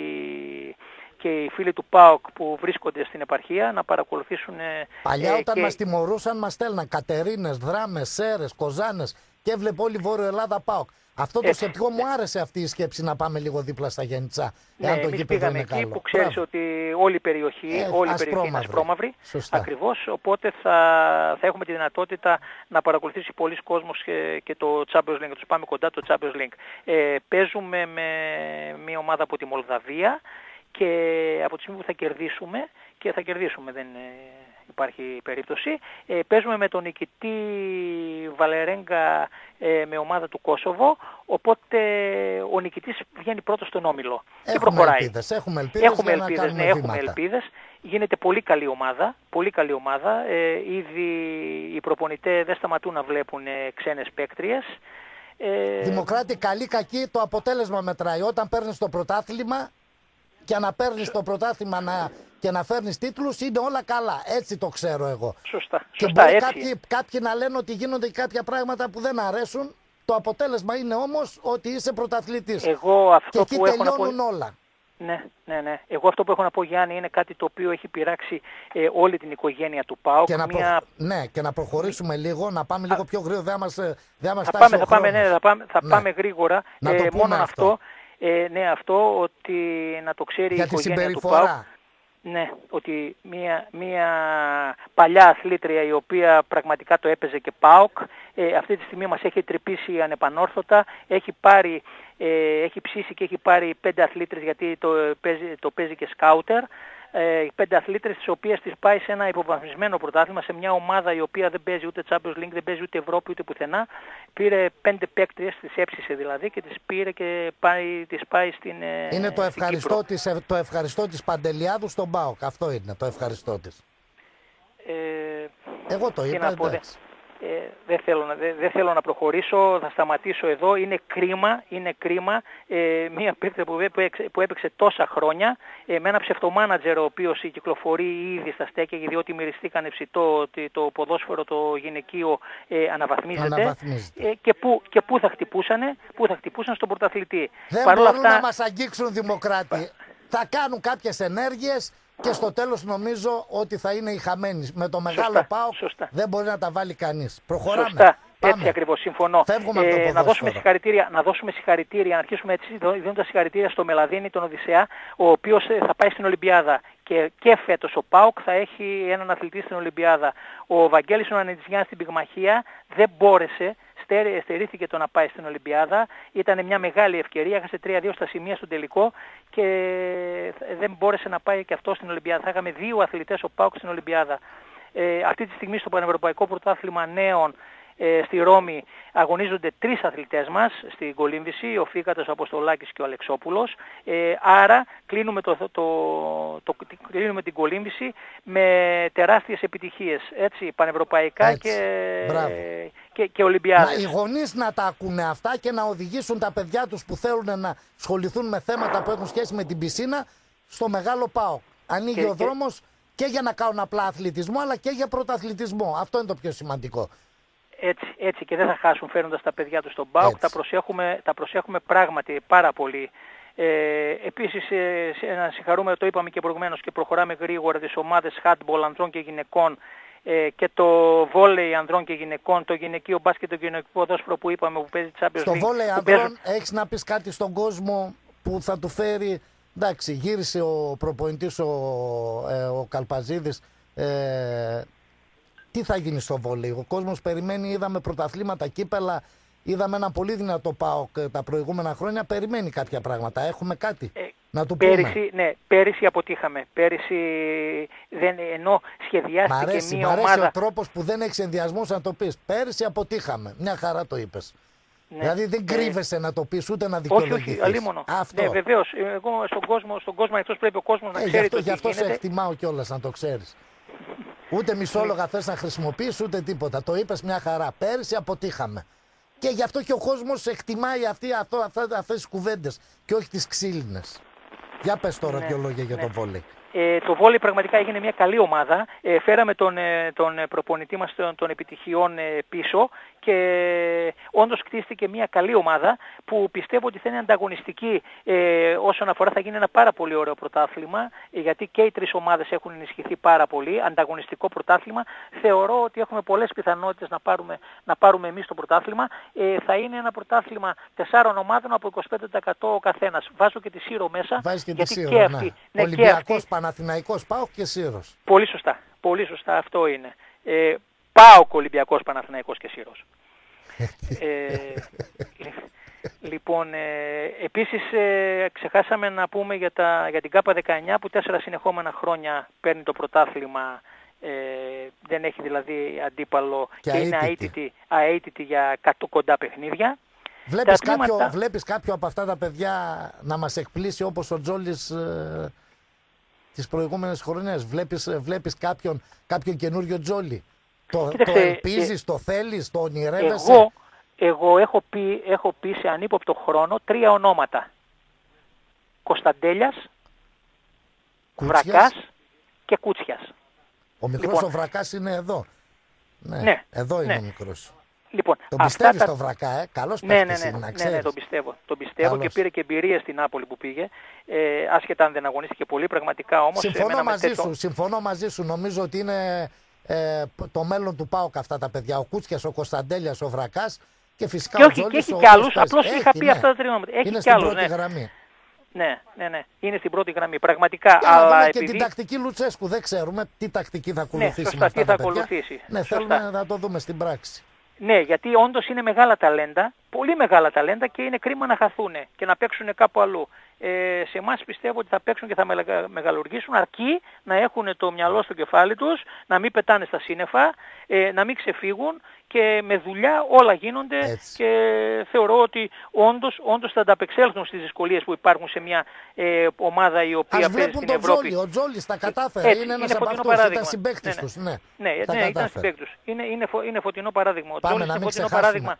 και οι φίλοι του ΠΑΟΚ που βρίσκονται στην επαρχία να παρακολουθήσουν. Παλιά όταν μας τιμωρούσαν μας στέλναν Κατερίνες, Δράμες, Σέρες, Κοζάνες και έβλεπε όλη η Βόρειο Ελλάδα ΠΑΟΚ. Αυτό το σεπτικό μου άρεσε αυτή η σκέψη να πάμε λίγο δίπλα στα Γιάννητσά. Ναι, εμείς πήγαμε εκεί καλό. Που ξέρεις ότι όλη η περιοχή είναι ασπρόμαυρη. Ακριβώς, οπότε θα έχουμε τη δυνατότητα να παρακολουθήσει πολλοί κόσμος και το Champions League, να τους πάμε κοντά το Champions League. Παίζουμε με μια ομάδα από τη Μολδαβία και από τη στιγμή που θα κερδίσουμε, και θα κερδίσουμε, δεν υπάρχει περίπτωση, παίζουμε με τον νικητή Βαλερέγκα με ομάδα του Κόσοβο, οπότε ο νικητής βγαίνει πρώτος στον όμιλο και προχωράει. Έχουμε ελπίδες. Γίνεται πολύ καλή ομάδα. Ήδη οι προπονητές δεν σταματούν να βλέπουν ξένες παίκτριες. Δημοκράτη, καλή κακή, το αποτέλεσμα μετράει. Όταν παίρνεις το πρωτάθλημα και να παίρνεις το πρωτάθλημα και να φέρνεις τίτλους, είναι όλα καλά. Έτσι το ξέρω εγώ. Σωστά. Και μπορεί κάποιοι να λένε ότι γίνονται και κάποια πράγματα που δεν αρέσουν. Το αποτέλεσμα είναι όμως ότι είσαι πρωταθλητής. Και εκεί τελειώνουν όλα. Ναι. Εγώ αυτό που έχω να πω, Γιάννη, είναι κάτι το οποίο έχει πειράξει όλη την οικογένεια του ΠΑΟΚ. Και να προχωρήσουμε λίγο, να πάμε λίγο πιο γρήγορα. Θα πάμε γρήγορα. Μόνο αυτό. Αυτό ότι να το ξέρει η οικογένεια του ΠΑΟΚ. Ναι, ότι μια παλιά αθλήτρια η οποία πραγματικά το έπαιζε και ΠΑΟΚ, αυτή τη στιγμή μας έχει τρυπήσει ανεπανόρθωτα, έχει ψήσει και έχει πάρει 5 αθλήτρες, γιατί το παίζει και σκάουτερ, 5 αθλήτρες τις οποίες τις πάει σε ένα υποβαθμισμένο πρωτάθλημα, σε μια ομάδα η οποία δεν παίζει ούτε Champions League, δεν παίζει ούτε Ευρώπη ούτε πουθενά. Πήρε 5 παίκτριες, τις έψησε δηλαδή και τις πήρε και τις πάει στην Είναι το ευχαριστώ της Παντελιάδου στον ΠΑΟΚ. Αυτό είναι το ευχαριστώ της. Εγώ το είπα, εντάξει. Δεν θέλω να προχωρήσω, θα σταματήσω εδώ. Είναι κρίμα μια παίκτρια που έπαιξε τόσα χρόνια με ένα ψευτομάνατζερ ο οποίος κυκλοφορεί ήδη στα στέκια, διότι μυριστήκαν ψητό ότι το ποδόσφαιρο το γυναικείο αναβαθμίζεται. Και πού θα χτυπούσαν στον πρωταθλητή. Δεν μπορούν να μας αγγίξουν, Δημοκράτη. Θα κάνουν κάποιες ενέργειες και στο τέλος νομίζω ότι θα είναι οι χαμένοι. Με το μεγάλο ΠΑΟΚ δεν μπορεί να τα βάλει κανείς. Προχωράμε. Σωστά. Έτσι ακριβώς, συμφωνώ. Να δώσουμε συγχαρητήρια, να αρχίσουμε έτσι δίνοντας συγχαρητήρια στο Μελαδίνη, τον Οδυσσέα, ο οποίος θα πάει στην Ολυμπιάδα. Και φέτος ο ΠΑΟΚ θα έχει έναν αθλητή στην Ολυμπιάδα. Ο Βαγγέλης ο Ανετζιάννης στην πυγμαχία δεν μπόρεσε, στερήθηκε το να πάει στην Ολυμπιάδα. Ήταν μια μεγάλη ευκαιρία, έχασε 3-2 στα σημεία στον τελικό και δεν μπόρεσε να πάει και αυτό στην Ολυμπιάδα. Θα είχαμε 2 αθλητές ο ΠΑΟΚ στην Ολυμπιάδα. Αυτή τη στιγμή στο Πανευρωπαϊκό Πρωτάθλημα Νέων στη Ρώμη αγωνίζονται 3 αθλητές μας στην κολύμβηση, ο Φίκατος, ο Αποστολάκης και ο Αλεξόπουλος. Άρα κλείνουμε την κολύμβηση με τεράστιες επιτυχίες, έτσι, πανευρωπαϊκά και Ολυμπιάδες. Οι γονείς να τα ακούνε αυτά και να οδηγήσουν τα παιδιά τους που θέλουν να ασχοληθούν με θέματα που έχουν σχέση με την πισίνα στο μεγάλο ΠΑΟΚ. Ανοίγει ο δρόμος και για να κάνουν απλά αθλητισμό, αλλά και για πρωταθλητισμό. Αυτό είναι το πιο σημαντικό. Έτσι και δεν θα χάσουν φέρνοντας τα παιδιά τους στον ΠΑΟΚ, τα προσέχουμε πράγματι πάρα πολύ. Επίσης να συγχαρούμε, το είπαμε και προηγουμένως και προχωράμε γρήγορα, τις ομάδες handball ανδρών και γυναικών και το βόλεϊ ανδρών και γυναικών, το γυναικείο μπάσκετ, το γυναικείο ποδόσφαιρο που είπαμε που παίζει Champions League. Στο βόλεϊ ανδρών έχεις να πεις κάτι στον κόσμο που θα του φέρει? Εντάξει, γύρισε ο προπονητής ο Καλπαζίδης. Τι θα γίνει στο βόλεϊ? Ο κόσμος περιμένει, είδαμε πρωταθλήματα, κύπελα, είδαμε ένα πολύ δυνατό ΠΑΟΚ τα προηγούμενα χρόνια. Περιμένει κάποια πράγματα. Έχουμε κάτι να του πούμε? Ναι, πέρυσι αποτύχαμε. Πέρυσι ενώ σχεδιάστηκε μια ομάδα. Μ' αρέσει ο τρόπος που δεν έχει ενδιασμούς να το πεις. Πέρυσι αποτύχαμε. Μια χαρά το είπες. Ναι, δηλαδή δεν κρύβεσαι να το πεις ούτε να δικαιολογηθείς. Όχι, αλίμονο. Ναι, βεβαίως. Εγώ στον κόσμο εκτός πρέπει ο κόσμος να ξέρει γι' αυτό σε εκτιμάω κιόλας, να το ξέρεις. Ούτε μισόλογα θες να χρησιμοποιείς ούτε τίποτα. Το είπες μια χαρά. Πέρυσι αποτύχαμε. Και γι' αυτό και ο κόσμος εκτιμάει αυτές τις κουβέντες και όχι τις ξύλινες. Για πες τώρα δύο λόγια για το βόλεϊ. Το βόλεϊ πραγματικά έγινε μια καλή ομάδα. Φέραμε τον προπονητή μας των επιτυχιών πίσω και όντως κτίστηκε μια καλή ομάδα που πιστεύω ότι θα είναι ανταγωνιστική όσον αφορά, θα γίνει ένα πάρα πολύ ωραίο πρωτάθλημα, γιατί και οι τρεις ομάδες έχουν ενισχυθεί πάρα πολύ, ανταγωνιστικό πρωτάθλημα. Θεωρώ ότι έχουμε πολλές πιθανότητες να πάρουμε εμείς το πρωτάθλημα. Θα είναι ένα πρωτάθλημα 4 ομάδων από 25% ο καθένας. Βάζω και τη Σύρο μέσα. Βάζεις και τη Σύρο, ναι. Ολυμπιακός, Παναθηναϊκός, ΠΑΟΚ και Σύρος. Πολύ σωστά. Πολύ σωστά, αυτό είναι. ΠΑΟΚ, Ολυμπιακός, Παναθηναϊκός και Σύρος. Λοιπόν, επίσης ξεχάσαμε να πούμε για την ΚΑΠΑ 19 που 4 συνεχόμενα χρόνια παίρνει το πρωτάθλημα, δεν έχει δηλαδή αντίπαλο και είναι αίτητη για κοντά παιχνίδια. Βλέπεις κάποιο από αυτά τα παιδιά να μας εκπλήσει όπως ο Τζόλης τις προηγούμενες χρονιές? Βλέπεις κάποιον καινούριο Τζόλη? Το ελπίζεις, το θέλεις, το ονειρεύεσαι? Εγώ έχω πει σε ανύποπτο χρόνο 3 ονόματα. Κωνσταντέλιας, Βρακάς και Κούτσιας. Ο μικρός λοιπόν, ο Βρακάς είναι εδώ. Ναι, εδώ είναι ο μικρός. Λοιπόν, τον πιστεύεις το Βρακά, καλός παίκτης είναι, να ξέρεις. Ναι, τον πιστεύω και πήρε και εμπειρία στην Νάπολη που πήγε, άσχετα αν δεν αγωνίστηκε πολύ, πραγματικά όμως... Συμφωνώ μαζί σου, νομίζω ότι είναι το μέλλον του ΠΑΟΚ αυτά τα παιδιά, ο Κούτσιας, ο Κωνσταντέλιας, ο Βρακάς και φυσικά και ο Τζόλης. Και έχει κι άλλους, απλώς είχα πει αυτά τα 3 ονόματα. Είναι στην πρώτη γραμμή. Ναι, είναι στην πρώτη γραμμή, πραγματικά. Και αλλά και την τακτική Λουτσέσκου, δεν ξέρουμε τι τακτική θα ακολουθήσει με αυτά τα παιδιά. Ναι, θέλουμε να το δούμε στην πράξη. Ναι, γιατί όντως είναι μεγάλα ταλέντα, πολύ μεγάλα ταλέντα και είναι κρίμα να χαθούν και να παίξουν κάπου αλλού. Σε εμάς πιστεύω ότι θα παίξουν και θα μεγαλουργήσουν, αρκεί να έχουν το μυαλό στο κεφάλι τους, να μην πετάνε στα σύννεφα, να μην ξεφύγουν και με δουλειά όλα γίνονται. Έτσι. Και θεωρώ ότι όντως θα ανταπεξέλθουν στις δυσκολίες που υπάρχουν σε μια ομάδα η οποία παίζει στην Ευρώπη. Ο Τζόλης τα κατάφερε, είναι ένας από αυτούς, ήταν συμπαίκτης τους. Ναι, ήταν συμπαίκτης τους. Είναι φωτεινό παράδειγμα. Ο Τζόλης είναι φωτεινό παράδειγμα.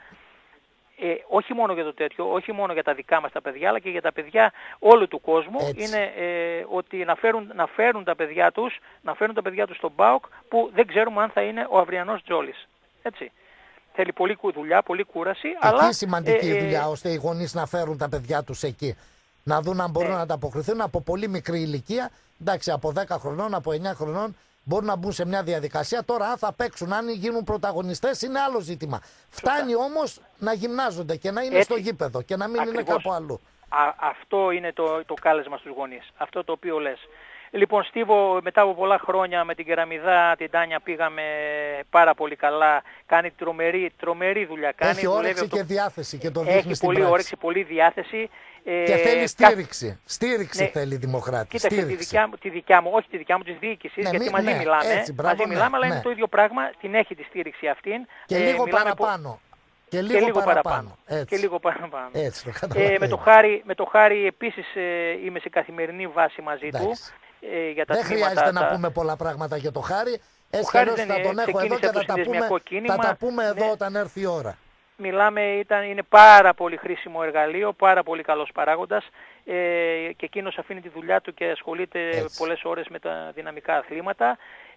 Όχι μόνο για το τέτοιο, όχι μόνο για τα δικά μας τα παιδιά, αλλά και για τα παιδιά όλου του κόσμου. Έτσι. Είναι ότι να φέρουν τα παιδιά τους στον ΠΑΟΚ που δεν ξέρουμε αν θα είναι ο αυριανός Τζόλης. Έτσι. Θέλει πολλή δουλειά, πολλή κούραση. Αλλά είναι σημαντική δουλειά ώστε οι γονείς να φέρουν τα παιδιά τους εκεί. Να δουν αν μπορούν να ανταποκριθούν από πολύ μικρή ηλικία. Εντάξει, από 10 χρονών, από 9 χρονών. Μπορούν να μπουν σε μια διαδικασία. Τώρα, αν θα παίξουν, αν γίνουν πρωταγωνιστές, είναι άλλο ζήτημα. Φτάνει όμως να γυμνάζονται και να είναι στο γήπεδο και να μην είναι κάπου αλλού. Αυτό είναι το κάλεσμα στους γονείς. Αυτό το οποίο λες. Λοιπόν, Στίβο, μετά από πολλά χρόνια με την Κεραμιδά, την Τάνια πήγαμε πάρα πολύ καλά. Κάνει τρομερή δουλειά. Έχει όρεξη και διάθεση και το δείχνει στην πράξη. Έχει πολύ όρεξη, πολύ διάθεση. Και θέλει στήριξη. Στήριξη θέλει η Δημοκράτη. Κοίταξε, τη δικιά μου, όχι τη δικιά μου, της διοίκησης, γιατί μαζί μιλάμε, αλλά είναι το ίδιο πράγμα. Την έχει τη στήριξη αυτήν. Και λίγο παραπάνω. Και λίγο παραπάνω. Έτσι το καταλαβαίνω. Με το Χάρη επίσης είμαι σε καθημερινή βάση μαζί του. Για τα δεν χρειάζεται να πούμε πολλά πράγματα για το Χάρη. Έτσι θα τον έχω εδώ και θα τα πούμε εδώ όταν έρθει η ώρα. Είναι πάρα πολύ χρήσιμο εργαλείο, πάρα πολύ καλός παράγοντας και εκείνος αφήνει τη δουλειά του και ασχολείται πολλές ώρες με τα δυναμικά αθλήματα.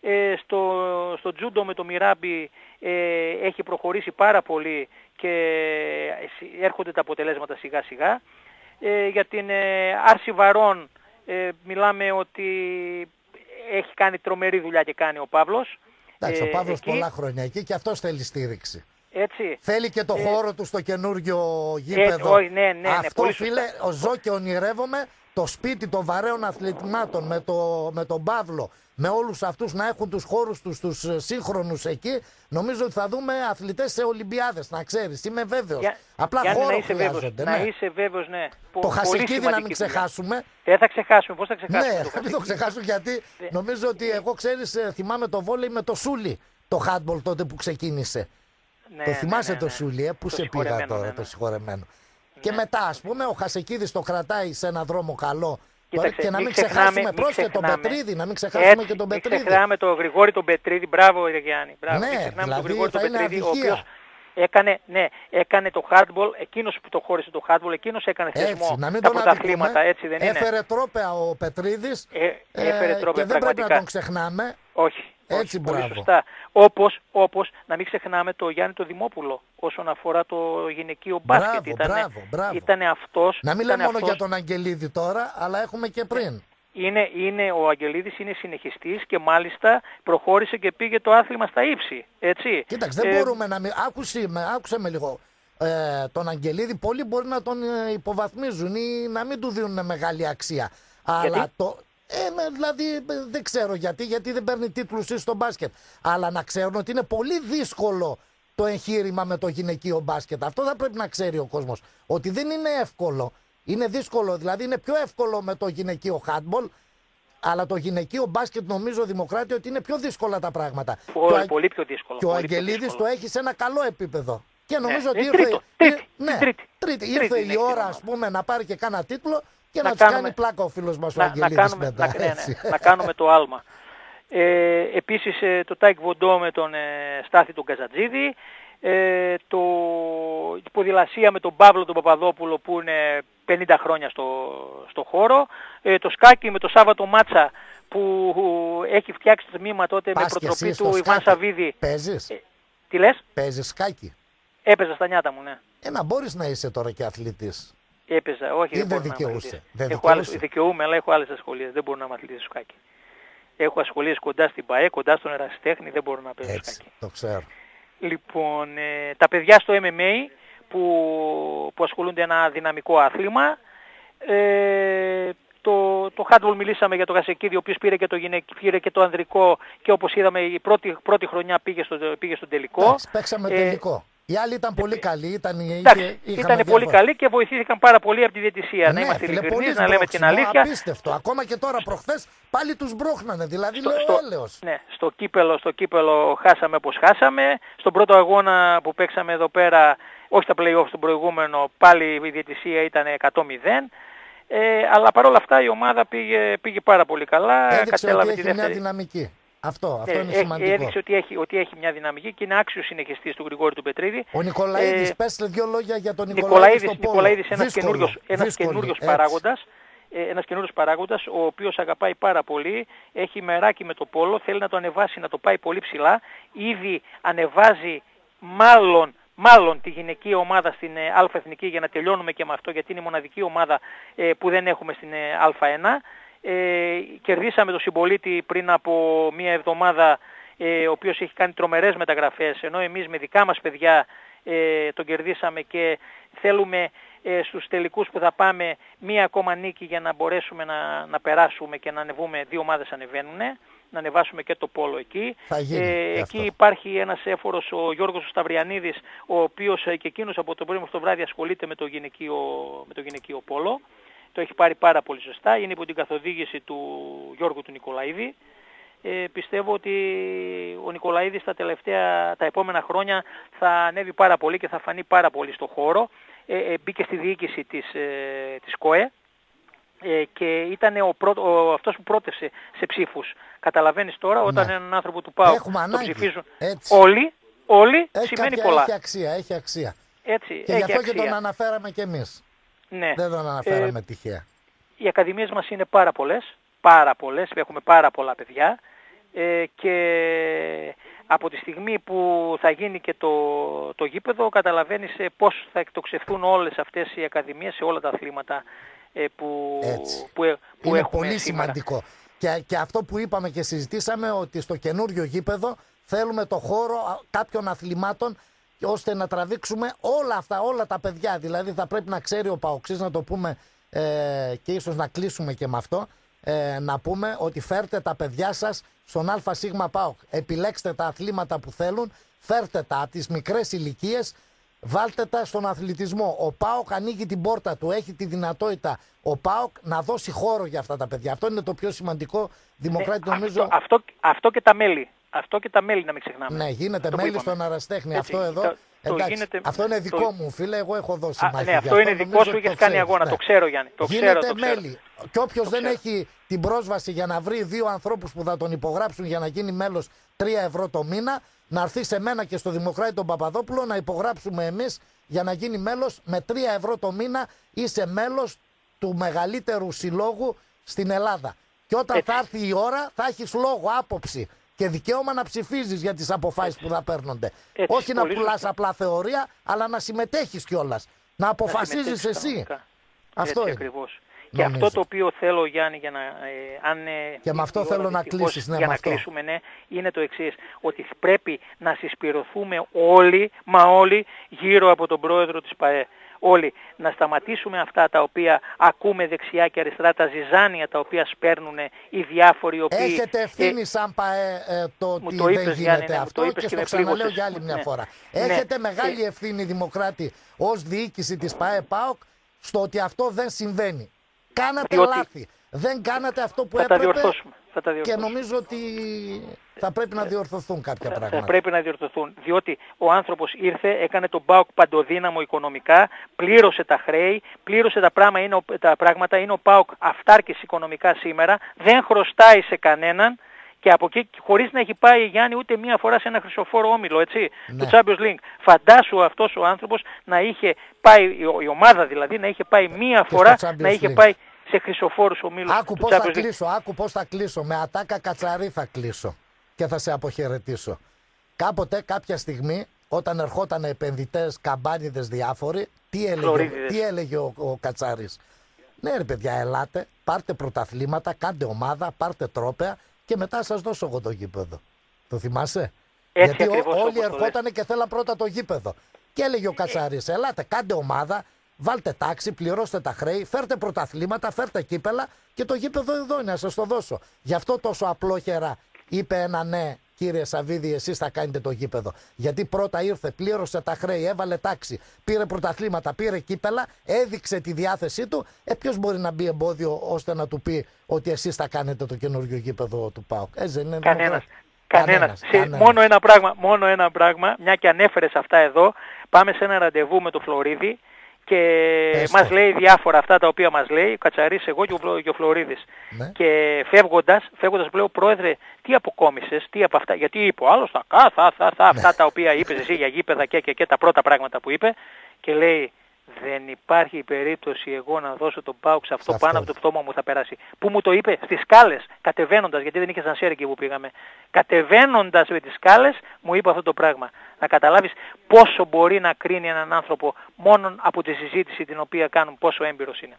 Στο τζούντο με το Μιράμπι έχει προχωρήσει πάρα πολύ και έρχονται τα αποτελέσματα σιγά σιγά. Για την άρση βαρών μιλάμε ότι έχει κάνει τρομερή δουλειά και κάνει ο Παύλος. Εντάξει, ο Παύλος πολλά χρόνια εκεί και αυτός θέλει στήριξη. Έτσι. Θέλει και το χώρο του στο καινούργιο γήπεδο. Ναι, Αυτό, φίλε, ζω και ονειρεύομαι το σπίτι των βαρέων αθλητημάτων με τον Παύλο, με όλους αυτούς να έχουν τους χώρους τους σύγχρονους εκεί. Νομίζω ότι θα δούμε αθλητές σε Ολυμπιάδες, να ξέρεις. Είμαι βέβαιος. Απλά χώρο χρειάζονται. Να είσαι βέβαιος, ναι. Το Χασεκίδι να μην ξεχάσουμε. Δεν θα ξεχάσουμε. Πώς θα ξεχάσουμε? Ναι, μην το ξεχάσουμε, γιατί νομίζω ότι εγώ, ξέρεις, θυμάμαι το βόλεϊ με το Σούλι, το handball τότε που ξεκίνησε. Ναι, το θυμάσαι το ναι. Σούλι, που σε πήγα τώρα, το συγχωρεμένο. Και μετά, ας πούμε, ο Χασεκίδης το κρατάει σε έναν δρόμο καλό. Κοίταξε, και να μην ξεχάσουμε πρόσχε τον Πετρίδη, να μην ξεχάσουμε έτσι, και τον Πετρίδη. Μην ξεχνάμε τον Γρηγόρη τον Πετρίδη, μπράβο Γιάννη. Μπράβο. Ναι, μην ξεχνάμε δηλαδή τον Γρηγόρη τον Πετρίδη, ο οποίος έκανε το hardball, εκείνος που το χώρισε το hardball, εκείνος έκανε θεσμό τα πρωταθλήματα, έτσι δεν είναι? Έφερε τρόπαια ο Πετρίδης έφερε τρόπαια, και δεν πρέπει να τον ξεχνάμε. Όχι. Έτσι, πολύ σωστά. Όπως να μην ξεχνάμε το Γιάννη το Δημόπουλο όσον αφορά το γυναικείο μπάσκετ. Ήταν αυτός. Να μην λέμε μόνο για τον Αγγελίδη τώρα, αλλά έχουμε και πριν. Ο Αγγελίδης είναι συνεχιστής και μάλιστα προχώρησε και πήγε το άθλημα στα ύψη. Έτσι. Κοίταξε, δεν μπορούμε να μην... Άκουσε με λίγο. Τον Αγγελίδη πολλοί μπορεί να τον υποβαθμίζουν ή να μην του δίνουν μεγάλη αξία. Αλλά δηλαδή δεν ξέρω γιατί δεν παίρνει τίτλους στο μπάσκετ. Αλλά να ξέρουν ότι είναι πολύ δύσκολο το εγχείρημα με το γυναικείο μπάσκετ. Αυτό θα πρέπει να ξέρει ο κόσμος. Ότι δεν είναι εύκολο. Είναι δύσκολο. Δηλαδή είναι πιο εύκολο με το γυναικείο handball. Αλλά το γυναικείο μπάσκετ, νομίζω, Δημοκράτη, ότι είναι πιο δύσκολα τα πράγματα. Πολύ πιο δύσκολο. Και ο Αγγελίδης το έχει σε ένα καλό επίπεδο. Και νομίζω ότι ήρθε η ώρα, ας πούμε, να πάρει και κάνα τίτλο και να τους κάνει πλάκα ο φίλος μας ο Αγγελίδης μετά. Να κάνουμε το άλμα. Επίσης το Τάικ Βοντό με τον Στάθη τον Καζατζίδη, η ποδηλασία με τον Παύλο τον Παπαδόπουλο που είναι 50 χρόνια στο χώρο, το σκάκι με τον Σάββατο Μάτσα που έχει φτιάξει το τμήμα τότε με προτροπή του Ιβάν Σαββίδη. Παίζεις? Τι λες? Παίζεις σκάκι? Έπαιζα στα νιάτα μου, ναι. Να μπορείς να είσαι τώρα και αθλητής. Έπαιζα, όχι, δεν δικαιούσε. Δικαιούμαι, αλλά έχω άλλες ασχολίες. Δεν μπορώ να είμαι αθλητής σκάκι. Έχω ασχολίες κοντά στην ΠΑΕ, κοντά στον ερασιτέχνη, δεν μπορώ να παίζω σκάκι. Το ξέρω. Λοιπόν, τα παιδιά στο MMA που ασχολούνται ένα δυναμικό άθλημα. Το handball μιλήσαμε για το Γασεκίδη, ο οποίος πήρε και το ανδρικό και όπως είδαμε η πρώτη χρονιά πήγε στο τελικό. Παίξαμε τελικό. Οι άλλοι ήταν πολύ καλοί. Ήταν πολύ καλοί και βοηθήθηκαν πάρα πολύ από τη διαιτησία. Να είμαστε ειλικρινείς, να λέμε την αλήθεια. Απίστευτο. Ακόμα και τώρα προχθές πάλι τους μπρόχνανε. Δηλαδή έλεος. Ναι, στο κύπελο χάσαμε όπως χάσαμε. Στον πρώτο αγώνα που παίξαμε εδώ πέρα, όχι στα play-off στον προηγούμενο, πάλι η διαιτησία ήταν 100-0. Αλλά παρόλα αυτά η ομάδα πήγε πάρα πολύ καλά. Έδειξε ότι έχει μια δυναμική. Αυτό είναι σημαντικό. Έδειξε ότι έχει μια δυναμική και είναι άξιος συνεχιστής του Γρηγόρη του Πετρίδη. Ο Νικολαίδης, πες δύο λόγια για τον Νικολαίδη. Νικολαίδης ένας καινούριος παράγοντας, ο οποίος αγαπάει πάρα πολύ, έχει μεράκι με το πόλο, θέλει να το ανεβάσει, να το πάει πολύ ψηλά. Ήδη ανεβάζει μάλλον τη γυναική ομάδα στην Α-Εθνική, για να τελειώνουμε και με αυτό, γιατί είναι η μοναδική ομάδα που δεν έχουμε στην Α1. Κερδίσαμε τον συμπολίτη πριν από μία εβδομάδα, ο οποίος έχει κάνει τρομερές μεταγραφές, ενώ εμείς με δικά μας παιδιά τον κερδίσαμε και θέλουμε στους τελικούς που θα πάμε μία ακόμα νίκη για να μπορέσουμε να περάσουμε και να ανεβούμε. Δύο ομάδες ανεβαίνουν, να ανεβάσουμε και το πόλο εκεί. Εκεί υπάρχει ένας έφορος, ο Γιώργος Σταυριανίδης, ο οποίος και εκείνος από το πρωί μέχρι το βράδυ ασχολείται με το γυναικείο πόλο. Το έχει πάρει πάρα πολύ σωστά. Είναι υπό την καθοδήγηση του Γιώργου του Νικολαίδη. Πιστεύω ότι ο Νικολαίδης τα επόμενα χρόνια θα ανέβει πάρα πολύ και θα φανεί πάρα πολύ στο χώρο. Μπήκε στη διοίκηση της ΚΟΕ και ήταν αυτός που πρότευσε σε ψήφους. Καταλαβαίνεις τώρα, όταν έναν άνθρωπο του ΠΑΟΚ το ψηφίζουν όλοι, σημαίνει πολλά. Έχει αξία. Έτσι, και γι' αυτό και τον αναφέραμε κι εμείς. Ναι. Δεν τον αναφέραμε τυχαία. Οι ακαδημίες μας είναι πάρα πολλές, έχουμε πάρα πολλά παιδιά και από τη στιγμή που θα γίνει και το γήπεδο καταλαβαίνεις πώς θα εκτοξευθούν όλες αυτές οι ακαδημίες σε όλα τα αθλήματα που είναι έχουμε πολύ σήμερα. Σημαντικό. Και αυτό που είπαμε και συζητήσαμε, ότι στο καινούριο γήπεδο θέλουμε το χώρο κάποιων αθλημάτων ώστε να τραβήξουμε όλα αυτά, όλα τα παιδιά. Δηλαδή θα πρέπει να ξέρει ο Παοξής, να το πούμε και ίσως να κλείσουμε και με αυτό, να πούμε ότι φέρτε τα παιδιά σας στον ΑΣ ΠΑΟΚ. Επιλέξτε τα αθλήματα που θέλουν, φέρτε τα από τις μικρές ηλικίες, βάλτε τα στον αθλητισμό. Ο ΠΑΟΚ ανοίγει την πόρτα του, έχει τη δυνατότητα ο ΠΑΟΚ να δώσει χώρο για αυτά τα παιδιά. Αυτό είναι το πιο σημαντικό, Δημοκράτη, νομίζω. Αυτό και τα μέλη. Αυτό και τα μέλη, να μην ξεχνάμε. Ναι, γίνεται μέλη στον Αραστέχνη. Αυτό εδώ. Αυτό είναι δικό μου, φίλε. Εγώ έχω δώσει μάχη. Ναι, αυτό είναι δικό σου, είχες κάνει αγώνα. Ναι. Το ξέρω, Γιάννη. Γίνεται μέλη. Και όποιος δεν έχει την πρόσβαση για να βρει 2 ανθρώπους που θα τον υπογράψουν για να γίνει μέλος 3 ευρώ το μήνα, να έρθει σε μένα και στο Δημοκράτη τον Παπαδόπουλο να υπογράψουμε εμείς για να γίνει μέλος με 3 ευρώ το μήνα. Είσαι μέλος του μεγαλύτερου συλλόγου στην Ελλάδα. Και όταν θα έρθει η ώρα, θα έχεις λόγο, άποψη και δικαίωμα να ψηφίζεις για τις αποφάσεις που θα παίρνονται. Όχι να πουλάς απλά θεωρία, αλλά να συμμετέχεις κιόλας. Να αποφασίζεις εσύ. Αυτό είναι. Ακριβώς. Και αυτό το οποίο θέλω, Γιάννη, για να, και με αυτό θέλω να κλείσεις, για να κλείσουμε, ναι, είναι το εξής, ότι πρέπει να συσπηρωθούμε όλοι, μα όλοι, γύρω από τον πρόεδρο της ΠΑΕ. Όλοι να σταματήσουμε αυτά τα οποία ακούμε δεξιά και αριστερά, τα ζυζάνια τα οποία σπέρνουν οι διάφοροι οποίοι... Έχετε ευθύνη σαν ΠΑΕ το ότι δεν γίνεται Γιάννη, αυτό και στο ξαναλέω για άλλη μια φορά. Έχετε μεγάλη ευθύνη, Δημοκράτη, ως διοίκηση της ΠΑΕ ΠΑΟΚ στο ότι αυτό δεν συμβαίνει. Κάνατε λάθη. Δεν κάνατε αυτό που έπρεπε. Και νομίζω ότι θα πρέπει να διορθωθούν κάποια πράγματα. Θα πρέπει να διορθωθούν. Διότι ο άνθρωπος ήρθε, έκανε τον ΠΑΟΚ παντοδύναμο οικονομικά, πλήρωσε τα χρέη, πλήρωσε τα πράγματα. Είναι ο ΠΑΟΚ αυτάρκης οικονομικά σήμερα, δεν χρωστάει σε κανέναν. Και από εκεί, χωρίς να έχει πάει, Γιάννη, ούτε μία φορά σε ένα χρυσοφόρο όμιλο, έτσι, του Champions League. Φαντάσου αυτός ο άνθρωπος να είχε πάει, η ομάδα δηλαδή, να είχε πάει μία φορά, να είχε πάει σε χρυσοφόρους ομίλους. Άκου πώς θα κλείσω, άκου πώς θα κλείσω. Με ατάκα Κατσαρί θα κλείσω και θα σε αποχαιρετήσω. Κάποτε, κάποια στιγμή, όταν ερχόταν επενδυτές, καμπάνιδες διάφοροι, τι έλεγε ο Κατσαρής. Ναι, ρε παιδιά, ελάτε, πάρτε πρωταθλήματα, κάντε ομάδα, πάρτε τρόπαια. Και μετά σας δώσω εγώ το γήπεδο. Το θυμάσαι? Έτσι. Γιατί όλοι ερχότανε και θέλαν πρώτα το γήπεδο. Και έλεγε ο Κατσαρής, ελάτε, κάντε ομάδα, βάλτε τάξη, πληρώστε τα χρέη, φέρτε πρωταθλήματα, φέρτε κύπελα και το γήπεδο εδώ είναι, να σας το δώσω. Γι' αυτό τόσο απλόχερα είπε ένα ναι, κύριε Σαββίδη, εσείς θα κάνετε το γήπεδο. Γιατί πρώτα ήρθε, πλήρωσε τα χρέη, έβαλε τάξη, πήρε πρωταθλήματα, πήρε κύπελα, έδειξε τη διάθεσή του. Ποιος μπορεί να μπει εμπόδιο ώστε να του πει ότι εσείς θα κάνετε το καινούργιο γήπεδο του ΠΑΟΚ? Κανένας. Μόνο ένα πράγμα, μια και ανέφερες αυτά εδώ, πάμε σε ένα ραντεβού με το Φλωρίδη και μας λέει διάφορα αυτά τα οποία μας λέει ο Κατσαρής, εγώ και ο Φλωρίδης. Ναι. Και φεύγοντας λέω, Πρόεδρε, τι αποκόμισες, τι από αυτά, γιατί είπε ο άλλος αυτά τα οποία είπες εσύ για γήπεδα και τα πρώτα πράγματα που είπε, και λέει, δεν υπάρχει περίπτωση εγώ να δώσω τον ΠΑΟΚ σε αυτό πάνω από το πτώμα μου θα περάσει. Πού μου το είπε? Στις σκάλες, κατεβαίνοντας, γιατί δεν είχε σανσέρ εκεί που πήγαμε. Κατεβαίνοντας με τις σκάλες μου είπε αυτό το πράγμα. Να καταλάβεις πόσο μπορεί να κρίνει έναν άνθρωπο μόνο από τη συζήτηση την οποία κάνουν, πόσο έμπειρος είναι.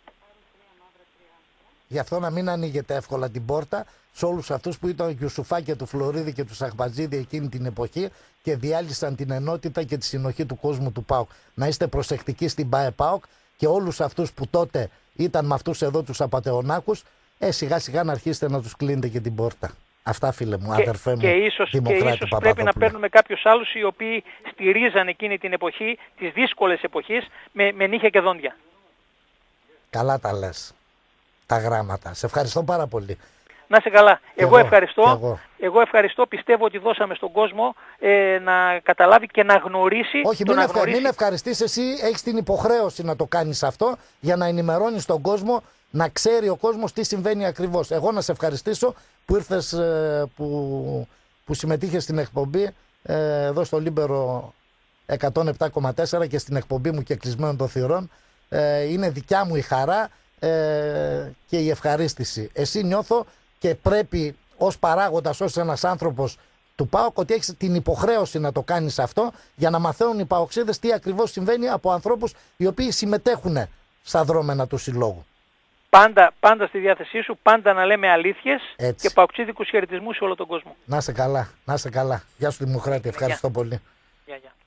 Γι' αυτό να μην ανοίγετε εύκολα την πόρτα σε όλους αυτούς που ήταν ο Γιουσουφάκη του Φλωρίδη και του Σαχμπατζίδη εκείνη την εποχή και διάλυσαν την ενότητα και τη συνοχή του κόσμου του ΠΑΟΚ. Να είστε προσεκτικοί στην ΠΑΕ ΠΑΟΚ και όλους αυτούς που τότε ήταν με αυτούς εδώ τους απατεωνάκους, σιγά σιγά να αρχίσετε να τους κλείνετε και την πόρτα. Αυτά, φίλε μου, αδερφέ μου, Δημοκράτη Παπαδόπουλε. Πρέπει να παίρνουμε κάποιους άλλους οι οποίοι στηρίζαν εκείνη την εποχή, τις δύσκολες εποχές, με νύχια και δόντια. Καλά τα λες. Τα γράμματα. Σε ευχαριστώ πάρα πολύ. Να είσαι καλά. Εγώ ευχαριστώ. Πιστεύω ότι δώσαμε στον κόσμο να καταλάβει και να γνωρίσει. Όχι, μην ευχαριστείς εσύ. Έχεις την υποχρέωση να το κάνεις αυτό για να ενημερώνεις τον κόσμο, να ξέρει ο κόσμος τι συμβαίνει ακριβώς. Εγώ να σε ευχαριστήσω που ήρθες, που συμμετείχες στην εκπομπή εδώ στο Λίμπερο 107,4 και στην εκπομπή μου και κλεισμένων των θυρών. Είναι δικιά μου η χαρά και η ευχαρίστηση. Εσύ νιώθω και πρέπει ως παράγοντας, ως ένας άνθρωπος του ΠΑΟΚ, ότι έχεις την υποχρέωση να το κάνεις αυτό για να μαθαίνουν οι ΠΑΟΚΣίδες τι ακριβώς συμβαίνει από ανθρώπους οι οποίοι συμμετέχουν στα δρόμενα του συλλόγου. Πάντα στη διάθεσή σου, πάντα να λέμε αλήθειες και παοξίδικους χαιρετισμούς σε όλο τον κόσμο. Να σε καλά, να σε καλά. Γεια σου Δημοκράτη, ευχαριστώ πολύ. Γεια.